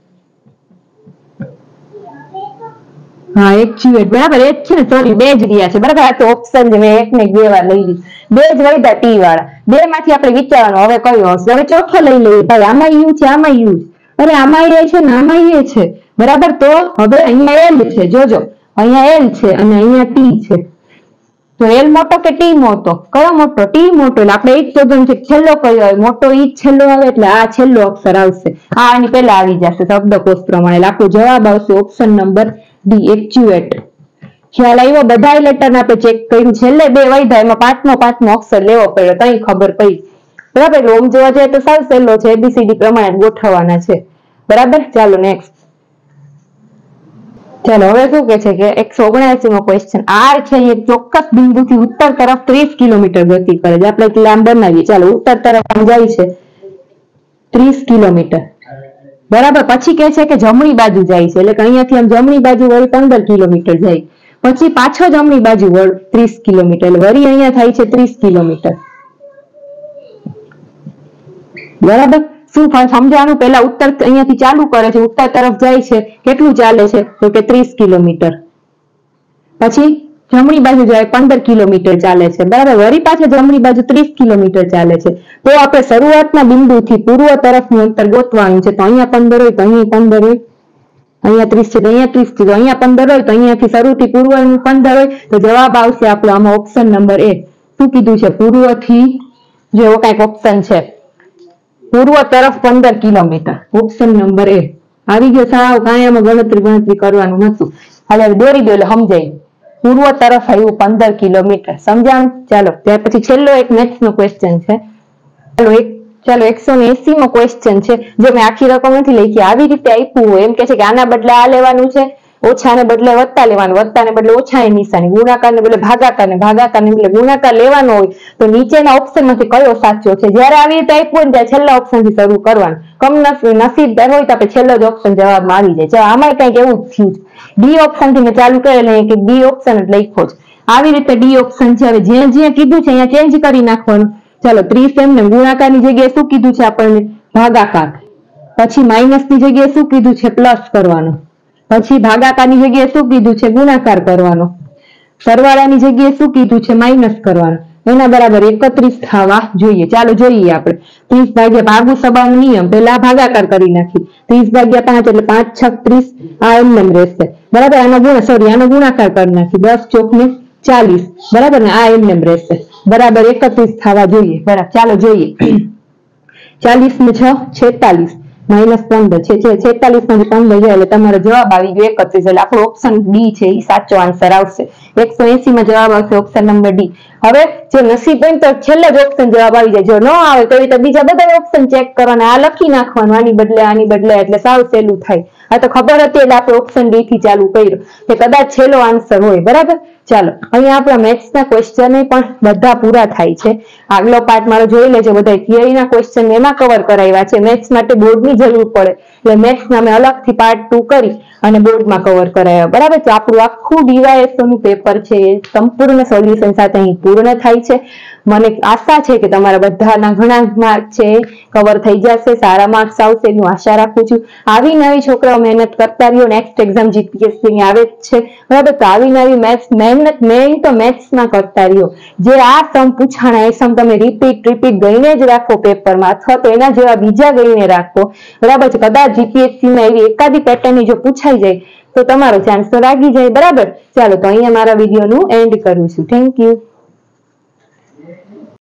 હા એક્ચ્યુએટ, બરાબર? એ જ છે ને, સોરી બે જ રહ્યા છે, બરાબર? આ તો ઓપ્શન છે, મેં એક ને બે વાર લઈ લીધી. બે જ વધ્યા ટી વાળા. બે માંથી આપણે વિચારવાનું હવે કયો હશે. હવે ચોથો લઈ લઈએ. ભાઈ આમાં યુ છે, આમાં યુ છે, અરે આમાં એ છે ને આમાં એ છે, બરાબર? તો હવે અહીંયા એલ છે, જોજો અહીંયા એલ છે અને અહીંયા ટી છે. તો એલ મોટો કે ટી મોટો? કયો મોટો? ટી મોટો. એટલે આપણે એ જ શોધવાનું છે છેલ્લો કયો આવે, મોટો ઈ જ છેલ્લો આવે, એટલે આ છેલ્લો અક્ષર આવશે. આ આની પહેલા આવી જશે શબ્દકોશ પ્રમાણે. એટલે આપણો જવાબ આવશે ઓપ્શન નંબર ડી, એક્ચ્યુએટ. ખ્યાલ આવ્યો? બધા લેટર આપણે ચેક કર્યું, છેલ્લે બે વધ્યા, એમાં પાંચમો પાંચમો અક્ષર લેવો પડ્યો, તઈ ખબર પડી, બરાબર? એટલે ઓમ જોવા જઈએ તો સાવ સહેલો છે, એબીસીડી પ્રમાણે ગોઠવવાના છે, બરાબર? ચાલો નેક્સ્ટ. ચાલો હવે શું કે છે કે એકસો ઓગણસી નો ક્વેશ્ચન. આર છે એ ચોક્કસ બિંદુથી ઉત્તર તરફ ત્રીસ કિલોમીટર ગતિ કરે છે. આપણે એક લાંબ બનાવીએ. ચાલો ઉત્તર તરફ આમ જાય છે ત્રીસ કિલોમીટર, બરાબર? પછી કે છે કે જમણી બાજુ જાય છે, એટલે કે અહીંયાથી આમ જમણી બાજુ વળી પંદર કિલોમીટર જાય. પછી પાછો જમણી બાજુ વળ ત્રીસ કિલોમીટર, એટલે વળી અહીંયા થાય છે ત્રીસ કિલોમીટર, બરાબર? શું સમજાવાનું? પેલા ઉત્તર અહીંયાથી ચાલુ કરે છે, ઉત્તર તરફ જાય છે, કેટલું ચાલે છે? તો કે ત્રીસ કિલોમીટર. પછી જમણી બાજુ જાય પંદર કિલોમીટર ચાલે છે, બરાબર? વળી પાછળ જમણી બાજુ ત્રીસ કિલોમીટર ચાલે છે. તો આપણે શરૂઆતના બિંદુથી પૂર્વ તરફનું અંતર ગોતવાનું છે. તો અહીંયા પંદર હોય તો અહીંયા પંદર હોય, અહીંયા ત્રીસ છે તો અહીંયા ત્રીસ છે, તો અહીંયા પંદર હોય તો અહીંયાથી શરૂથી પૂર્વનું પંદર હોય. તો જવાબ આવશે આપણો આમાં ઓપ્શન નંબર એ. શું કીધું છે? પૂર્વથી, જેવો કઈક ઓપ્શન છે, પૂર્વ તરફ પંદર કિલોમીટર, ઓપ્શન નંબર એ આવી ગયો. સાવ કાંઈ આમાં ગણતરી ગણતરી કરવાનું નતું. હાલે દોરી દો એટલે સમજાય. પૂર્વ તરફ આવ્યું પંદર કિલોમીટર. સમજાણું? ચાલો ત્યાર પછી છેલ્લો એક મેથ્સ નો ક્વેશ્ચન છે. ચાલો એક ચાલો એકસો ને એસી મો ક્વેશ્ચન છે. જો મેં આખી રકમ નથી લખી, આવી રીતે આપ્યું હોય, એમ કે છે કે આના બદલે આ લેવાનું છે, ઓછાને બદલે વત્તા લેવાનું, વત્તાને બદલે ઓછાની નિશાની, ગુણાકારને બદલે ભાગાકાર, ને ભાગાકારને બદલે ગુણાકાર લેવાનો હોય તો નીચેના ઓપ્શનમાંથી કયો સાચો છે? જ્યારે આવી રીતે આપ્યું હોય ત્યારે છેલ્લા ઓપ્શનથી શરૂ કરવાનું. કમ નસીબદાર હોય તો આપણે છેલ્લો જ ઓપ્શન જવાબમાં આવી જાય. ચાલો આમાં કંઈક એવું જ થયું. ડી ઓપ્શન થી મેં ચાલુ કરેલું કે ડી ઓપ્શન જ લખ્યો છે. આવી રીતે ડી ઓપ્શન છે. હવે જ્યાં જ્યાં કીધું છે અહીંયા ચેન્જ કરી નાખવાનું. ચાલો ત્રીસ એમને ગુણાકારની જગ્યાએ શું કીધું છે આપણને? ભાગાકાર. પછી માઇનસ ની જગ્યાએ શું કીધું છે? પ્લસ કરવાનો. પછી ભાગાકારની જગ્યાએ શું કીધું છે? ગુણાકાર કરવાનો. સરવાળાની જગ્યાએ શું કીધું છે? માઇનસ કરવાનો. એના બરાબર એકત્રીસ થવા જોઈએ. ચાલો જોઈએ આપણે. ત્રીસ ભાગ્યા ભાગુ સબાનો નિયમ, પેલા ભાગાકાર કરી નાખી. ત્રીસ ભાગ્યા પાંચ એટલે પાંચ છક ત્રીસ, આ એમને રહેશે બરાબર. આનો ગુણ સોરી આનો ગુણાકાર કરી નાખી. દસ ચોક ને ચાલીસ બરાબર ને, આ એમને રહેશે બરાબર. એકત્રીસ થવા જોઈએ બરાબર. ચાલો જોઈએ. ચાલીસ ને છ છેતાલીસ, માઇનસ પંદર છે, છેતાલીસ માંથી પંદર જાય એટલે તમારો જવાબ આવી ગયો એકત્રીસ. એટલે આપણો ઓપ્શન ડી છે એ સાચો આન્સર આવશે. એકસો એસી માં જવાબ આવશે ઓપ્શન નંબર ડી. હવે જો નસીબ હોય તો છેલ્લે જ ઓપ્શન જવાબ આવી જાય. જો ન આવે તો એ તો બીજા બધા ઓપ્શન ચેક કરવાના, આ લખી નાખવાનું આની બદલે આની બદલે, એટલે સાવ સહેલું થાય. આ તો ખબર હતી એટલે આપણે ઓપ્શન ડી થી ચાલુ કર્યું કે કદાચ છેલ્લો આન્સર હોય બરાબર. ચાલો અહીંયા આપણા મેથ્સ ના ક્વેશ્ચન પણ બધા પૂરા થાય છે. આગલો પાર્ટ મારો જોઈ લેજો. બધા થિયરી ના ક્વેશ્ચન એમાં કવર કરાવ્યા છે. મેથ્સ માટે બોર્ડ ની જરૂર પડે એટલે મેથ્સ ના અમે અલગથી પાર્ટ ટુ કરી અને બોર્ડમાં કવર કરાવ્યા બરાબર. તો આપણું આખું ડીવાયએસઓ નું પેપર છે એ સંપૂર્ણ સોલ્યુશન સાથે અહીં પૂર્ણ થાય છે. મને આશા છે કે તમારા બધાના ઘણા માર્ક છે કવર થઈ જશે, સારા માર્ક્સ આવશે એનું આશા રાખું છું. આવી નવી છોકરાઓ મહેનત કરતા રહ્યો. નેક્સ્ટ એક્ઝામ જીપીએસસી ની આવે જ છે બરાબર. તો આવી નવી મેથ્સ મહેનત મેઇન તો મેથ્સમાં કરતા રહ્યો. જે આ સમ પૂછાણા એ સમ તમે રિપીટ રિપીટ ગઈને જ રાખો પેપરમાં, અથવા તો એના જેવા બીજા ગઈને રાખો બરાબર છે. કદાચ જીપીએસસી માં એવી એકાદી પેટર્ન જો પૂછાઈ જાય તો તમારો ચાન્સ તો લાગી જાય બરાબર. ચાલો તો અહીંયા મારા વિડીયો નું એન્ડ કરું છું. Thank you.